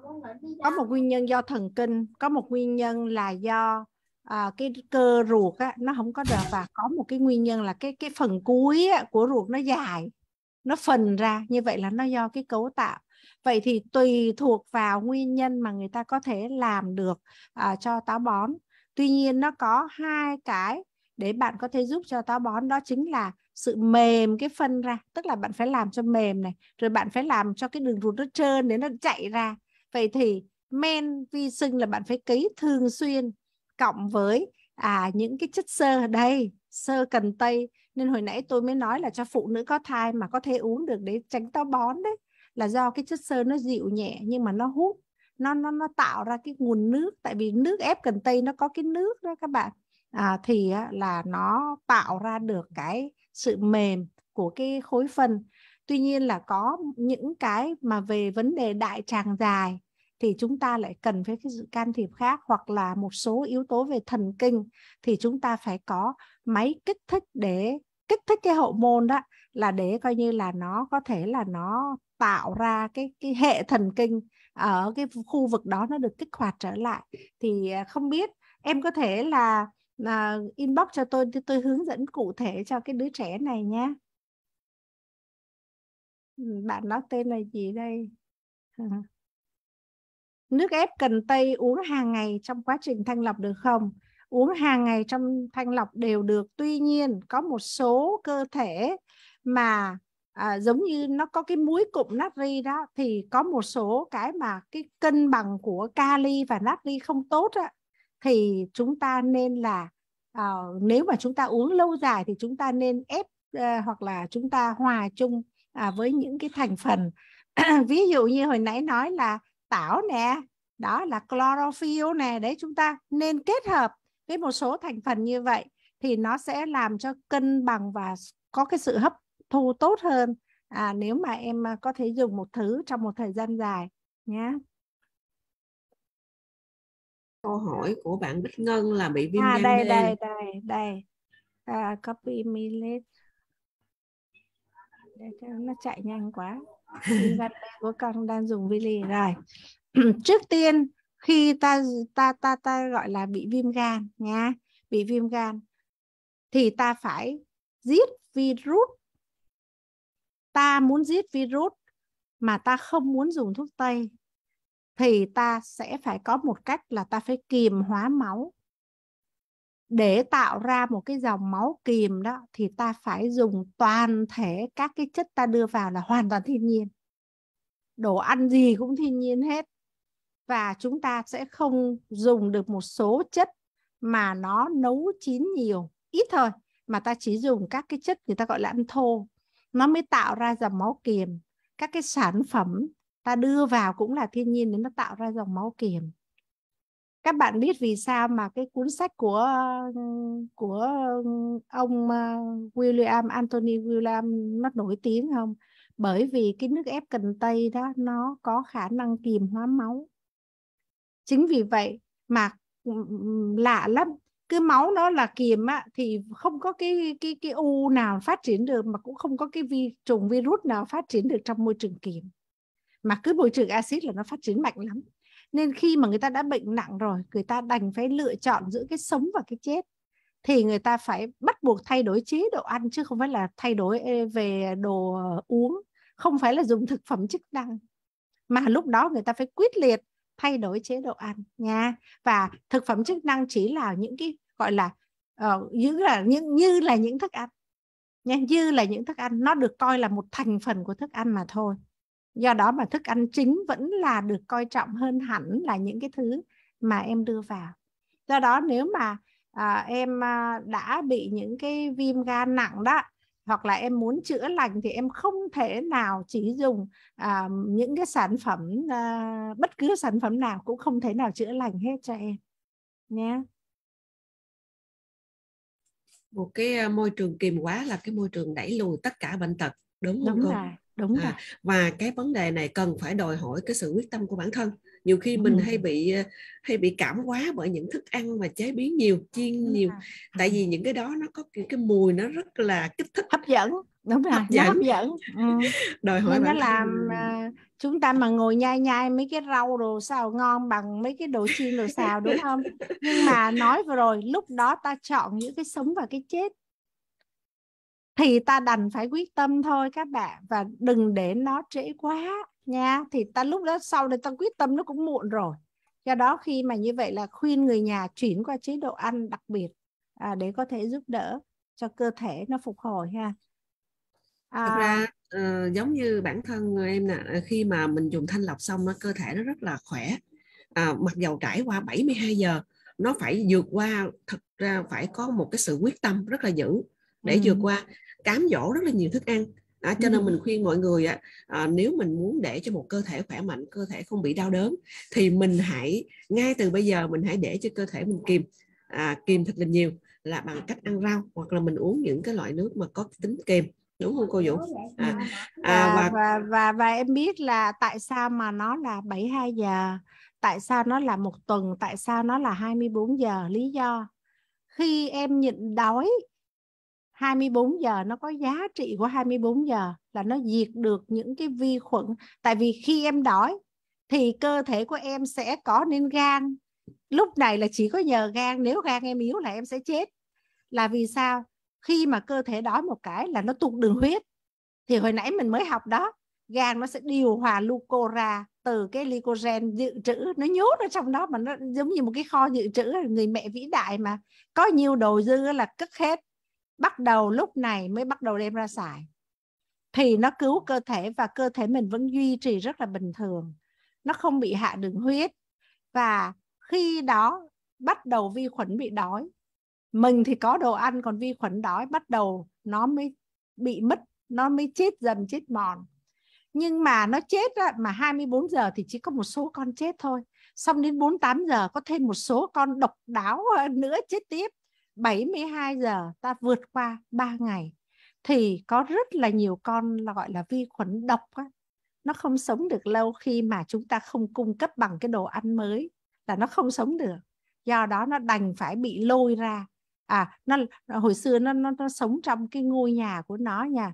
Có một nguyên nhân do thần kinh, có một nguyên nhân là do à, cái cơ ruột á, nó không có đợt, và có một cái nguyên nhân là cái cái phần cuối á, của ruột nó dài, nó phình ra, như vậy là nó do cái cấu tạo. Vậy thì tùy thuộc vào nguyên nhân mà người ta có thể làm được à, cho táo bón. Tuy nhiên nó có hai cái để bạn có thể giúp cho táo bón, đó chính là sự mềm cái phân ra, tức là bạn phải làm cho mềm này, rồi bạn phải làm cho cái đường ruột nó trơn để nó chạy ra. Vậy thì men vi sinh là bạn phải cấy thường xuyên, cộng với à, những cái chất xơ ở đây, xơ cần tây. Nên hồi nãy tôi mới nói là cho phụ nữ có thai mà có thể uống được để tránh táo bón đấy, là do cái chất xơ nó dịu nhẹ nhưng mà nó hút, nó nó nó tạo ra cái nguồn nước. Tại vì nước ép cần tây nó có cái nước đó các bạn, à, thì là nó tạo ra được cái sự mềm của cái khối phân. Tuy nhiên là có những cái mà về vấn đề đại tràng dài thì chúng ta lại cần phải cái sự can thiệp khác, hoặc là một số yếu tố về thần kinh thì chúng ta phải có máy kích thích để kích thích cái hậu môn đó, là để coi như là nó có thể là nó tạo ra cái cái hệ thần kinh ở cái khu vực đó nó được kích hoạt trở lại. Thì không biết em có thể là, là inbox cho tôi thì tôi hướng dẫn cụ thể cho cái đứa trẻ này nhé. Bạn đó tên là gì đây? Nước ép cần tây uống hàng ngày trong quá trình thanh lọc được không? Uống hàng ngày trong thanh lọc đều được. Tuy nhiên có một số cơ thể mà à, giống như nó có cái muối cụm natri đó, thì có một số cái mà cái cân bằng của kali và natri không tốt á, thì chúng ta nên là à, nếu mà chúng ta uống lâu dài thì chúng ta nên ép à, hoặc là chúng ta hòa chung à, với những cái thành phần ví dụ như hồi nãy nói là tảo nè, đó là chlorophyll nè, đấy chúng ta nên kết hợp với một số thành phần như vậy thì nó sẽ làm cho cân bằng và có cái sự hấp thu tốt hơn à, nếu mà em có thể dùng một thứ trong một thời gian dài nhé. Câu hỏi của bạn Bích Ngân là bị viêm à, gan đây, B. đây đây đây à, copy millet để cho nó chạy nhanh quá. Viêm gan B của con đang dùng Vili rồi. Trước tiên khi ta ta ta ta gọi là bị viêm gan nha, bị viêm gan thì ta phải giết virus. Ta muốn giết virus mà ta không muốn dùng thuốc tây thì ta sẽ phải có một cách là ta phải kiềm hóa máu. Để tạo ra một cái dòng máu kiềm đó thì ta phải dùng toàn thể các cái chất ta đưa vào là hoàn toàn thiên nhiên. Đồ ăn gì cũng thiên nhiên hết. Và chúng ta sẽ không dùng được một số chất mà nó nấu chín nhiều, ít thôi, mà ta chỉ dùng các cái chất người ta gọi là ăn thô, nó mới tạo ra dòng máu kiềm. Các cái sản phẩm ta đưa vào cũng là thiên nhiên để nó tạo ra dòng máu kiềm. Các bạn biết vì sao mà cái cuốn sách của của ông William Anthony William nó nổi tiếng không? Bởi vì cái nước ép cần tây đó nó có khả năng kiềm hóa máu. Chính vì vậy mà lạ lắm, cái máu nó là kiềm á, thì không có cái cái cái u nào phát triển được, mà cũng không có cái vi trùng virus nào phát triển được trong môi trường kiềm. Mà cứ môi trường axit là nó phát triển mạnh lắm. Nên khi mà người ta đã bệnh nặng rồi, người ta đành phải lựa chọn giữa cái sống và cái chết, thì người ta phải bắt buộc thay đổi chế độ ăn, chứ không phải là thay đổi về đồ uống, không phải là dùng thực phẩm chức năng, mà lúc đó người ta phải quyết liệt thay đổi chế độ ăn nha. Và thực phẩm chức năng chỉ là những cái gọi là uh, như là những như là những thức ăn nha, như là những thức ăn, nó được coi là một thành phần của thức ăn mà thôi. Do đó mà thức ăn chính vẫn là được coi trọng hơn hẳn là những cái thứ mà em đưa vào. Do đó nếu mà à, em à, đã bị những cái viêm gan nặng đó, hoặc là em muốn chữa lành, thì em không thể nào chỉ dùng à, những cái sản phẩm, à, bất cứ sản phẩm nào cũng không thể nào chữa lành hết cho em nhé. Một cái môi trường kiềm quá là cái môi trường đẩy lùi tất cả bệnh tật, đúng không Đúng cô? rồi, đúng à, rồi. Và cái vấn đề này cần phải đòi hỏi cái sự quyết tâm của bản thân. Nhiều khi mình ừ. hay bị hay bị cảm quá bởi những thức ăn mà chế biến nhiều, chiên nhiều, à. Tại vì những cái đó nó có cái, cái mùi nó rất là kích thích, hấp dẫn. Đúng rồi, hấp nó dẫn, hấp dẫn. Ừ. Đòi hỏi nên bản nó thân. làm à, chúng ta mà ngồi nhai nhai mấy cái rau đồ sao ngon bằng mấy cái đồ chiên đồ xào, đúng không? Nhưng mà nói vừa rồi, lúc đó ta chọn những cái sống và cái chết thì ta đành phải quyết tâm thôi các bạn, và đừng để nó trễ quá nha. Thì ta lúc đó sau này ta quyết tâm nó cũng muộn rồi. Do đó khi mà như vậy là khuyên người nhà chuyển qua chế độ ăn đặc biệt à, để có thể giúp đỡ cho cơ thể nó phục hồi ha. À, Thật ra uh, giống như bản thân em nè, khi mà mình dùng thanh lọc xong, nó cơ thể nó rất là khỏe. À, mặc dầu trải qua bảy mươi hai giờ, nó phải vượt qua, thật ra phải có một cái sự quyết tâm rất là dữ để ừ. vượt qua, cám dỗ rất là nhiều thức ăn. À, cho nên mình khuyên mọi người à, à, nếu mình muốn để cho một cơ thể khỏe mạnh, cơ thể không bị đau đớn, thì mình hãy ngay từ bây giờ mình hãy để cho cơ thể mình kiềm, à, kiềm thật là nhiều, là bằng cách ăn rau hoặc là mình uống những cái loại nước mà có tính kiềm, đúng không cô Vũ? À, à, và, và và và em biết là tại sao mà nó là bảy mươi hai giờ, tại sao nó là một tuần, tại sao nó là hai mươi bốn giờ. Lý do khi em nhịn đói hai mươi bốn giờ, nó có giá trị của hai mươi bốn giờ là nó diệt được những cái vi khuẩn. Tại vì khi em đói thì cơ thể của em sẽ có nên gan. Lúc này là chỉ có nhờ gan, nếu gan em yếu là em sẽ chết. Là vì sao? Khi mà cơ thể đói một cái là nó tụt đường huyết. Thì hồi nãy mình mới học đó, gan nó sẽ điều hòa glucose ra từ cái glycogen dự trữ, nó nhốt ở trong đó, mà nó giống như một cái kho dự trữ. Người mẹ vĩ đại mà, có nhiều đồ dư là cất hết, bắt đầu lúc này mới bắt đầu đem ra xài, thì nó cứu cơ thể và cơ thể mình vẫn duy trì rất là bình thường, nó không bị hạ đường huyết. Và khi đó bắt đầu vi khuẩn bị đói, mình thì có đồ ăn, còn vi khuẩn đói bắt đầu nó mới bị mất, nó mới chết dần chết mòn. Nhưng mà nó chết á, mà hai mươi bốn giờ thì chỉ có một số con chết thôi, xong đến bốn mươi tám giờ có thêm một số con độc đáo nữa chết tiếp. Bảy mươi hai giờ ta vượt qua ba ngày thì có rất là nhiều con là gọi là vi khuẩn độc á, nó không sống được lâu khi mà chúng ta không cung cấp bằng cái đồ ăn mới, là nó không sống được. Do đó nó đành phải bị lôi ra. À, nó hồi xưa nó nó nó sống trong cái ngôi nhà của nó nha,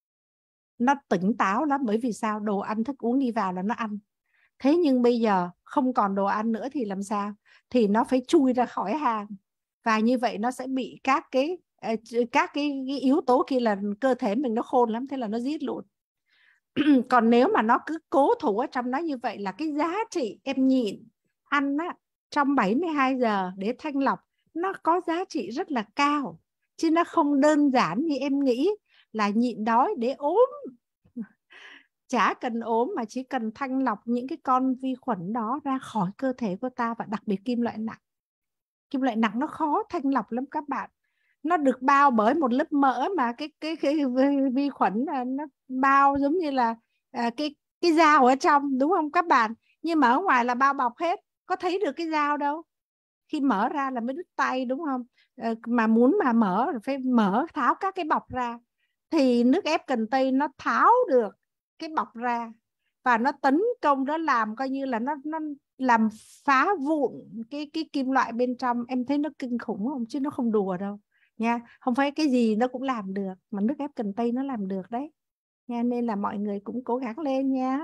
nó tỉnh táo lắm. Bởi vì sao? Đồ ăn thức uống đi vào là nó ăn. Thế nhưng bây giờ không còn đồ ăn nữa thì làm sao? Thì nó phải chui ra khỏi hang, và như vậy nó sẽ bị các cái các cái, cái yếu tố kia, là cơ thể mình nó khôn lắm, thế là nó giết luôn. Còn nếu mà nó cứ cố thủ ở trong nó như vậy, là cái giá trị em nhịn ăn á, trong bảy mươi hai giờ để thanh lọc, nó có giá trị rất là cao, chứ nó không đơn giản như em nghĩ là nhịn đói để ốm. Chả cần ốm, mà chỉ cần thanh lọc những cái con vi khuẩn đó ra khỏi cơ thể của ta, và đặc biệt kim loại nặng. Kim loại nặng nó khó thanh lọc lắm các bạn. Nó được bao bởi một lớp mỡ, mà cái cái cái vi khuẩn là nó bao giống như là à, cái cái dao ở trong, đúng không các bạn? Nhưng mà ở ngoài là bao bọc hết, có thấy được cái dao đâu. Khi mở ra là mới đứt tay, đúng không? À, mà muốn mà mở phải mở tháo các cái bọc ra, thì nước ép cần tây nó tháo được cái bọc ra, và nó tấn công, nó làm coi như là nó nó làm phá vụn cái cái kim loại bên trong. Em thấy nó kinh khủng không? Chứ nó không đùa đâu nha. Không phải cái gì nó cũng làm được, mà nước ép cần tây nó làm được đấy nha. Nên là mọi người cũng cố gắng lên nha.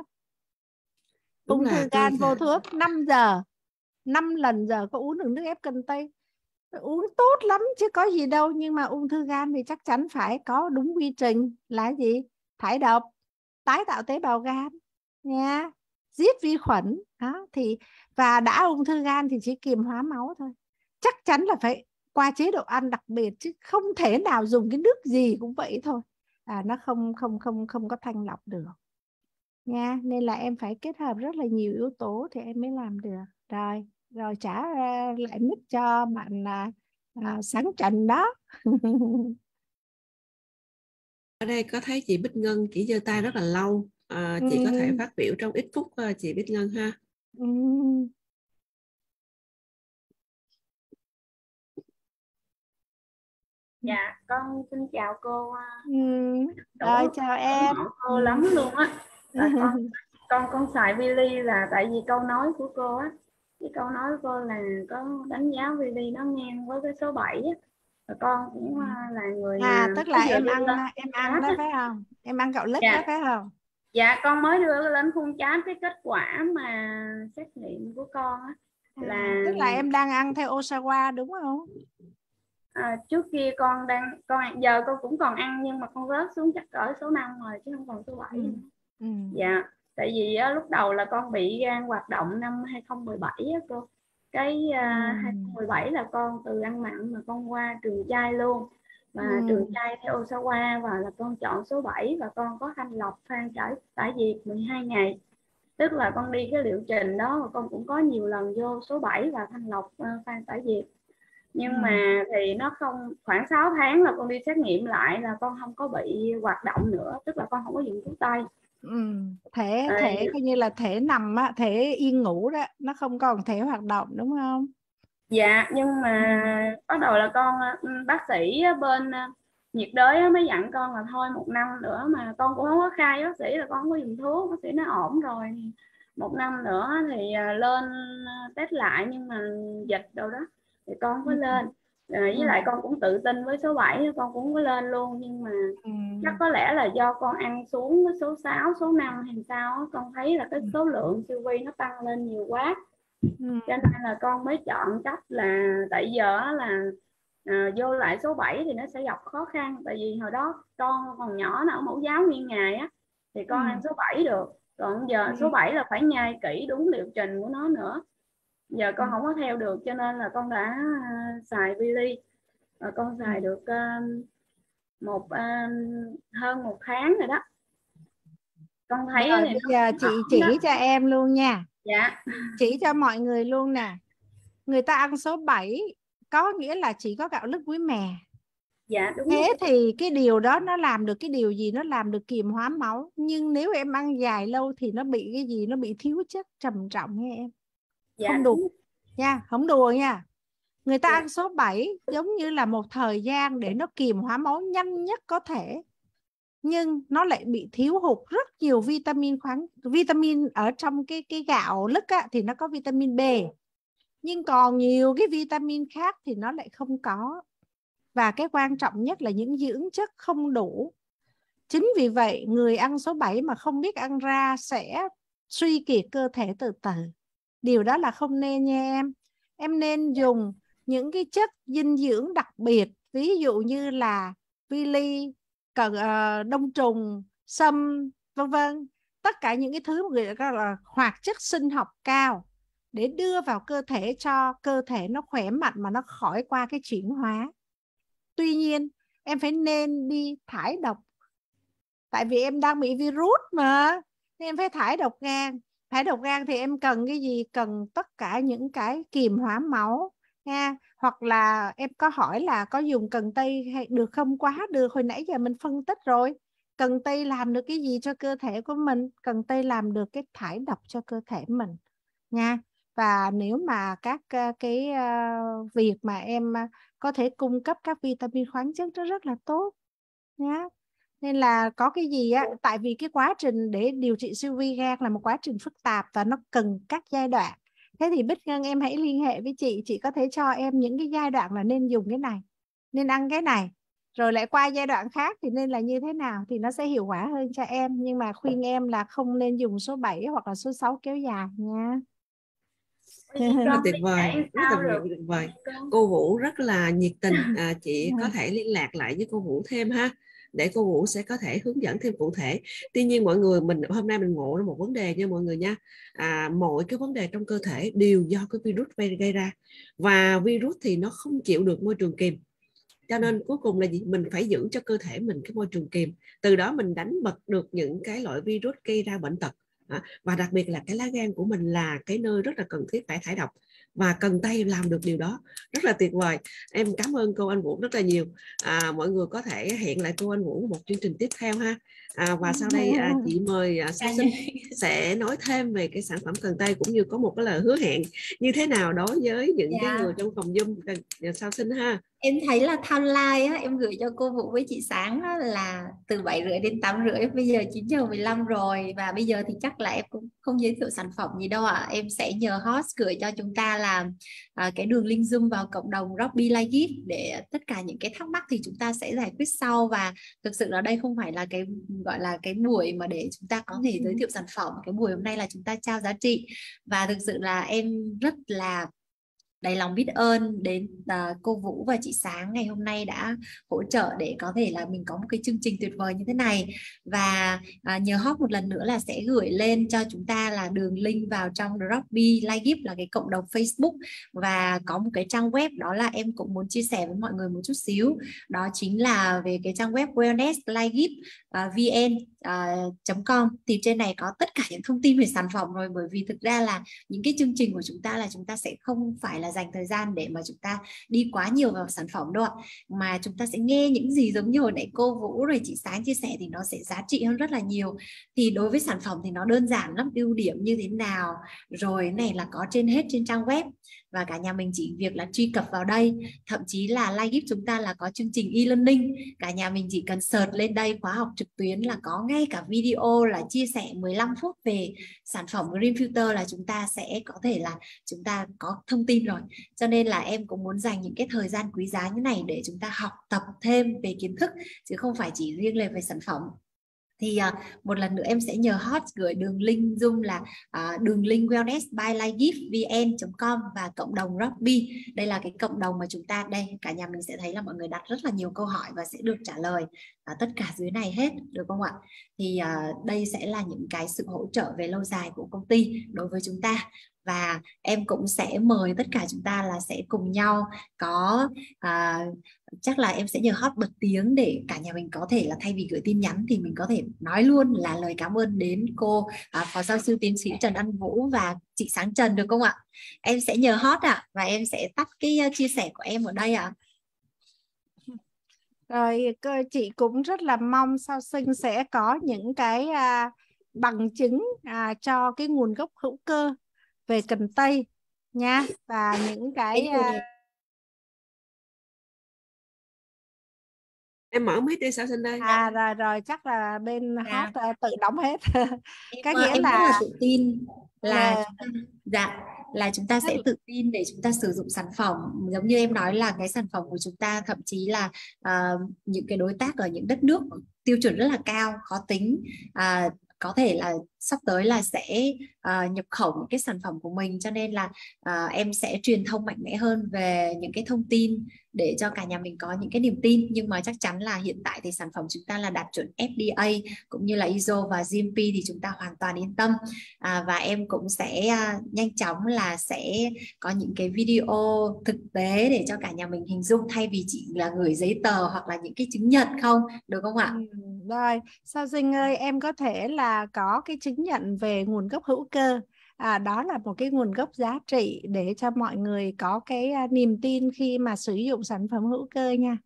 Ung thư gan vô thuốc, năm giờ năm lần giờ có uống được nước ép cần tây, uống tốt lắm chứ có gì đâu. Nhưng mà ung thư gan thì chắc chắn phải có đúng quy trình là gì? Thải độc, tái tạo tế bào gan nha, giết vi khuẩn đó. Thì và đã ung thư gan thì chỉ kiềm hóa máu thôi. Chắc chắn là phải qua chế độ ăn đặc biệt, chứ không thể nào dùng cái nước gì cũng vậy thôi. À, nó không không không không có thanh lọc được nha. Nên là em phải kết hợp rất là nhiều yếu tố thì em mới làm được. Rồi rồi trả lại mic cho bạn à, à, Sáng Trần đó. Ở đây có thấy chị Bích Ngân chỉ giơ tay rất là lâu, à, chị ừ. có thể phát biểu trong ít phút chị Bích Ngân ha. Ừ. Dạ con xin chào cô. Ừ. Rồi chào em. Cô ừ. lắm luôn á. Con con con xài Vili là tại vì câu nói của cô á, cái câu nói của cô là có đánh giá Vili nó ngang với cái số bảy á. Và con cũng là người à tức là em ăn em ăn đó phải không? Em ăn gạo lứt dạ. đó phải không? Dạ con mới đưa lên khung chat cái kết quả mà xét nghiệm của con á, là à, tức là em đang ăn theo Osawa đúng không? À, trước kia con đang con giờ con cũng còn ăn, nhưng mà con rớt xuống chắc cỡ số năm rồi chứ không còn số bảy. Ừ. Ừ. Dạ Tại vì á, lúc đầu là con bị gan hoạt động năm hai không một bảy á cô. Cái uh, ừ. hai không một bảy là con từ ăn mặn mà con qua trường chay luôn. Và Ừ. trường chay theo Osawa, và là con chọn số bảy, và con có thanh lọc phan trải tải diệt mười hai ngày. Tức là con đi cái liệu trình đó và con cũng có nhiều lần vô số bảy và thanh lọc uh, phan tải diệt. Nhưng ừ. mà thì nó không, khoảng sáu tháng là con đi xét nghiệm lại là con không có bị hoạt động nữa, tức là con không có dùng thuốc tây. Ừ. Thể à, thể coi như là thể nằm á, thể yên ngủ đó, nó không còn thể hoạt động đúng không? Dạ, nhưng mà ừ. bắt đầu là con bác sĩ bên nhiệt đới mới dặn con là thôi một năm nữa, mà con cũng không có khai bác sĩ là con không có dùng thuốc, bác sĩ nói ổn rồi, một năm nữa thì lên test lại, nhưng mà dịch đâu đó thì con có lên. À, với ừ. lại con cũng tự tin với số bảy, con cũng có lên luôn, nhưng mà ừ. chắc có lẽ là do con ăn xuống với số sáu, số năm hay sao, con thấy là cái số lượng siêu vi nó tăng lên nhiều quá. Ừ. Cho nên là con mới chọn cách là tại giờ là à, vô lại số bảy thì nó sẽ gặp khó khăn, tại vì hồi đó con còn nhỏ, nó ở mẫu giáo nguyên ngày á thì con ừ. ăn số bảy được, còn giờ ừ. số bảy là phải nhai kỹ đúng liệu trình của nó nữa, giờ con ừ. không có theo được, cho nên là con đã uh, xài Vili, và con xài ừ. được uh, một uh, hơn một tháng rồi đó. Con thấy rồi, bây giờ chị chỉ đó. cho em luôn nha. Dạ. Chỉ cho mọi người luôn nè. Người ta ăn số bảy có nghĩa là chỉ có gạo lứt muối mè. Dạ đúng. Thế rồi. thì cái điều đó nó làm được cái điều gì? Nó làm được kiềm hóa máu. Nhưng nếu em ăn dài lâu thì nó bị cái gì? Nó bị thiếu chất trầm trọng nha em. Dạ, không đùa nha, không đùa nha. Người ta dạ. ăn số bảy giống như là một thời gian để nó kiềm hóa máu nhanh nhất có thể. Nhưng nó lại bị thiếu hụt rất nhiều vitamin khoáng. Vitamin ở trong cái, cái gạo lứt á, thì nó có vitamin B. Nhưng còn nhiều cái vitamin khác thì nó lại không có. Và cái quan trọng nhất là những dưỡng chất không đủ. Chính vì vậy người ăn số bảy mà không biết ăn ra sẽ suy kiệt cơ thể từ từ. Điều đó là không nên nha em. Em nên dùng những cái chất dinh dưỡng đặc biệt, ví dụ như là Vili, cần uh, đông trùng, sâm, vân vân. Tất cả những cái thứ mà người ta gọi là hoạt chất sinh học cao để đưa vào cơ thể cho cơ thể nó khỏe mạnh mà nó khỏi qua cái chuyển hóa. Tuy nhiên em phải nên đi thải độc, tại vì em đang bị virus mà, nên em phải thải độc gan. Thải độc gan thì em cần cái gì? Cần tất cả những cái kiềm hóa máu nha. Hoặc là em có hỏi là có dùng cần tây hay được không? Quá được, hồi nãy giờ mình phân tích rồi. Cần tây làm được cái gì cho cơ thể của mình? Cần tây làm được cái thải độc cho cơ thể mình nha. Và nếu mà các cái uh, việc mà em uh, có thể cung cấp các vitamin khoáng chất nó rất là tốt nhá. Nên là có cái gì á, tại vì cái quá trình để điều trị siêu vi gan là một quá trình phức tạp và nó cần các giai đoạn. Thế thì Bích Ngân em hãy liên hệ với chị, chị có thể cho em những cái giai đoạn là nên dùng cái này, nên ăn cái này, rồi lại qua giai đoạn khác thì nên là như thế nào thì nó sẽ hiệu quả hơn cho em. Nhưng mà khuyên em là không nên dùng số bảy hoặc là số sáu kéo dài nha. Rất là tuyệt vời, rất là tuyệt vời. Cô Vũ rất là nhiệt tình, à, chị có thể liên lạc lại với cô Vũ thêm ha, để cô Vũ sẽ có thể hướng dẫn thêm cụ thể. Tuy nhiên mọi người, mình hôm nay mình ngộ ra một vấn đề nha mọi người nha. À, mọi cái vấn đề trong cơ thể đều do cái virus gây ra, và virus thì nó không chịu được môi trường kiềm. Cho nên cuối cùng là gì? Mình phải giữ cho cơ thể mình cái môi trường kiềm, từ đó mình đánh bật được những cái loại virus gây ra bệnh tật. À, và đặc biệt là cái lá gan của mình là cái nơi rất là cần thiết phải thải độc, và cần tây làm được điều đó. Rất là tuyệt vời. Em cảm ơn cô Anh Vũ rất là nhiều. À, mọi người có thể hẹn lại cô Anh Vũ một chương trình tiếp theo ha. À, và sau đây à, chị mời à, Sao Sinh sẽ nói thêm về cái sản phẩm cần tây, cũng như có một cái lời hứa hẹn như thế nào đối với những yeah. cái người trong phòng Zoom. Sao Sinh ha. Em thấy là timeline á, em gửi cho cô Vũ với chị Sáng á, là từ bảy rưỡi đến tám rưỡi, bây giờ chín giờ mười lăm rồi, và bây giờ thì chắc là em cũng không giới thiệu sản phẩm gì đâu ạ. À. Em sẽ nhờ host gửi cho chúng ta là à, cái đường link Zoom vào cộng đồng Robby Like Gift, để tất cả những cái thắc mắc thì chúng ta sẽ giải quyết sau. Và thực sự là đây không phải là cái gọi là cái buổi mà để chúng ta có thể giới thiệu sản phẩm. Cái buổi hôm nay là chúng ta trao giá trị, và thực sự là em rất là đầy lòng biết ơn đến uh, cô Vũ và chị Sáng ngày hôm nay đã hỗ trợ để có thể là mình có một cái chương trình tuyệt vời như thế này. Và uh, nhờ Hot một lần nữa là sẽ gửi lên cho chúng ta là đường link vào trong Dropby Live là cái cộng đồng Facebook, và có một cái trang web đó là em cũng muốn chia sẻ với mọi người một chút xíu, đó chính là về cái trang web wellness live vn chấm com. Thì trên này có tất cả những thông tin về sản phẩm rồi, bởi vì thực ra là những cái chương trình của chúng ta là chúng ta sẽ không phải là dành thời gian để mà chúng ta đi quá nhiều vào sản phẩm đâu ạ, mà chúng ta sẽ nghe những gì giống như hồi nãy cô Vũ rồi chị Sáng chia sẻ thì nó sẽ giá trị hơn rất là nhiều. Thì đối với sản phẩm thì nó đơn giản lắm, ưu điểm như thế nào rồi này là có trên hết trên trang web, và cả nhà mình chỉ việc là truy cập vào đây. Thậm chí là Live chúng ta là có chương trình e-learning, cả nhà mình chỉ cần search lên đây khóa học trực tuyến là có ngay cả video là chia sẻ mười lăm phút về sản phẩm Green Filter, là chúng ta sẽ có thể là chúng ta có thông tin rồi. Cho nên là em cũng muốn dành những cái thời gian quý giá như này để chúng ta học tập thêm về kiến thức, chứ không phải chỉ riêng về về sản phẩm. Thì uh, một lần nữa em sẽ nhờ Hot gửi đường link Zoom là uh, đường link wellness by livegift vn chấm com và cộng đồng Dropby. Đây là cái cộng đồng mà chúng ta, đây cả nhà mình sẽ thấy là mọi người đặt rất là nhiều câu hỏi và sẽ được trả lời uh, tất cả dưới này hết, được không ạ? Thì uh, đây sẽ là những cái sự hỗ trợ về lâu dài của công ty đối với chúng ta. Và em cũng sẽ mời tất cả chúng ta là sẽ cùng nhau có uh, chắc là em sẽ nhờ Hot bật tiếng để cả nhà mình có thể là thay vì gửi tin nhắn thì mình có thể nói luôn là lời cảm ơn đến cô à, Phó Giáo sư Tiến sĩ Trần Anh Vũ và chị Sáng Trần, được không ạ? Em sẽ nhờ Hot ạ, à, và em sẽ tắt cái uh, chia sẻ của em ở đây ạ. À. Rồi chị cũng rất là mong Sao Sinh sẽ có những cái à, bằng chứng à, cho cái nguồn gốc hữu cơ về cần tây nha, và những cái à... Em mở mic đi Sao Sinh đây. À rồi rồi chắc là bên Hot à. tự đóng hết. Cái nghĩa em là rất là tự tin là là... chúng ta, dạ là chúng ta sẽ tự tin để chúng ta sử dụng sản phẩm. Giống như em nói là cái sản phẩm của chúng ta thậm chí là uh, những cái đối tác ở những đất nước tiêu chuẩn rất là cao, khó tính, uh, có thể là sắp tới là sẽ uh, nhập khẩu những cái sản phẩm của mình, cho nên là uh, em sẽ truyền thông mạnh mẽ hơn về những cái thông tin để cho cả nhà mình có những cái niềm tin. Nhưng mà chắc chắn là hiện tại thì sản phẩm chúng ta là đạt chuẩn F D A cũng như là I S O và G M P thì chúng ta hoàn toàn yên tâm. À, và em cũng sẽ uh, nhanh chóng là sẽ có những cái video thực tế để cho cả nhà mình hình dung, thay vì chỉ là gửi giấy tờ hoặc là những cái chứng nhận không, được không ạ? Ừ, rồi, Sao Sinh ơi, em có thể là có cái chứng nhận về nguồn gốc hữu cơ. À, đó là một cái nguồn gốc giá trị để cho mọi người có cái uh, niềm tin khi mà sử dụng sản phẩm hữu cơ nha.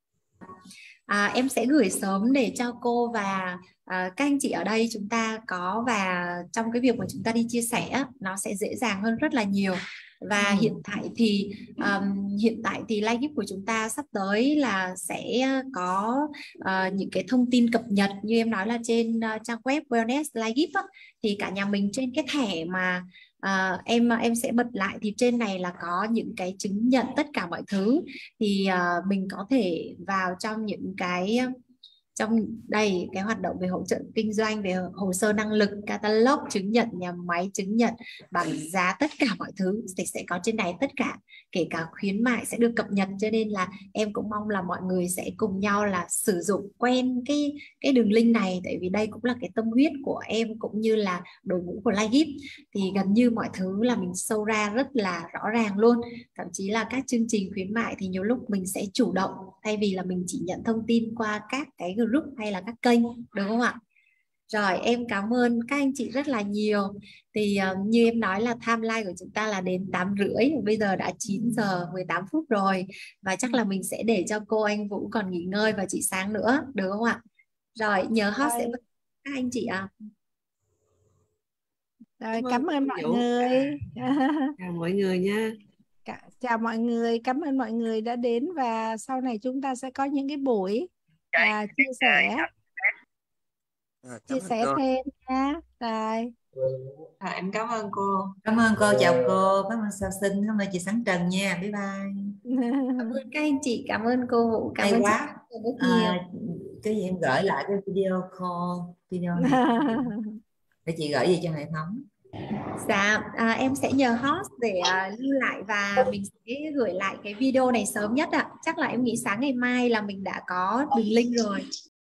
À, em sẽ gửi sớm để cho cô và à, các anh chị ở đây chúng ta có, và trong cái việc mà chúng ta đi chia sẻ nó sẽ dễ dàng hơn rất là nhiều. Và ừ. hiện tại thì um, hiện tại thì live của chúng ta sắp tới là sẽ có uh, những cái thông tin cập nhật như em nói là trên uh, trang web Wellness Live á, thì cả nhà mình trên cái thẻ mà uh, em em sẽ bật lại thì trên này là có những cái chứng nhận tất cả mọi thứ, thì uh, mình có thể vào trong những cái trong đây cái hoạt động về hỗ trợ kinh doanh, về hồ sơ năng lực, catalog, chứng nhận nhà máy, chứng nhận bảng giá, tất cả mọi thứ thì sẽ có trên này tất cả, kể cả khuyến mại sẽ được cập nhật. Cho nên là em cũng mong là mọi người sẽ cùng nhau là sử dụng quen cái cái đường link này, tại vì đây cũng là cái tâm huyết của em cũng như là đội ngũ của Live. Thì gần như mọi thứ là mình sâu ra rất là rõ ràng luôn, thậm chí là các chương trình khuyến mại thì nhiều lúc mình sẽ chủ động thay vì là mình chỉ nhận thông tin qua các cái group hay là các kênh, được không ạ? Rồi, em cảm ơn các anh chị rất là nhiều. Thì uh, như em nói là timeline của chúng ta là đến tám rưỡi, bây giờ đã chín giờ mười tám phút rồi, và chắc là mình sẽ để cho cô Anh Vũ còn nghỉ ngơi và chị Sáng nữa, được không ạ? Rồi, nhớ Hot sẽ bật các anh chị ạ. À. Rồi, cảm ơn mọi người. Chào mọi người nha. Chào mọi người, cảm ơn mọi người đã đến, và sau này chúng ta sẽ có những cái buổi à, chia sẻ à, chia sẻ cô. thêm nha. Rồi. À, em cảm ơn cô. Cảm ơn cô, chào cô, cảm ơn Sao Sinh, cảm ơn chị Sáng Trần nha. Bye bye. Cảm ơn các anh chị, cảm ơn cô Vũ, cảm Hay ơn quá. chị rất nhiều. À, cái gì em gửi lại cái video call video này để chị gửi về cho hệ thống. Dạ, à, em sẽ nhờ host để à, lưu lại và mình sẽ gửi lại cái video này sớm nhất ạ. Chắc là em nghĩ sáng ngày mai là mình đã có đường link rồi.